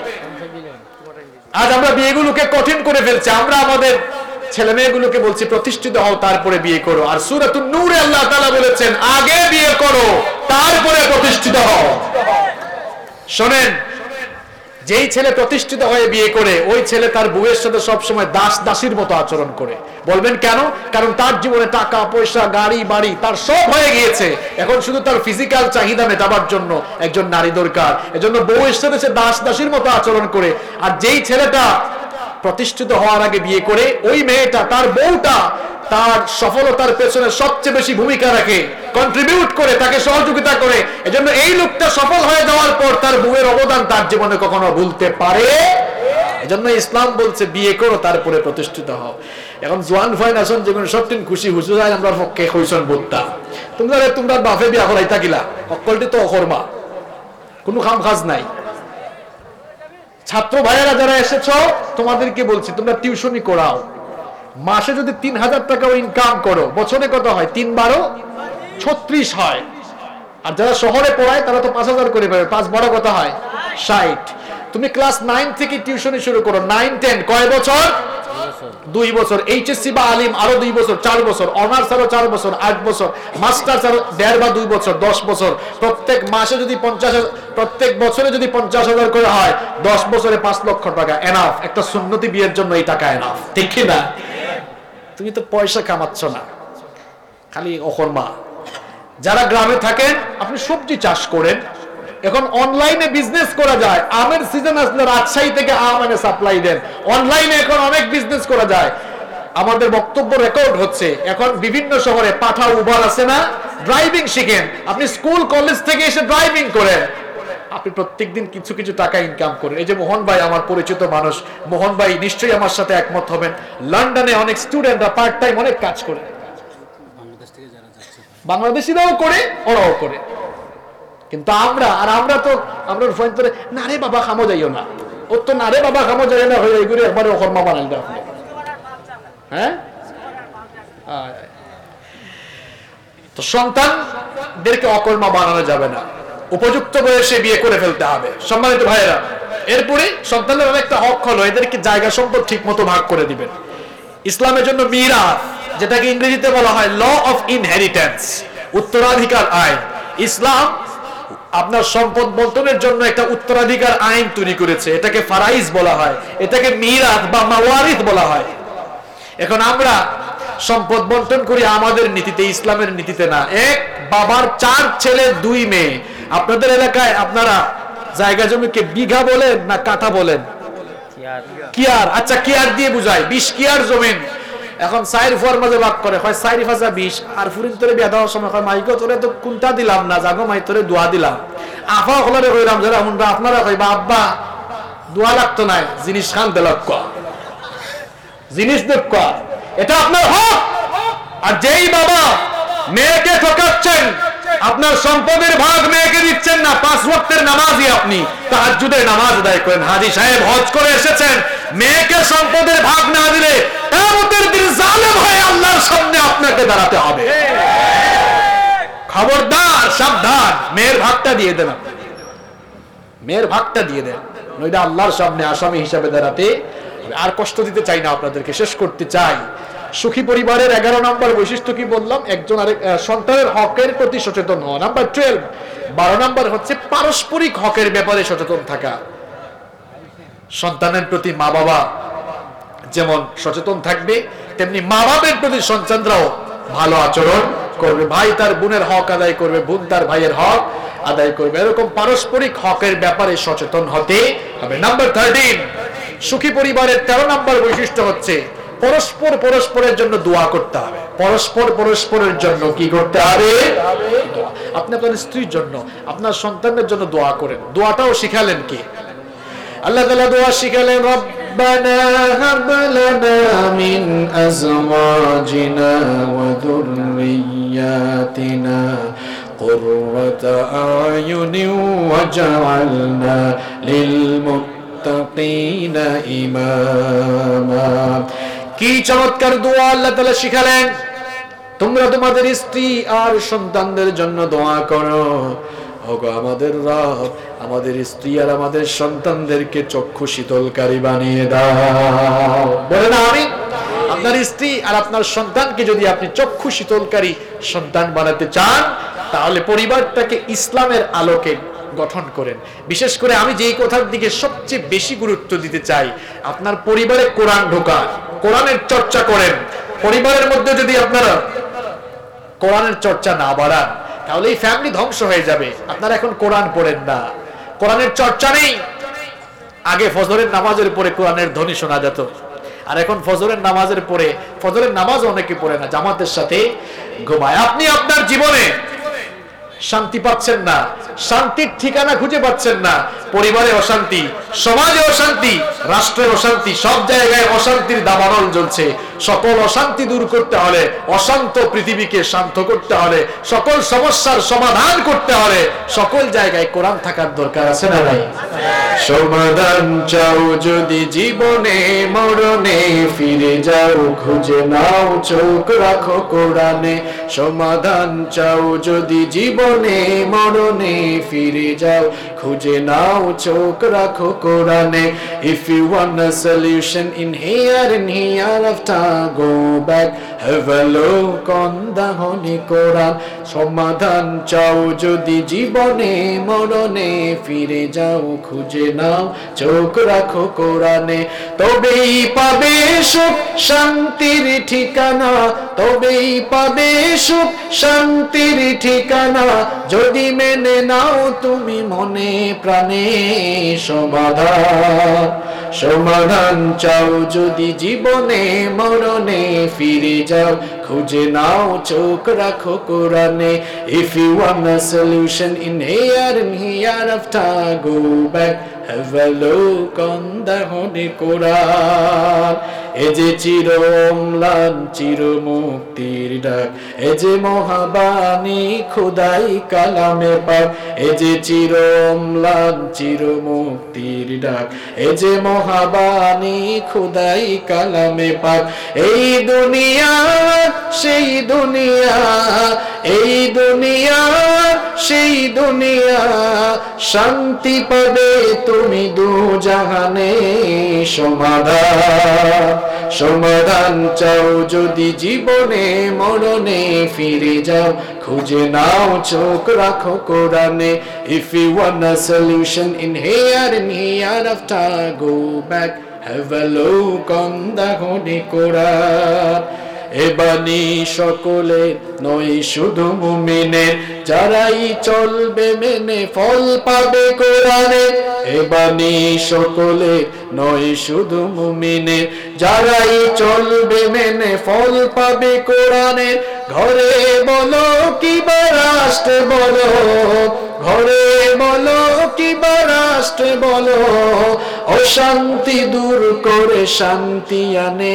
আজ আমরা বিয়েগুলোকে কঠিন করে ফেলছি। আমরা আমাদের ছেলে মেয়েগুলোকে বলছি প্রতিষ্ঠিত হও, তারপরে বিয়ে করো। আর সূরাতুন নূরে আল্লাহ তাআলা বলেছেন আগে বিয়ে করো, তারপরে প্রতিষ্ঠিত হও। শোনেন, যেই ছেলে প্রতিষ্ঠিত হয়ে বিয়ে করে, ওই ছেলে তার বউয়ের সাথে সবসময় দাস দাসীর মতো আচরণ করে। বলবেন কেন? কারণ তার জীবনে টাকা পয়সা গাড়ি বাড়ি তার সব হয়ে গিয়েছে, এখন শুধু তার ফিজিক্যাল চাহিদা মেটাবার জন্য একজন নারী দরকার। এজন্য বউয়ের সাথে সে দাস দাসীর মতো আচরণ করে। আর যেই ছেলেটা প্রতিষ্ঠিত হওয়ার আগে বিয়ে করে, ওই মেয়েটা, তার বউটা তার সফলতার পেছনে সবচেয়ে বেশি ভূমিকা রাখে, কন্ট্রিবিউট করে, তাকে সহযোগিতা করে। এজন্য এই লোকটা সফল হয়ে যাওয়ার পর তার বউয়ের অবদান তার জীবনে কখনো ভুলতে পারে। এজন্য ইসলাম বলছে বিয়ে করো, তারপরে প্রতিষ্ঠিত হও। এখন জোয়ান ফাইন আসন যেগুলো সবদিন খুশি হুসু যায়, আমরা পক্ষে কইসন বুদ্ধা তোমরা তোমরা বাফে বিয়া করাই থাকিলা, অকলটি তো অকর্মা, কোনো কাম কাজ নাই। ছাত্র ভাইয়েরা যারা এসেছো, তোমাদেরকে বলছি তোমরা টিউশনি করাও। মাসে যদি তিন হাজার টাকা ইনকাম করো, বছরে কত হয়? তিন বারো ছত্রিশ হয়। আর যারা শহরে পড়ায় তারা তো পাঁচ হাজার করে পাবে, পাঁচ বড় কত হয়? ষাট। তুমি ক্লাস নাইন থেকে টিউশনি শুরু করো, নাইন টেন কয় বছর? দুই বছর। এইচএসসি বা আলিম আরো দুই বছর, চার বছর। অনার্স আরো চার বছর, আট বছর। মাস্টার্স আরো দেড় বা দুই বছর, দশ বছর। প্রত্যেক মাসে যদি পঞ্চাশ, প্রত্যেক বছরে যদি পঞ্চাশ হাজার করে হয়, দশ বছরে পাঁচ লক্ষ টাকা এনাফ। একটা সুন্নতি বিয়ের জন্য এই টাকা এনাফ, ঠিক কি না? তুমি তো পয়সা কামাচ্ছ না, খালি অকর্মা। যারা গ্রামে থাকেন, আপনি সবজি চাষ করেন। এখন অনলাইনে বিজনেস করা যায়। আমের সিজন আসলে রাজশাহী থেকে আম এনে সাপ্লাই দেন। অনলাইনে এখন অনেক বিজনেস করা যায়। আমাদের বক্তব্য রেকর্ড হচ্ছে। এখন বিভিন্ন শহরে পাঠা উবার আছে না, ড্রাইভিং শিখেন। আপনি স্কুল কলেজ থেকে এসে ড্রাইভিং করেন, আপনি প্রত্যেকদিন কিছু কিছু টাকা ইনকাম করেন। এই যে মোহন ভাই আমার পরিচিত মানুষ, মোহন ভাই নিশ্চয়ই আমার সাথে একমত হবেন। লন্ডনে অনেক স্টুডেন্টরা পার্ট টাইম অনেক কাজ করে, বাংলাদেশিরাও করে, ওরাও করে। কিন্তু আমরা, আর আমরা তো আমরা ফোন করে না রে বাবা খামো যাইও না, ওর তো না রে বাবা খামো যাইও না হয়ে এগুলো একবারে অকর্মা বানাই দেয়। হ্যাঁ, তো সন্তানদেরকে অকর্মা বানানো যাবে না, উপযুক্ত বয়সে বিয়ে করে ফেলতে হবে। সম্মানিত ভাইয়েরা, এরপরে সন্তানের অনেকটা হক হলো, এদেরকে জায়গা সম্পদ ঠিক মতো ভাগ করে দিবেন। ইসলামের জন্য মিরাস, যেটাকে ইংরেজিতে বলা হয় ল অফ ইনহেরিটেন্স, উত্তরাধিকার আইন। ইসলাম আপনার সম্পদ বন্টনের জন্য একটা উত্তরাধিকার আইন তৈরি করেছে, এটাকে ফারাইজ বলা হয়, এটাকে মিরাস বা মাওয়ারিস বলা হয়। এখন আমরা সম্পদ বন্টন করি আমাদের নীতিতে, ইসলামের নীতিতে না। এক বাবার চার ছেলে দুই মেয়ে। আপনাদের এলাকায় আপনারা জায়গা জমিকে বিঘা বলেন না কাঠা বলেন? কিয়ার। আচ্ছা কিয়ার দিয়ে বুঝায়, বিশ কিয়ার জমিন। এখন সাইর ফুয়ার মাঝে ভাগ করে, হয় সাইর ফাজা বিশ, আর ফুরিন তোরে বিয়া দেওয়ার সময় হয় মাইকে তোরে তো কোনটা দিলাম না, জাগো মাই তোরে দোয়া দিলাম। আফা হলারে কইরাম যারা হুনরা আপনারা কইবা আব্বা দোয়া লাগতো না, জিনিস খান দেলক ক, জিনিস দেখ ক, এটা আপনার হক। আর যেই বাবা মেয়েকে ঠকাচ্ছেন, আপনার সম্পদের ভাগ মেয়েকে দিচ্ছেন না, পাঁচ ওয়াক্তের নামাজই আপনি তাহাজ্জুদের নামাজ আদায় করেন। হাজী সাহেব হজ করে এসেছেন, মেয়েকে সম্পদের ভাগ না দিলে কিয়ামতের দিন জালেম হয়ে আল্লাহর সামনে আপনাকে দাঁড়াতে হবে। খবরদার, সাবধান, মেয়ের ভাগটা দিয়ে দেন, মেয়ের ভাগটা দিয়ে দেন, নইলে আল্লাহর সামনে আসামি হিসাবে দাঁড়াতে। আর কষ্ট দিতে চাই না আপনাদেরকে, শেষ করতে চাই। সুখী পরিবারের এগারো নম্বর বৈশিষ্ট্য কি বললাম? একজন আরেক সন্তানের হকের প্রতি সচেতন হওয়া। নাম্বার টুয়েলভ, বারো নম্বর হচ্ছে পারস্পরিক হকের ব্যাপারে সচেতন থাকা। সন্তানের প্রতি মা বাবা যেমন সচেতন থাকবে, তেমনি মা বাবার প্রতি সন্তানরাও ভালো আচরণ করবে। ভাই তার বোনের হক আদায় করবে, বোন তার ভাইয়ের হক আদায় করবে। এরকম পারস্পরিক হকের ব্যাপারে সচেতন হতে হবে। নাম্বার থার্টিন, সুখী পরিবারের তেরো নম্বর বৈশিষ্ট্য হচ্ছে পরস্পর পরস্পরের জন্য দোয়া করতে হবে। পরস্পর পরস্পরের জন্য কি করতে হবে? আপনি আপনার স্ত্রীর জন্য, আপনার সন্তানের জন্য দোয়া করেন। দোয়াটাও শিখালেন কি? আল্লাহ তাআলা দোয়া শিখালেন, রব্বানা হাব লানা মিন আজওয়াজিনা ওয়া যুররিয়াতিনা কুররাতা আয়ুনিন ওয়াজআলনা লিল মুত্তাকিনা ইমামা। কি চমৎকার দোয়া আল্লাহ তাআলা শিখালেন, তোমরা তোমাদের স্ত্রী আর সন্তানদের জন্য দোয়া করো। ওগো আমাদের রব, আমাদের স্ত্রী আর আমাদের সন্তানদেরকে চক্ষু শীতলকারী বানিয়ে দাও। বলেন আমিন। আপনার স্ত্রী আর আপনার সন্তানকে যদি আপনি চক্ষু শীতলকারী সন্তান বানাতে চান, তাহলে পরিবারটাকে ইসলামের আলোকে গঠন করেন। বিশেষ করে আমি যেই কথার দিকে সবচেয়ে বেশি গুরুত্ব দিতে চাই, আপনার পরিবারে কোরআন ঢোকান, কোরআনের চর্চা করেন। পরিবারের মধ্যে যদি আপনারা কোরআনের চর্চা না বাড়ান, তাহলে এই ফ্যামিলি ধ্বংস হয়ে যাবে। আপনারা এখন কোরআন পড়েন না, কোরআনের চর্চা নেই। আগে ফজরের নামাজের পরে কোরআনের ধ্বনি শোনা যেত, আর এখন ফজরের নামাজের পরে, ফজরের নামাজ অনেকে পড়ে না, জামাতের সাথে ঘুমায়। আপনি আপনার জীবনে শান্তি পাচ্ছেন না, শান্তির ঠিকানা খুঁজে পাচ্ছেন না। পরিবারে অশান্তি, সমাজে অশান্তি, রাষ্ট্রে অশান্তি, সব জায়গায় অশান্তির দাবানল জ্বলছে। সকল অশান্তি দূর করতে হলে, অশান্ত পৃথিবীকে শান্ত করতে হলে, সকল সমস্যার সমাধান করতে হলে সকল জায়গায় কোরআন থাকার দরকার আছে না নাই? সমাধান চাও যদি জীবনে মরণে, ফিরে যাও খুঁজে নাও চোখ রাখো কোরআনে। সমাধান চাও যদি জীবনে মরণে, ফিরে যাও খুঁজে নাও চোখ রাখো কোরআনে। If you want a solution in here and hereafter, go back, have a look on the Holy Quran. সমাধান চাও যদি জীবনে মরণে, ফিরে যাও খুঁজে নাও চোখ রাখো কোরআনে। তবেই পাবে সুখ শান্তির ঠিকানা, তবেই পাবে সুখ শান্তির ঠিকানা, যদি মেনে নাও তুমি মনে প্রাণে সমাধান। সমাধান চাও যদি জীবনে মরণে, ফিরে যাও খুঁজে নাও চোখ রাখো কোরআনে। If you want a solution in here and hereafter, go back, have a look on the Holy Quran. এ যে চির অম্লান চির মুক্তির ডাক, এ যে মহাবাণী খোদাই কালামে পাক। এ যে চির অম্লান চির মুক্তির ডাক, এ যে মহাবাণী খোদাই কালামে পাক। এই দুনিয়া সেই দুনিয়া, এই দুনিয়া সেই দুনিয়া, শান্তি পাবে তুমি দু জাহানে। সমাধান সমাধান চাও যদি জীবনে মরণে, ফিরে যাও খুঁজে নাও চোখ রাখো কোরআনে। If you want a solution in here and hereafter, go back, have a look on the Holy Quran. এ বাণী সকলে নয় শুধু মুমিনের, যারাই চলবে মেনে ফল পাবে কোরআনে। এ বাণী সকলে নয় শুধু মুমিনের, যারাই চলবে মেনে ফল পাবে কোরআনে। ঘরে বলো কিবা রাষ্ট্রে বলো, ঘরে বলো কিবা রাষ্ট্রে বলো, অশান্তি দূর করে শান্তি আনে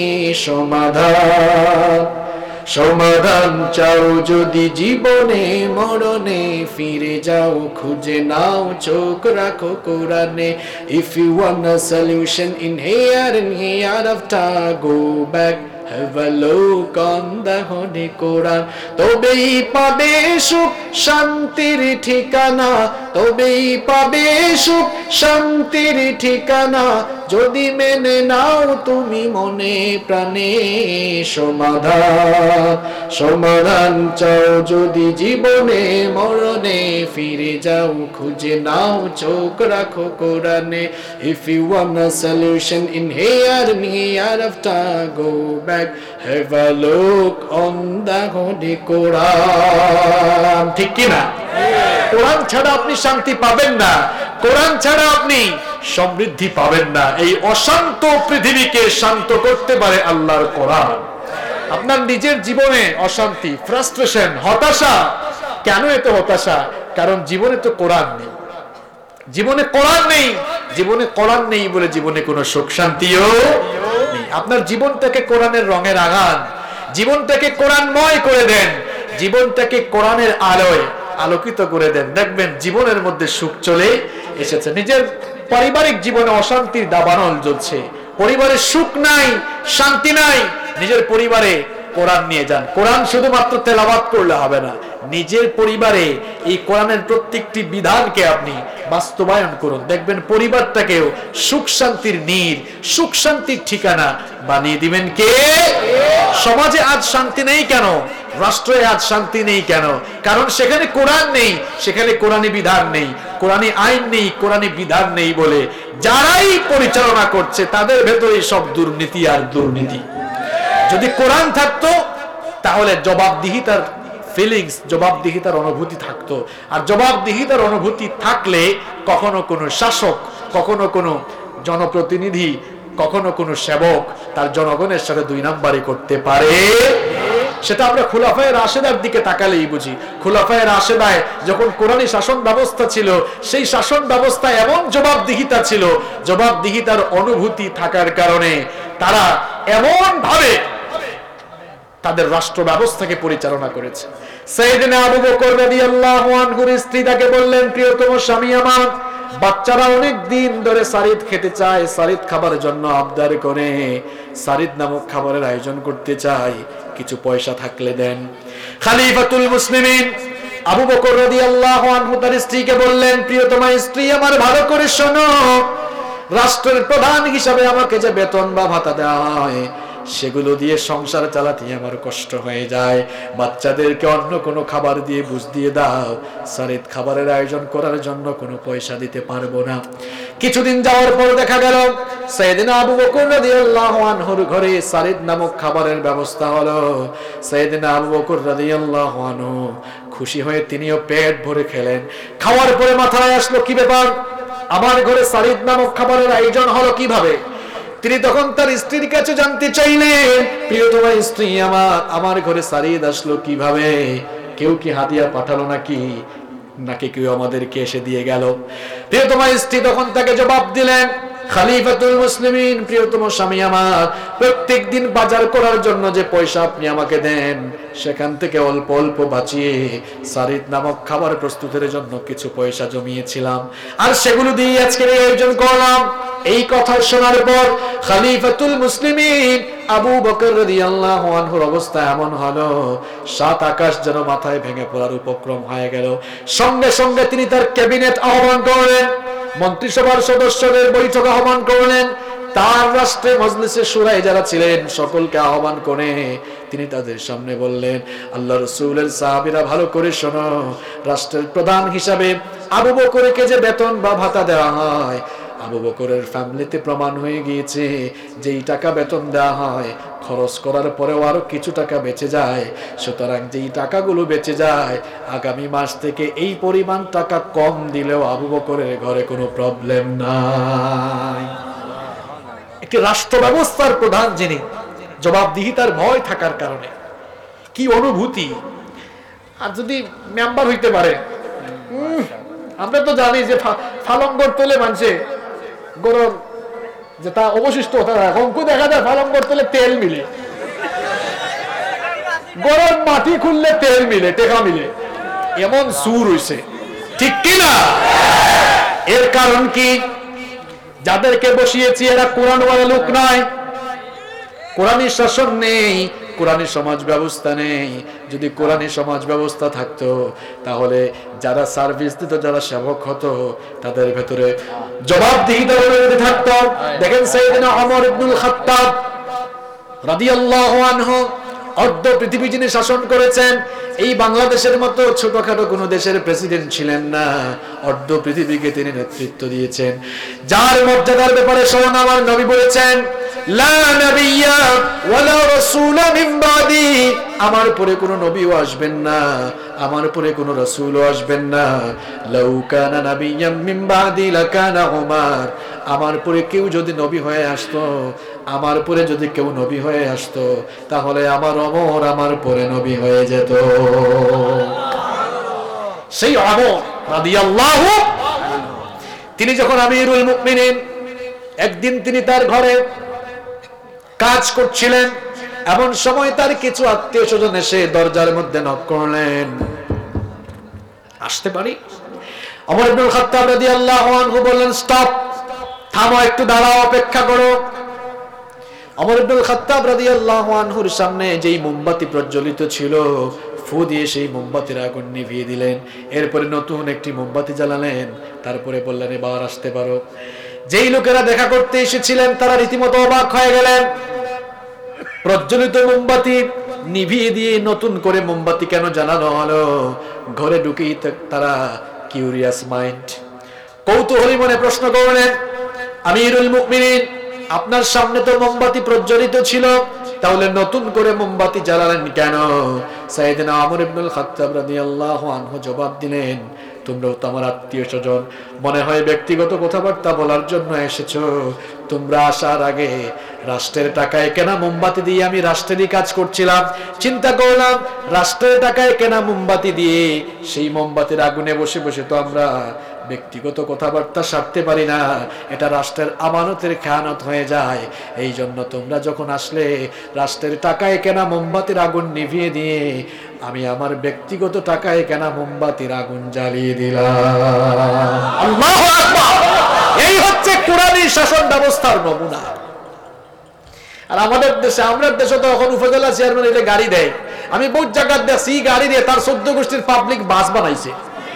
সমাধান। সমাধান চাও যদি জীবনে মরণে, ফিরে যাও খুঁজে নাও চোখ রাখো কোরআনে। If you want a solution in here and hereafter, go back, have a look on the Holy Quran. তবেই পাবে সুখ শান্তির ঠিকানা, তবেই পাবে সুখ শান্তির ঠিকানা, যদি মেনে নাও তুমি মনে প্রাণে সমাধান। সমাধান চাও যদি জীবনে মরণে, ফিরে যাও খুঁজে নাও চোখ রাখো কোরআনে। If you want a solution in here and hereafter, go back, have a look on the Holy Quran. ঠিক কি না? কোরআন ছাড়া আপনি শান্তি পাবেন না, কোরআন ছাড়া আপনি সমৃদ্ধি পাবেন না। এই অশান্ত পৃথিবীকে শান্ত করতে পারে আল্লাহর কোরআন। আপনার নিজের জীবনে অশান্তি, ফ্রাস্ট্রেশন, হতাশা, কেন এত হতাশা? কারণ জীবনে তো কোরআন নেই, জীবনে কোরআন নেই। জীবনে কোরআন নেই বলে জীবনে কোনো সুখ শান্তিও নেই। আপনার জীবনটাকে কোরআনের রঙে রাঙান, জীবনটাকে কোরআনময় করে দেন, জীবনটাকে কোরআনের আলোয় আলোকিত করে দেন, দেখবেন জীবনের মধ্যে সুখ চলে এসেছে। নিজের পারিবারিক জীবনে অশান্তির দাবানল জ্বলছে, পরিবারে সুখ নাই, শান্তি নাই, নিজের পরিবারে কোরআন নিয়ে যান। কোরআন শুধুমাত্র তেলাওয়াত করলে হবে না, নিজের পরিবারে এই কোরআনের প্রত্যেকটি বিধানকে আপনি বাস্তবায়ন করুন, দেখবেন পরিবারটাকেও সুখ শান্তির নীড়, সুখ শান্তির ঠিকানা বানিয়ে দিবেন কে? সমাজে আজ শান্তি নেই কেন? রাষ্ট্রে আজ শান্তি নেই কেন? কারণ সেখানে কোরআন নেই, সেখানে কোরআনী বিধান নেই, কোরআনী আইন নেই, কোরআনী বিধান নেই বলে যারাই পরিচালনা করছে তাদের ভেতরে সব দুর্নীতি আর দুর্নীতি। যদি কোরআন থাকতো তাহলে জবাবদিহিতার ফিলিংস, জবাবদিহিতার অনুভূতি থাকতো। আর জবাবদিহিতার অনুভূতি থাকলে কখনো কোনো শাসক, কখনো কোনো জনপ্রতিনিধি, কখনো কোনো সেবক তার জনগণের সাথে দুই নাম্বারি করতে পারে। সেটা আমরা খুলাফায়ে রাশেদার দিকে তাকালেই বুঝি। খুলাফায়ে রাশেদায় যখন কোরআনী শাসন ব্যবস্থা ছিল, সেই শাসন ব্যবস্থা এমন জবাবদিহিতা ছিল, জবাবদিহিতার অনুভূতি থাকার কারণে তারা এমন ভাবে তাদের রাষ্ট্র ব্যবস্থাকে পরিচালনা করেছে। সাইয়েদনা আবু বকর রাদিয়াল্লাহু আনহুর স্ত্রী তাকে বললেন, প্রিয়তম স্বামী আমার, বাচ্চারা অনেক দিন ধরে সারিদ খেতে চায়, সারিদ খাবারের জন্য আবদার করে, সারিদ নামক খাবারের আয়োজন করতে চায়, কিছু পয়সা থাকলে দেন। খলিফাতুল মুসলিমিন আবু বকর রাদিয়াল্লাহু আনহু তার স্ত্রীকে বললেন, প্রিয়তমা স্ত্রী আমার, ভালো করে শোনো, রাষ্ট্রের প্রধান হিসাবে আমাকে যে বেতন বা ভাতা দেওয়া হয় সেগুলো দিয়ে সংসার চালাতে আমার কষ্ট হয়ে যায়, বাচ্চাদেরকে অন্য কোনো খাবার দিয়ে বুঝ দিয়ে দাও, সারিদ খাবারের আয়োজন করার জন্য কোনো পয়সা দিতে পারবো না। কিছুদিন যাওয়ার পর দেখা গেল সাইয়েদনা আবু বকর রাদিয়াল্লাহু আনহুর ঘরে সারিদ নামক খাবারের ব্যবস্থা হলো। সাইয়েদনা আবু বকর রাদিয়াল্লাহু আনহু খুশি হয়ে তিনিও পেট ভরে খেলেন। খাওয়ার পরে মাথায় আসলো, কি ব্যাপার, আমার ঘরে সারিদ নামক খাবারের আয়োজন হলো কিভাবে? তিনি তখন তার স্ত্রীর কাছে জানতে চাইলেন, প্রিয়তমা স্ত্রী আমার, আমার ঘরে সারিদ আসলো কিভাবে? কেউ কি হাদিয়া পাঠালো নাকি, নাকি কেউ আমাদেরকে এসে দিয়ে গেল? প্রিয়তমা স্ত্রী তখন তাকে জবাব দিলেন, খলিফাতুল মুসলিমিন, প্রিয়তম স্বামী আমার, প্রত্যেক দিন বাজার করার জন্য যে পয়সা আপনি আমাকে দেন সেখান থেকে অল্প অল্প বাঁচিয়ে সারিদ নামক খাবার প্রস্তুতের জন্য কিছু পয়সা জমিয়েছিলাম, আর সেগুলো দিয়ে আজকে এই আয়োজন করলাম। এই কথা শোনার পর খলিফাতুল মুসলিমিন আবু বকর রাদিয়াল্লাহু আনহুর অবস্থা এমন হলো, সাত আকাশ যেন মাথায় ভেঙে পড়ার উপক্রম হয়ে গেল। সঙ্গে সঙ্গে তিনি তার ক্যাবিনেট আহ্বান করলেন, মন্ত্রিসভার সদস্যদের বৈঠক আহ্বান করলেন, তার রাষ্ট্রে মজলিসে শুরায় যারা ছিলেন সকলকে আহ্বান করে তিনি তাদের সামনে বললেন, আল্লাহ রাসূলের সাহাবীরা ভালো করে শোনো, রাষ্ট্রের প্রধান হিসাবে আবু বকরকে যে বেতন বা ভাতা দেওয়া হয়, আবু বকরের ফ্যামিলিতে প্রমাণ হয়ে গিয়েছে যেই টাকা বেতন দেওয়া হয় খরচ করার পরেও আরো কিছু টাকা বেঁচে যায়, সুতরাং যেই টাকাগুলো বেঁচে যায় আগামী মাস থেকে এই পরিমাণ টাকা কম দিলেও আবু বকরের ঘরে কোনো প্রবলেম নাই। একটি রাষ্ট্র ব্যবস্থার প্রধান যিনি, জবাবদিহিতার ভয় থাকার কারণে কি অনুভূতি। আর যদি মেম্বার হইতে পারে, আমরা তো জানি যে ফালঙ্গর তোলে মানছে গরম যে তা অবশিষ্ট অঙ্ক দেখা যায় ফালঙ্গর তোলে তেল মিলে, গরম মাটি খুললে তেল মিলে, টেকা মিলে, এমন সুর হইছে, ঠিক কিনা? এর কারণ কি? যাদেরকে বসিয়েছি এরা কোরআনওয়ালা লোক নয়, কোরআনী শাসন নেই, কোরআনী সমাজ ব্যবস্থা নেই। যদি কোরআনী সমাজ ব্যবস্থা থাকতো তাহলে যারা সার্ভিস দিত, যারা সেবক হতো, তাদের ভেতরে জবাবদিহিতা থাকতো। দেখেন সাইয়েদনা ওমর ইবনুল খাত্তাব রাদিয়াল্লাহু আনহু অর্ধ পৃথিবী যিনি শাসন করেছেন, এই বাংলাদেশের মতো ছোটখাটো কোন দেশের প্রেসিডেন্ট ছিলেন না, অর্ধ পৃথিবীকে তিনি নেতৃত্ব দিয়েছেন। যার মর্যাদার ব্যাপারে স্বয়ং আমার নবী বলেছেন, লা নাবিয়্যা ওয়ালা রাসূলা মিন বাদি, আমার পরে কোনো নবীও আসবেন না, আমার পরে কোনো রাসূলও আসবেন না। লাউ কানা নাবিয়্যাম মিন বাদি লাকানা উমর, আমার পরে কেউ যদি নবী হয়ে আসতো, আমার পরে যদি কেউ নবী হয়ে আসতো তাহলে আমার ওমর আমার পরে নবী হয়ে যেত। সেই ওমর রাদিয়াল্লাহু তিনি যখন আমিরুল মুমিনিন, একদিন তিনি তার ঘরে কাজ করছিলেন, এমন সময় তার কিছু আত্মীয় স্বজন এসে দরজার মধ্যে নক করলেন, আসতে পারি? ওমর ইবনুল খাত্তাব রাদিয়াল্লাহু আনহু বললেন, স্টপ, থামো, একটু দাঁড়াও, অপেক্ষা করো। ওমর ইবনুল খাত্তাব রাদিয়াল্লাহু আনহুর সামনে যেই মোমবাতি প্রজ্বলিত ছিল, ফু দিয়ে সেই মোমবাতির আগুন নিভিয়ে দিলেন, এরপরে নতুন একটি মোমবাতি জ্বালালেন, তারপরে বললেন, এবার আসতে পারো। যেই লোকেরা দেখা করতে এসেছিলেন তারা রীতিমতো অবাক হয়ে গেলেন, প্রজ্বলিত মোমবাতি নিভিয়ে দিয়ে নতুন করে মোমবাতি কেন জ্বালানো হলো? ঘরে ঢুকেই তারা কিউরিয়াস মাইন্ড, কৌতূহলী মনে প্রশ্ন করলেন, আমিরুল মুমিনিন, আপনার সামনে তো মোমবাতি প্রজ্বলিত ছিল, তাহলে নতুন করে মোমবাতি জ্বালালেন কেন? সাইয়েদনা ওমর ইবনুল খাত্তাব রাদিয়াল্লাহু আনহু জবাব দিলেন, তোমরাও তো আমার আত্মীয় স্বজন, মনে হয় ব্যক্তিগত কথাবার্তা বলার জন্য এসেছো। তোমরা আসার আগে রাষ্ট্রের টাকায় কেনা মোমবাতি দিয়ে আমি রাষ্ট্রেরই কাজ করছিলাম, চিন্তা করলাম রাষ্ট্রের টাকায় কেনা মোমবাতি দিয়ে সেই মোমবাতির আগুনে বসে বসে তো আমরা ব্যক্তিগত কথাবার্তা সারতে পারি না, এটা রাষ্ট্রের আমানতের খেয়ানত হয়ে যায়। এই জন্য তোমরা যখন আসলে রাষ্ট্রের টাকায় কেনা মোমবাতির আগুন নিভিয়ে দিয়ে আমি আমার ব্যক্তিগত টাকায় কেনা মোমবাতির আগুন জ্বালিয়ে দিলাম। আল্লাহু আকবার! এই হচ্ছে কোরআনী শাসন ব্যবস্থার নমুনা। আর আমাদের দেশে, আমাদের দেশে তো এখন উপজেলা চেয়ারম্যান এটা গাড়ি দেয়, আমি বহুত জায়গায় দেখছি গাড়ি দিয়ে তার চোদ্দ গোষ্ঠীর পাবলিক বাস বানাইছে।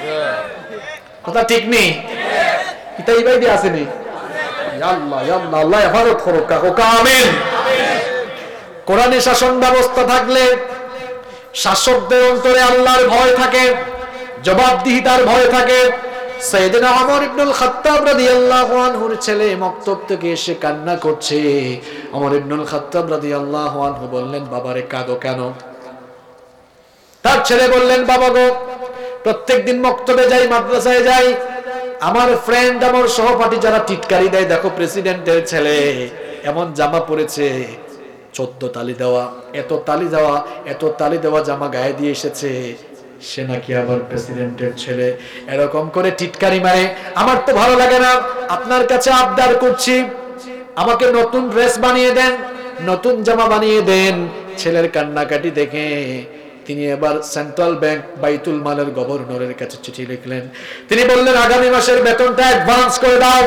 কথা ঠিক নেই? এটা এই বাইরে আসেনি? আল্লাহ আল্লাহ আল্লাহ হেফাজত করুক, কাকা আমিন। কোরআনী শাসন ব্যবস্থা থাকলে শাসকদের অন্তরে আল্লাহর ভয় থাকে, জবাবদিহিতার ভয় থাকে। সাইয়েদনা ওমর ইবনুল খাত্তাব রাদিয়াল্লাহু আনহুর ছেলে মক্তব থেকে এসে কান্না করছে। ওমর ইবনুল খাত্তাব রাদিয়াল্লাহু আনহু বললেন, বাবারে কাঁদো কেন? তার ছেলে বললেন, বাবা গো, প্রত্যেকদিন মক্তবে যাই, মাদ্রাসায় যাই, আমার ফ্রেন্ড, আমার সহপাঠী যারা টিটকারি দেয়, দেখো প্রেসিডেন্টের ছেলে এমন জামা পরেছে, চোদ্দ তালি দেওয়া, এত তালি দেওয়া, এত তালি দেওয়া জামা গায়ে দিয়ে এসেছে, সে নাকি আবার প্রেসিডেন্টের ছেলে, এরকম করে টিটকারি মারে। আমার তো ভালো লাগে না, আপনার কাছে আবদার করছি, আমাকে নতুন ড্রেস বানিয়ে দেন, নতুন জামা বানিয়ে দেন। ছেলের কান্নাকাটি দেখে তিনি এবার সেন্ট্রাল ব্যাংক বাইতুল মালের গভর্নরের কাছে চিঠি লিখলেন। তিনি বললেন, আগামী মাসের বেতনটা অ্যাডভান্স করে দাও।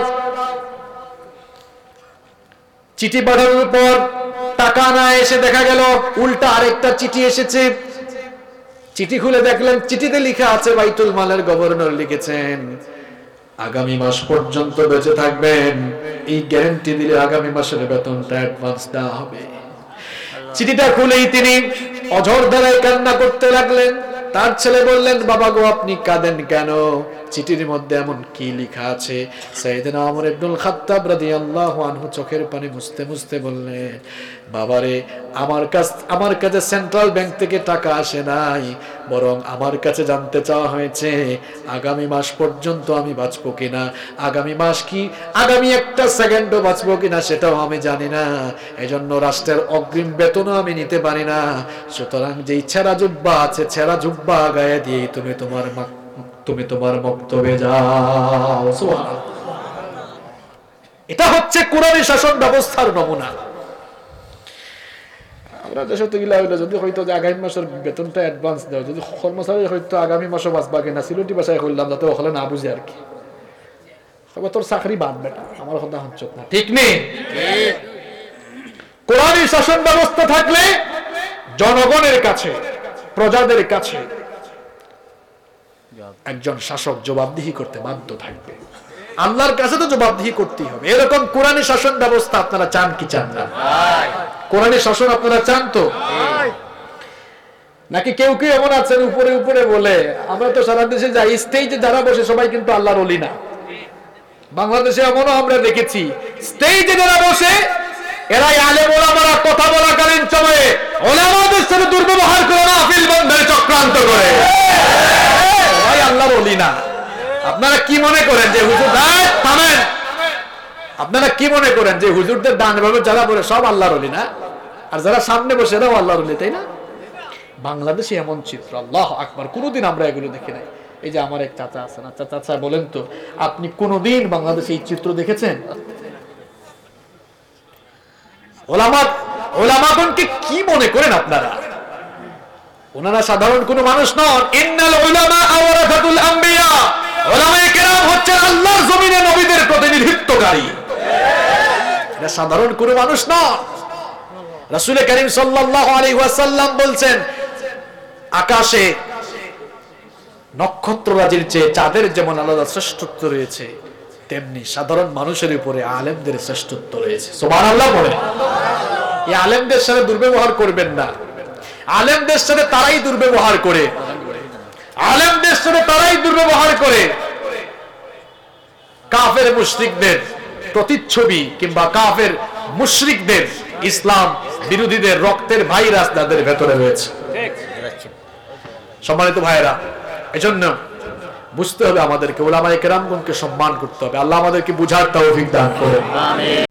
চিঠি পাঠানোর পর টাকা না এসে দেখা গেল উল্টা আরেকটা চিঠি এসেছে। চিঠি খুলে দেখলেন চিঠিতে লেখা আছে, বাইতুল মালের গভর্নর লিখেছেন, আগামী মাস পর্যন্ত বেঁচে থাকবেন, এই গ্যারান্টি দিলে আগামী মাসের বেতনটা অ্যাডভান্স দেওয়া হবে। চিঠিটা খুলেই তিনি অঝর ধারায় কান্না করতে লাগলেন। তার ছেলে বললেন, বাবা গো, আপনি কাঁদেন কেন? চিঠির মধ্যে এমন কি লেখা আছে? সাইয়েদনা ওমর ইবনুল খাত্তাব রাদিয়াল্লাহু আনহু চোখের পানি মুছতে মুছতে বললেন, বাবারে, আমার কাছ আমার কাছে সেন্ট্রাল ব্যাংক থেকে টাকা আসে নাই, বরং আমার কাছে জানতে চাওয়া হয়েছে আগামী মাস পর্যন্ত আমি বাঁচবো কিনা। আগামী মাস কি আগামী একটা সেকেন্ডও বাঁচবো কিনা সেটাও আমি জানি না, এজন্য রাষ্ট্রের অগ্রিম বেতনও আমি নিতে পারি না। সুতরাং যেই ছেঁড়া জুব্বা আছে, ছেঁড়া জুব্বা গায়ে দিয়ে তুমি তোমার তুমি তোমার বক্তব্যে যাও। সুবহানাল্লাহ। এটা হচ্ছে কোরআনী শাসন ব্যবস্থার নমুনা। আমরা দেশে তো গিলা হইলো যদি হয়তো যে আগামী মাসের বেতনটা অ্যাডভান্স দেওয়া, যদি কর্মচারী হয়তো আগামী মাসে বাঁচবা কিনা সিলেটি ভাষায় করলাম, যাতে ওখানে না বুঝে আর কি, তবে তোর চাকরি বাদ বেটা, আমার কথা হচ্ছ না, ঠিক নেই? কোরআনী শাসন ব্যবস্থা থাকলে জনগণের কাছে, প্রজাদের কাছে একজন শাসক জবাবদিহি করতে বাধ্য থাকবে, আল্লাহর কাছে তো জবাবদিহি করতেই হবে। এরকম কোরআনী শাসন ব্যবস্থা আপনারা চান কি চান না? কোরআনী শাসন আপনারা চান তো? নাকি কেউ কেউ এমন আছেন উপরে উপরে বলে, আমরা তো সারা দেশে যাই, স্টেজে যারা বসে সবাই কিন্তু আল্লাহর ওলি না। বাংলাদেশে এমনও আমরা দেখেছি স্টেজে যারা বসে এরাই আলেম ওলামারা কথা বলাকালীন সময়ে ওলামাদের সাথে দুর্ব্যবহার করে মাহফিল বন্ধের চক্রান্ত করে, সবাই আল্লাহর ওলি না। আপনারা কি মনে করেন যে হুজুর থামেন, আপনারা কি মনে করেন যে হুজুরদের দান ভাবে যারা বলে সব আল্লাহর ওলি না, আর যারা সামনে বসে এরাও আল্লাহর ওলি, তাই না? বাংলাদেশে এমন চিত্র, আল্লাহ আকবার, কোনোদিন আমরা এগুলো দেখি নাই। এই যে আমার এক চাচা আছেন, আচ্ছা চাচা বলেন তো, আপনি কোনোদিন বাংলাদেশে এই চিত্র দেখেছেন? ওলামা ওলামাগণকে কি মনে করেন আপনারা? ওনারা সাধারণ কোনো মানুষ নন। ইন্নাল উলামা আওরাসাতুল আম্বিয়া, ওলামায়ে কেরাম হচ্ছেন আল্লাহর জমিনে নবীদের প্রতিনিধিত্বকারী। এটা সাধারণ কোনো মানুষ নন। রাসূল করিম সাল্লাল্লাহু আলাইহি ওয়াসাল্লাম বলছেন, আকাশে নক্ষত্ররাজির চেয়ে চাঁদের যেমন আলাদা শ্রেষ্ঠত্ব রয়েছে, তেমনি সাধারণ মানুষের উপরে আলেমদের শ্রেষ্ঠত্ব রয়েছে। সুবহানাল্লাহ বলেন। এই আলেমদের সাথে দুর্ব্যবহার করবেন না। আলেমদের সাথে তারাই দুর্ব্যবহার করে, আলেমদের সাথে তারাই দুর্ব্যবহার করে কাফের মুশরিকদের প্রতিচ্ছবি কিংবা কাফের মুশরিকদের, ইসলাম বিরোধীদের রক্তের ভাইরাস তাদের ভেতরে রয়েছে। সম্মানিত ভাইরা, এজন্য বুঝতে হবে আমাদেরকে, উলামায়ে কেরামগণকে সম্মান করতে হবে। আল্লাহ আমাদেরকে বুঝার তৌফিক দান করেন। আমিন।